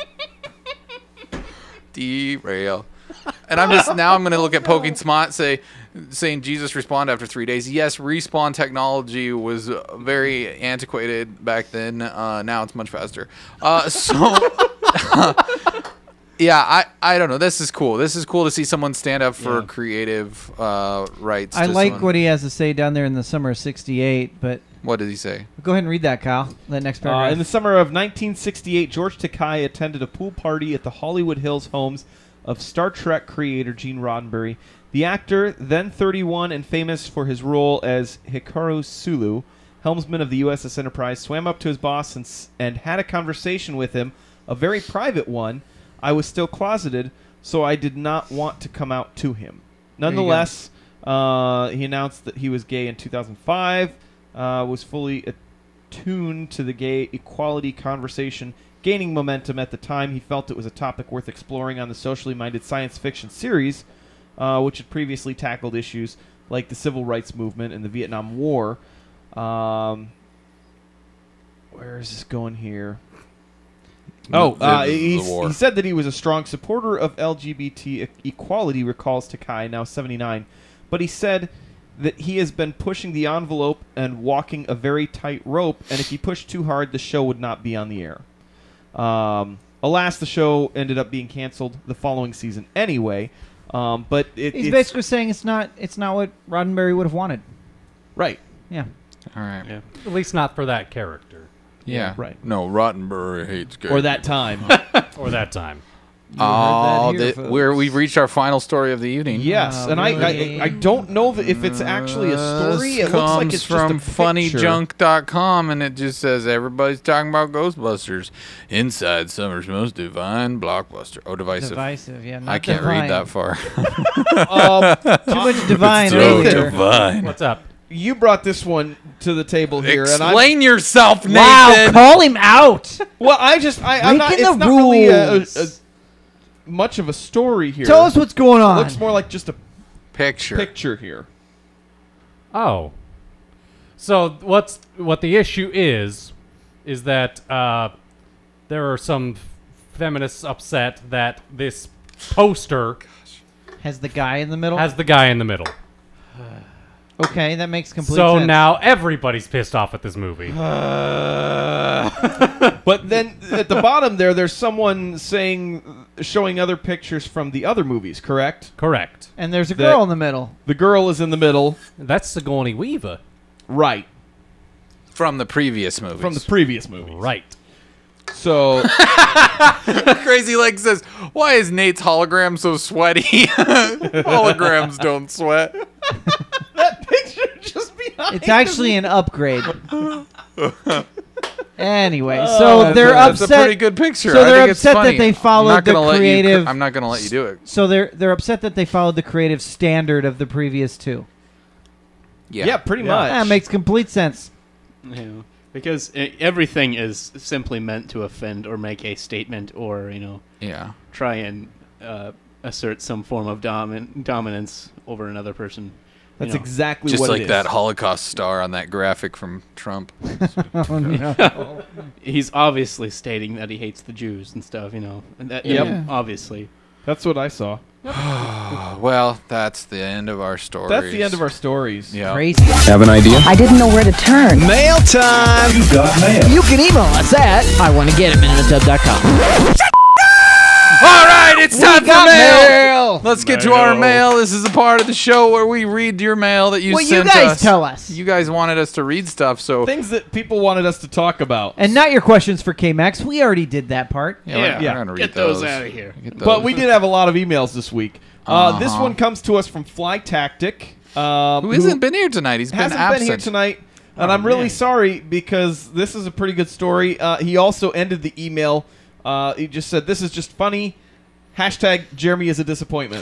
derail. And I'm going to look at Poking Smot saying Jesus respawned after 3 days. Yes, respawn technology was very antiquated back then. Now it's much faster. Yeah, I don't know. This is cool. This is cool to see someone stand up for creative rights. I to like someone. what he has to say down there in the summer of '68, but What did he say? go ahead and read that, Kyle. That next paragraph. In the summer of 1968, George Takei attended a pool party at the Hollywood Hills homes of Star Trek creator Gene Roddenberry. The actor, then 31 and famous for his role as Hikaru Sulu, helmsman of the USS Enterprise, swam up to his boss and had a conversation with him a very private one. I was still closeted, so I did not want to come out to him. Nonetheless, he announced that he was gay in 2005, was fully attuned to the gay equality conversation, gaining momentum at the time. He felt it was a topic worth exploring on the socially minded science fiction series, which had previously tackled issues like the civil rights movement and the Vietnam War. Where is this going here? He said that he was a strong supporter of LGBT equality, recalls Takai, now 79. But he said that he has been pushing the envelope and walking a very tight rope, and if he pushed too hard, the show would not be on the air. Alas, the show ended up being canceled the following season anyway. But he's basically saying it's not what Roddenberry would have wanted. Right. Yeah. All right. Yeah. At least not for that character. Yeah. Right. No, Roddenberry hates gay. Or that time. Or that time. We've reached our final story of the evening. Yes, and I don't know if it's actually a story. It looks like it's from just a picture. funnyjunk.com, and it just says everybody's talking about Ghostbusters inside summer's most divine blockbuster. Oh, divisive. Divisive, yeah. I can't read that far. Too much divine. So divine. What's up? You brought this one to the table here. Explain yourself, Nathan. Wow, call him out. Well, I'm not. It's not really a much of a story here. Tell us what's going on. It looks more like just a picture here. Oh. So what the issue is that there are some feminists upset that this poster has the guy in the middle. Okay, that makes complete sense. So now everybody's pissed off at this movie. But then at the bottom there's someone showing other pictures from the other movies, correct? Correct. And there's a girl in the middle. The girl is in the middle. That's Sigourney Weaver. Right. From the previous movies. Right. So Crazy Leg says, "Why is Nate's hologram so sweaty?" Holograms don't sweat. That picture just behind. It's actually an upgrade. Anyway, so they're upset. That's a pretty good picture. So I they're think it's upset that funny. they followed the creative. I'm not going to let you do it. So they're upset that they followed the creative standard of the previous two. Yeah, pretty much. That makes complete sense. Yeah, because everything is simply meant to offend or make a statement or try and assert some form of dominance over another person. That's exactly just what like it is. that Holocaust star on that graphic from Trump. Oh, no. He's obviously stating that he hates the Jews and stuff, And that, obviously. That's what I saw. Well, that's the end of our stories. That's the end of our stories. Yeah. Crazy. Have an idea? I didn't know where to turn. Mail time! You got mail. You can email us at iwannagetitminutub.com. All right, it's time for mail. mail. Let's get to our mail. This is a part of the show where we read your mail that you sent us. You guys tell us. You guys wanted us to read stuff, so things that people wanted us to talk about, and not your questions for K-Max. We already did that part. We're gonna read Get those out of here. But we did have a lot of emails this week. This one comes to us from Fly Tactic, who hasn't been here tonight. He's been hasn't absent. been here tonight, and I'm really sorry because this is a pretty good story. He also ended the email. He just said, "This is just funny." Hashtag Jeremy is a disappointment.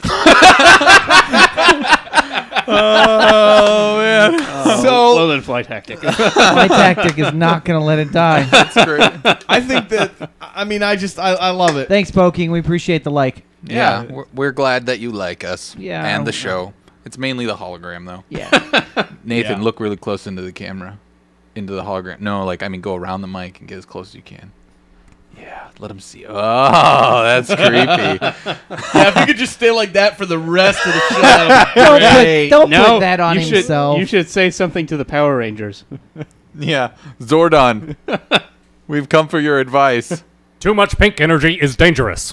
Oh man! So well then, Fly Tactic. Fly Tactic is not going to let it die. That's great. I think that. I mean, I love it. Thanks, Poking. We appreciate the like. Yeah, we're glad that you like us. Yeah, and the show. It's mainly the hologram, though. Yeah. Nathan, look really close into the camera, into the hologram. No, go around the mic and get as close as you can. Yeah, let him see. Oh, that's creepy. If you could just stay like that for the rest of the show. Don't put that on himself. You should say something to the Power Rangers. Yeah, Zordon, we've come for your advice. Too much pink energy is dangerous.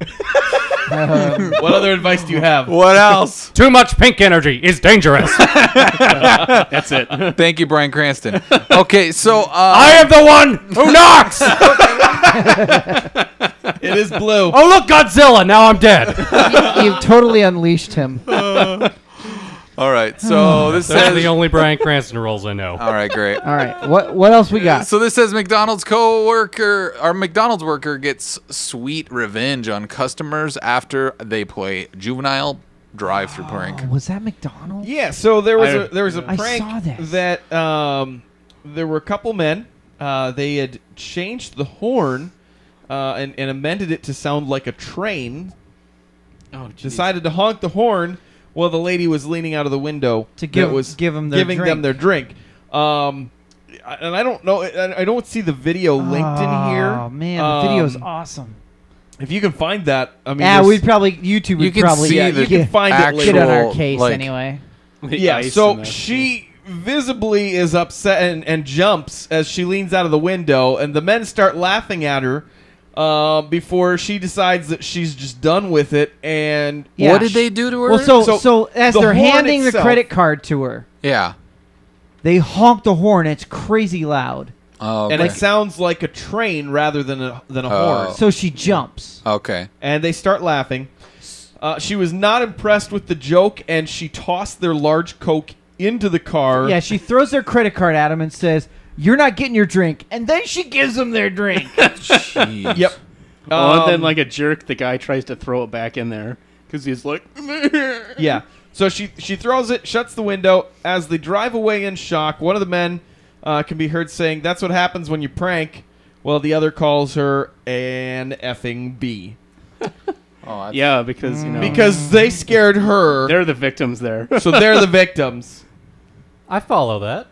What other advice do you have? What else? Too much pink energy is dangerous. That's it. Thank you, Bryan Cranston. Okay, so I am the one who knocks. It is blue. Oh, look, Godzilla. Now I'm dead. You've totally unleashed him. All right, so this Those are says the only Bryan Cranston roles I know. All right, great. All right. What else we got? So this says McDonald's McDonald's worker gets sweet revenge on customers after they play juvenile drive-through prank. Was that McDonald's? Yeah, so there was a I prank saw this. that there were a couple men. They had changed the horn and amended it to sound like a train. Oh, geez. Decided to honk the horn while the lady was leaning out of the window To that was give them their giving drink. them their drink. And I don't know. I don't see the video linked in here. Oh man, the video's awesome. If you can find that, I mean, Yeah, there's- we'd probably YouTube would You can probably see yeah, the you can find it actual, later. get on our case like- anyway. The Yeah, ice so and that. she visibly is upset and jumps as she leans out of the window, and the men start laughing at her before she decides that she's just done with it. And Yeah. What did they do to her? Well, so as the they're horn handing the itself- credit card to her, yeah. they honk the horn. It's crazy loud. Oh, and okay. it sounds like a train rather than a horn. So she jumps. Okay. And they start laughing. She was not impressed with the joke, and she tossed their large Coke into the car. Yeah, she throws their credit card at him and says, "You're not getting your drink." And then she gives them their drink. Jeez. Yep. Oh, and then like a jerk, the guy tries to throw it back in there because he's like, Yeah. So she throws it, shuts the window. As they drive away in shock, one of the men can be heard saying, "That's what happens when you prank." Well, the other calls her an effing B. Oh, yeah, because you know Because they scared her. they're the victims there. So they're the victims. I follow that.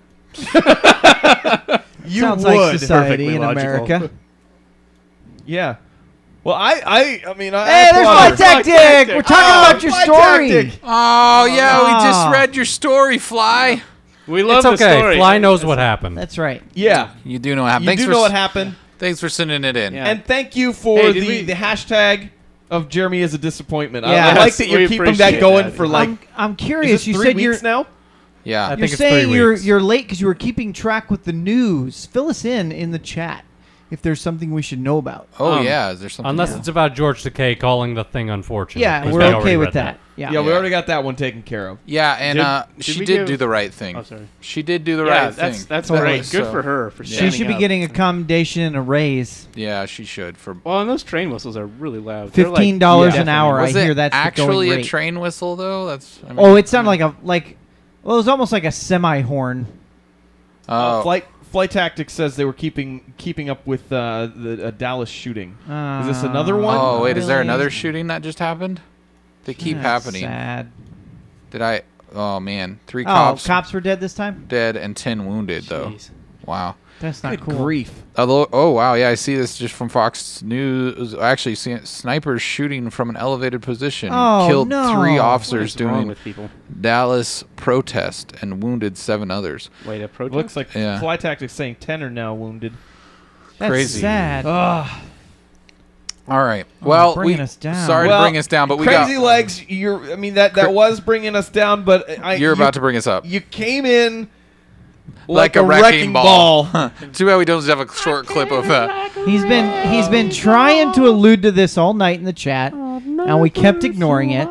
You Sounds would. like society Perfectly in logical. America. Yeah. Well, I mean, I Hey, there's applaud my her. tactic. We're talking about your Fly story. tactic. Oh, yeah, we just Ah. read your story, Fly. We love It's the okay. story. Fly knows what happened. That's right. Yeah. You do know what happened. You do know what happened. Thanks for sending it in. Yeah. And thank you for Hey, did we- the hashtag of Jeremy is a disappointment. Yeah. I like that We you're keeping that appreciate going that. for like. I'm Is curious. this You 3 said you're weeks now? Yeah. I you're think it's saying 3 you're weeks. you're late because you were keeping track with the news. Fill us in the chat if there's something we should know about. Oh, yeah. Is there something? Unless else? it's about George Takei calling the thing unfortunate. Yeah, which we're we okay already with read that. Yeah. Yeah, we already got that one taken care of. Yeah, and Did she we did give- do the right thing. Oh, sorry. She did do the Yeah, right that's thing. that's Totally. great. Good So- for her for She standing should be up. getting a commendation and a raise. Yeah, she should. For Well, and those train whistles are really loud. They're like- $15 an deafening. hour. was I it hear that's the actually going a rate. train whistle though? That's. I mean, Oh, it sounded like well, it was almost like a semi horn. oh, Flight Tactics says they were keeping up with the Dallas shooting. Is this Uh, another one? Oh wait, is there Really? another shooting that just happened? They keep That's happening. Sad. Did I? Oh man, 3 Oh, cops cops were dead this time. dead and 10 wounded though. Jeez. Wow. That's not Good cool. grief. Although, oh wow, yeah, I see this just from Fox News. Actually, snipers shooting from an elevated position Oh, killed no. 3 What officers is wrong doing with people? Dallas protest and wounded 7 others. Wait, a protest? Looks like Yeah. Flight Tactics saying 10 are now wounded. That's Crazy. sad. Ugh. All right. Well, bringing we us down. sorry to bring us down, but we Crazy got Legs. I mean that was bringing us down, but You're about to bring us up. You came in like a wrecking ball. Too bad we don't have a short clip of that. He's been trying to allude to this all night in the chat, and we kept ignoring it.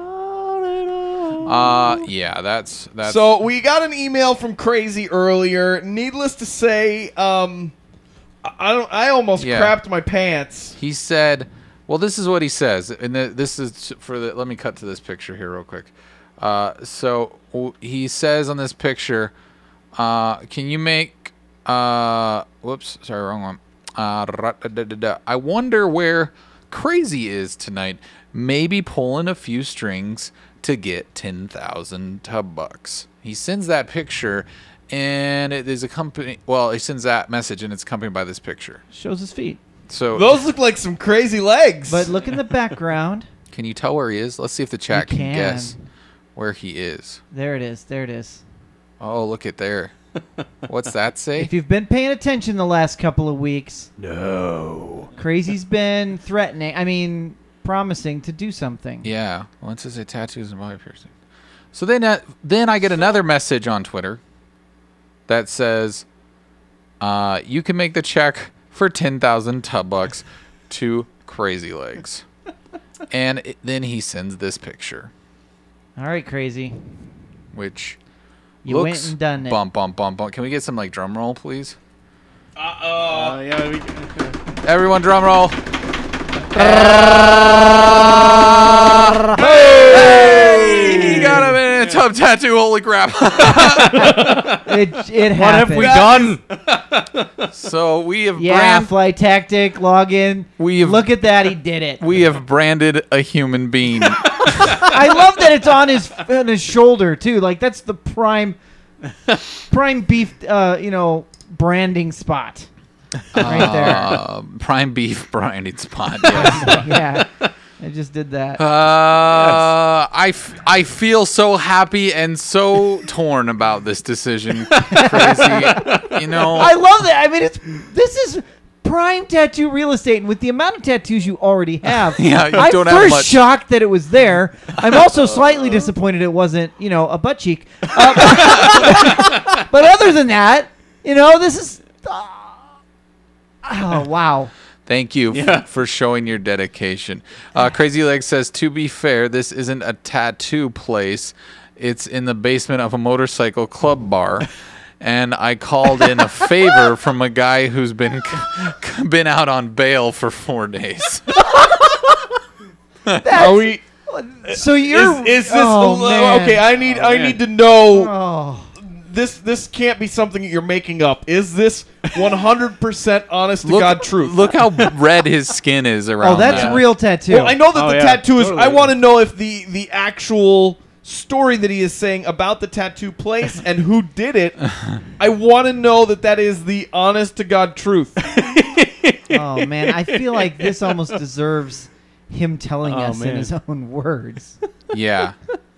Yeah, that's So we got an email from Crazy earlier. Needless to say, I almost Yeah. crapped my pants. He said, well, this is what he says, and this is for the. Let me cut to this picture here real quick. So he says on this picture, can you make? Whoops, sorry, wrong one. I wonder where Crazy is tonight. Maybe pulling a few strings to get 10,000 tub bucks. He sends that picture, and it is accompanied. Well, he sends that message, and it's accompanied by this picture. Shows his feet. So Those look like some crazy legs. But look in the background. can you tell where he is? Let's see if the chat You can can. guess where he is. There it is. There it is. Oh, look at there. What's that say? If you've been paying attention the last couple of weeks, No. Crazy's been threatening. I mean, promising to do something. Yeah. Once it say tattoos and body piercing. So then I get another message on Twitter that says, you can make the check for 10,000 tub bucks to Crazy Legs. And then he sends this picture. All right, Crazy. which You looks went and done it. bump, bump, bump, bump. Can we get some like drum roll, please? Yeah. Everyone, drum roll. Hey! He got him in a tub tattoo. Holy crap! It happened. What have we done? So we have flight tactic, login. Look at that, he did it. We have branded a human being. I love that it's on his shoulder too. Like that's the prime beef, branding spot. Right there. Prime beef branding spot. Yes. Yeah. I just did that. I feel so happy and so torn about this decision. Crazy. I love that. I mean, this is prime tattoo real estate, and with the amount of tattoos you already have, Yeah, you I'm don't have first much. shocked that it was there. I'm also slightly disappointed it wasn't, a butt cheek. But other than that, this is. Oh wow. Thank you for showing your dedication. Crazy Leg says, to be fair, this isn't a tattoo place. It's in the basement of a motorcycle club bar. And I called in a favor from a guy who's been out on bail for 4 days. Are we? So you're. Is this man. okay? I need to know. This can't be something that you're making up. Is this 100% honest to God truth? Look how red his skin is around. Oh, that's that. real tattoo. Well, I know that the tattoo is. I want to know if the actual story that he is saying about the tattoo place and who did it. I want to know that is the honest to God truth. Oh man, I feel like this almost deserves him telling us in his own words. Yeah.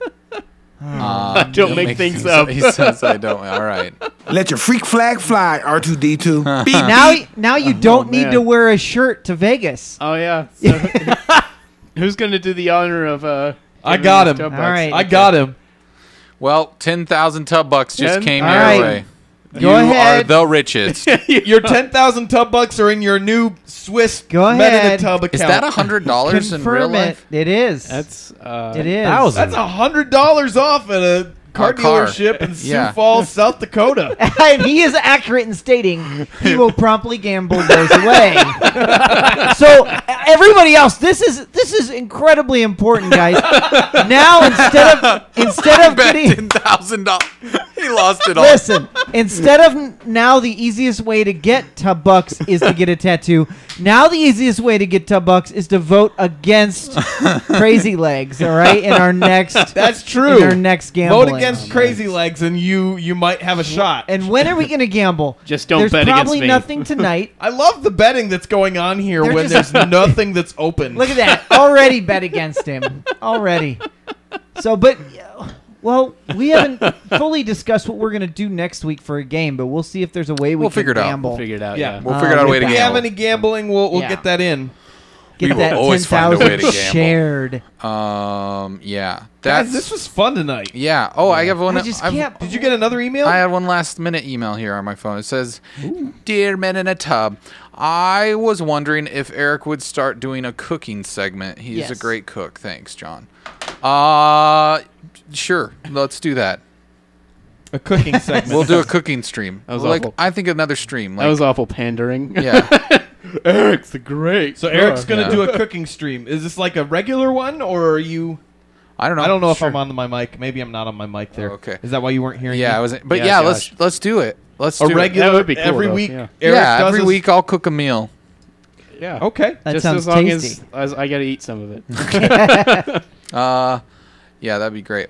Don't make things up. He says I don't. All right. Let your freak flag fly, R2D2. Beep, Now you don't need to wear a shirt to Vegas. Oh yeah. So, who's gonna do the honor of? I got him. All right. I got him. Well, 10,000 tub bucks just 10? came All your right. way. Go you ahead. are the richest. Your 10,000 tub bucks are in your new Swiss Go Men in a ahead. Tub account. Is that $100 in real Confirm life? it. It is. That's It is. That's $100 off at a car car. dealership in Sioux Yeah. Falls, South Dakota. And he is accurate in stating he will promptly gamble those away. So everybody else, this is incredibly important, guys. Now instead of getting $10,000, he lost it all. listen, instead of now the easiest way to get tub bucks is to get a tattoo. Now the easiest way to get tub bucks is to vote against Crazy Legs. All right, in our next That's true. in our next gambling. Vote against Crazy Legs, and you might have a shot. And when are we going to gamble? Just don't There's bet against probably me. nothing tonight. I love the betting that's going on here They're when just- there's nothing that's open. Look at that. Already bet against him. Already. So, but, well, we haven't fully discussed what we're going to do next week for a game, but we'll see if there's a way we We'll can figure it out. gamble. We'll figure it out. Yeah. Yeah. We'll figure out a way to If we have gamble. any gambling, we'll Yeah. get that in. Get We will that always find a way to 10,000 gamble. shared. Yeah. Guys, this was fun tonight. Yeah. Oh, I have one. I just can't. Did you get another email? I had one last minute email here on my phone. It says, "Dear Men in a Tub, I was wondering if Eric would start doing a cooking segment. He's a Yes. great cook. Thanks, John." Sure. Let's do that. A cooking segment. We'll do a cooking stream. That was like awful. I think another stream. Like, That was awful pandering. yeah. Eric's the great. So Eric's going to Yeah. do a cooking stream. Is this like a regular one, or are you... I don't know. I don't know if Sure. I'm on my mic. Maybe I'm not on my mic there. Oh, okay. Is that why you weren't hearing Yeah, me? I was. But Yeah, yeah, gosh. let's do it. Let's A do regular... That would be cool, every though, week, yeah. it. Eric Yeah, does every his- week I'll cook a meal. Yeah. Okay. That Just sounds as long tasty. as I got to eat some of it. Yeah, that'd be great.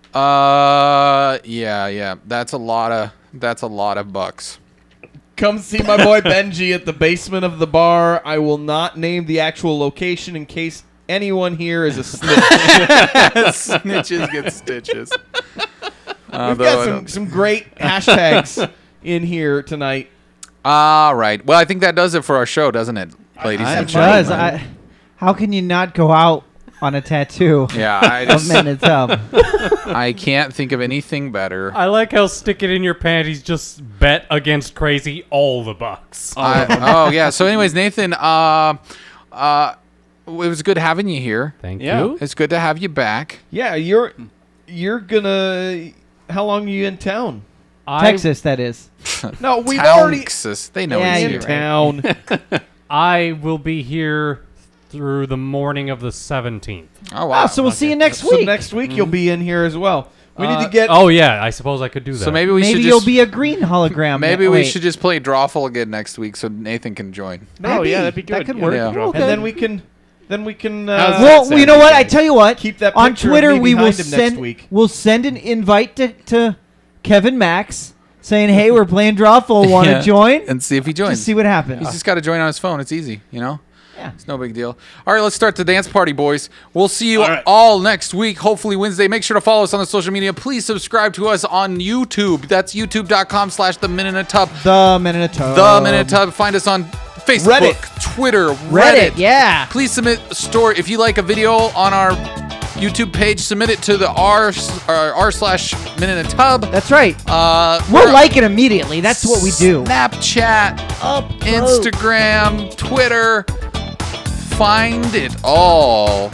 Yeah. That's a lot of bucks. Come see my boy Benji at the basement of the bar. I will not name the actual location in case anyone here is a snitch. Snitches get stitches. We've got some great hashtags in here tonight. All right. Well, I think that does it for our show, doesn't it, ladies and It does. gentlemen? How can you not go out on a tattoo Yeah, I of just, Men in a Tub? I can't think of anything better. I like how stick it in your panties just bet against Crazy all the bucks. Oh yeah. So, anyways, Nathan, it was good having you here. Thank Yeah. you. It's good to have you back. Yeah, you're gonna how long are you in town? Texas, that is. No, we've already. Texas. They know Yeah, he's in here. town. I will be here through the morning of the 17th. Oh, wow. So we'll see you next So week. next week you'll be in here as well. We need to get. Oh yeah, I suppose I could do that. So maybe we Maybe should you'll just, be a green hologram. maybe we Wait. should just play Drawful again next week so Nathan can join. Oh yeah, that'd be good. That could Yeah, work. Yeah. drop Okay. And then we can. How's Well, that you know sound? what? I tell you what. Keep that on picture of Twitter. me We will behind him next send. week. We'll send an invite to Kevin Max saying, "Hey, we're playing Drawful. Want to Yeah. join?" And see if he joins. Just see what happens. He's just got to join on his phone. It's easy, you know? Yeah. It's no big deal. All right, let's start the dance party, boys. We'll see you All right. all next week, hopefully Wednesday. Make sure to follow us on the social media. Please subscribe to us on YouTube. That's youtube.com/The Minute in a Tub. The Minute Tub. The Minute in a Tub. Find us on Facebook, Reddit. Twitter, Reddit. Yeah. Please submit a story. If you like a video on our YouTube page, submit it to the r/Minute in a Tub. That's right. We're We'll like it immediately. That's what we do. Snapchat, Up close. Instagram, Twitter. Find it all.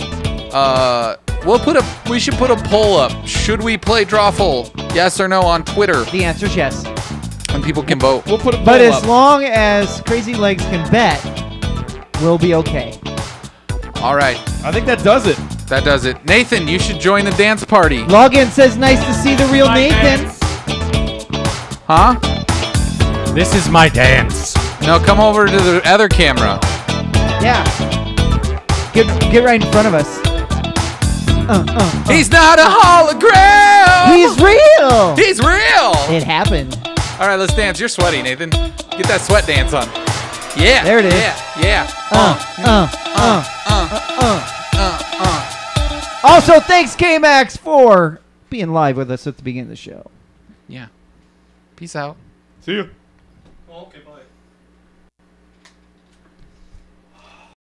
We should put a poll up. Should we play Drawful? Yes or no on Twitter, The answer is yes. and people can vote. We'll put a poll But as up. long as Crazy Legs can bet, we'll be okay. All right, I think that does it. that does it. Nathan, you should join the dance party. Login says, "Nice to see the real Nathan." Huh? This is my dance. No, come over to the other camera. Yeah. Get right in front of us. He's not a hologram. He's real. He's real. It happened. All right, let's dance. You're sweaty, Nathan. Get that sweat dance on. Yeah. There it is. Yeah. Also, thanks K-Max for being live with us at the beginning of the show. Yeah. Peace out. See you. Okay, bye.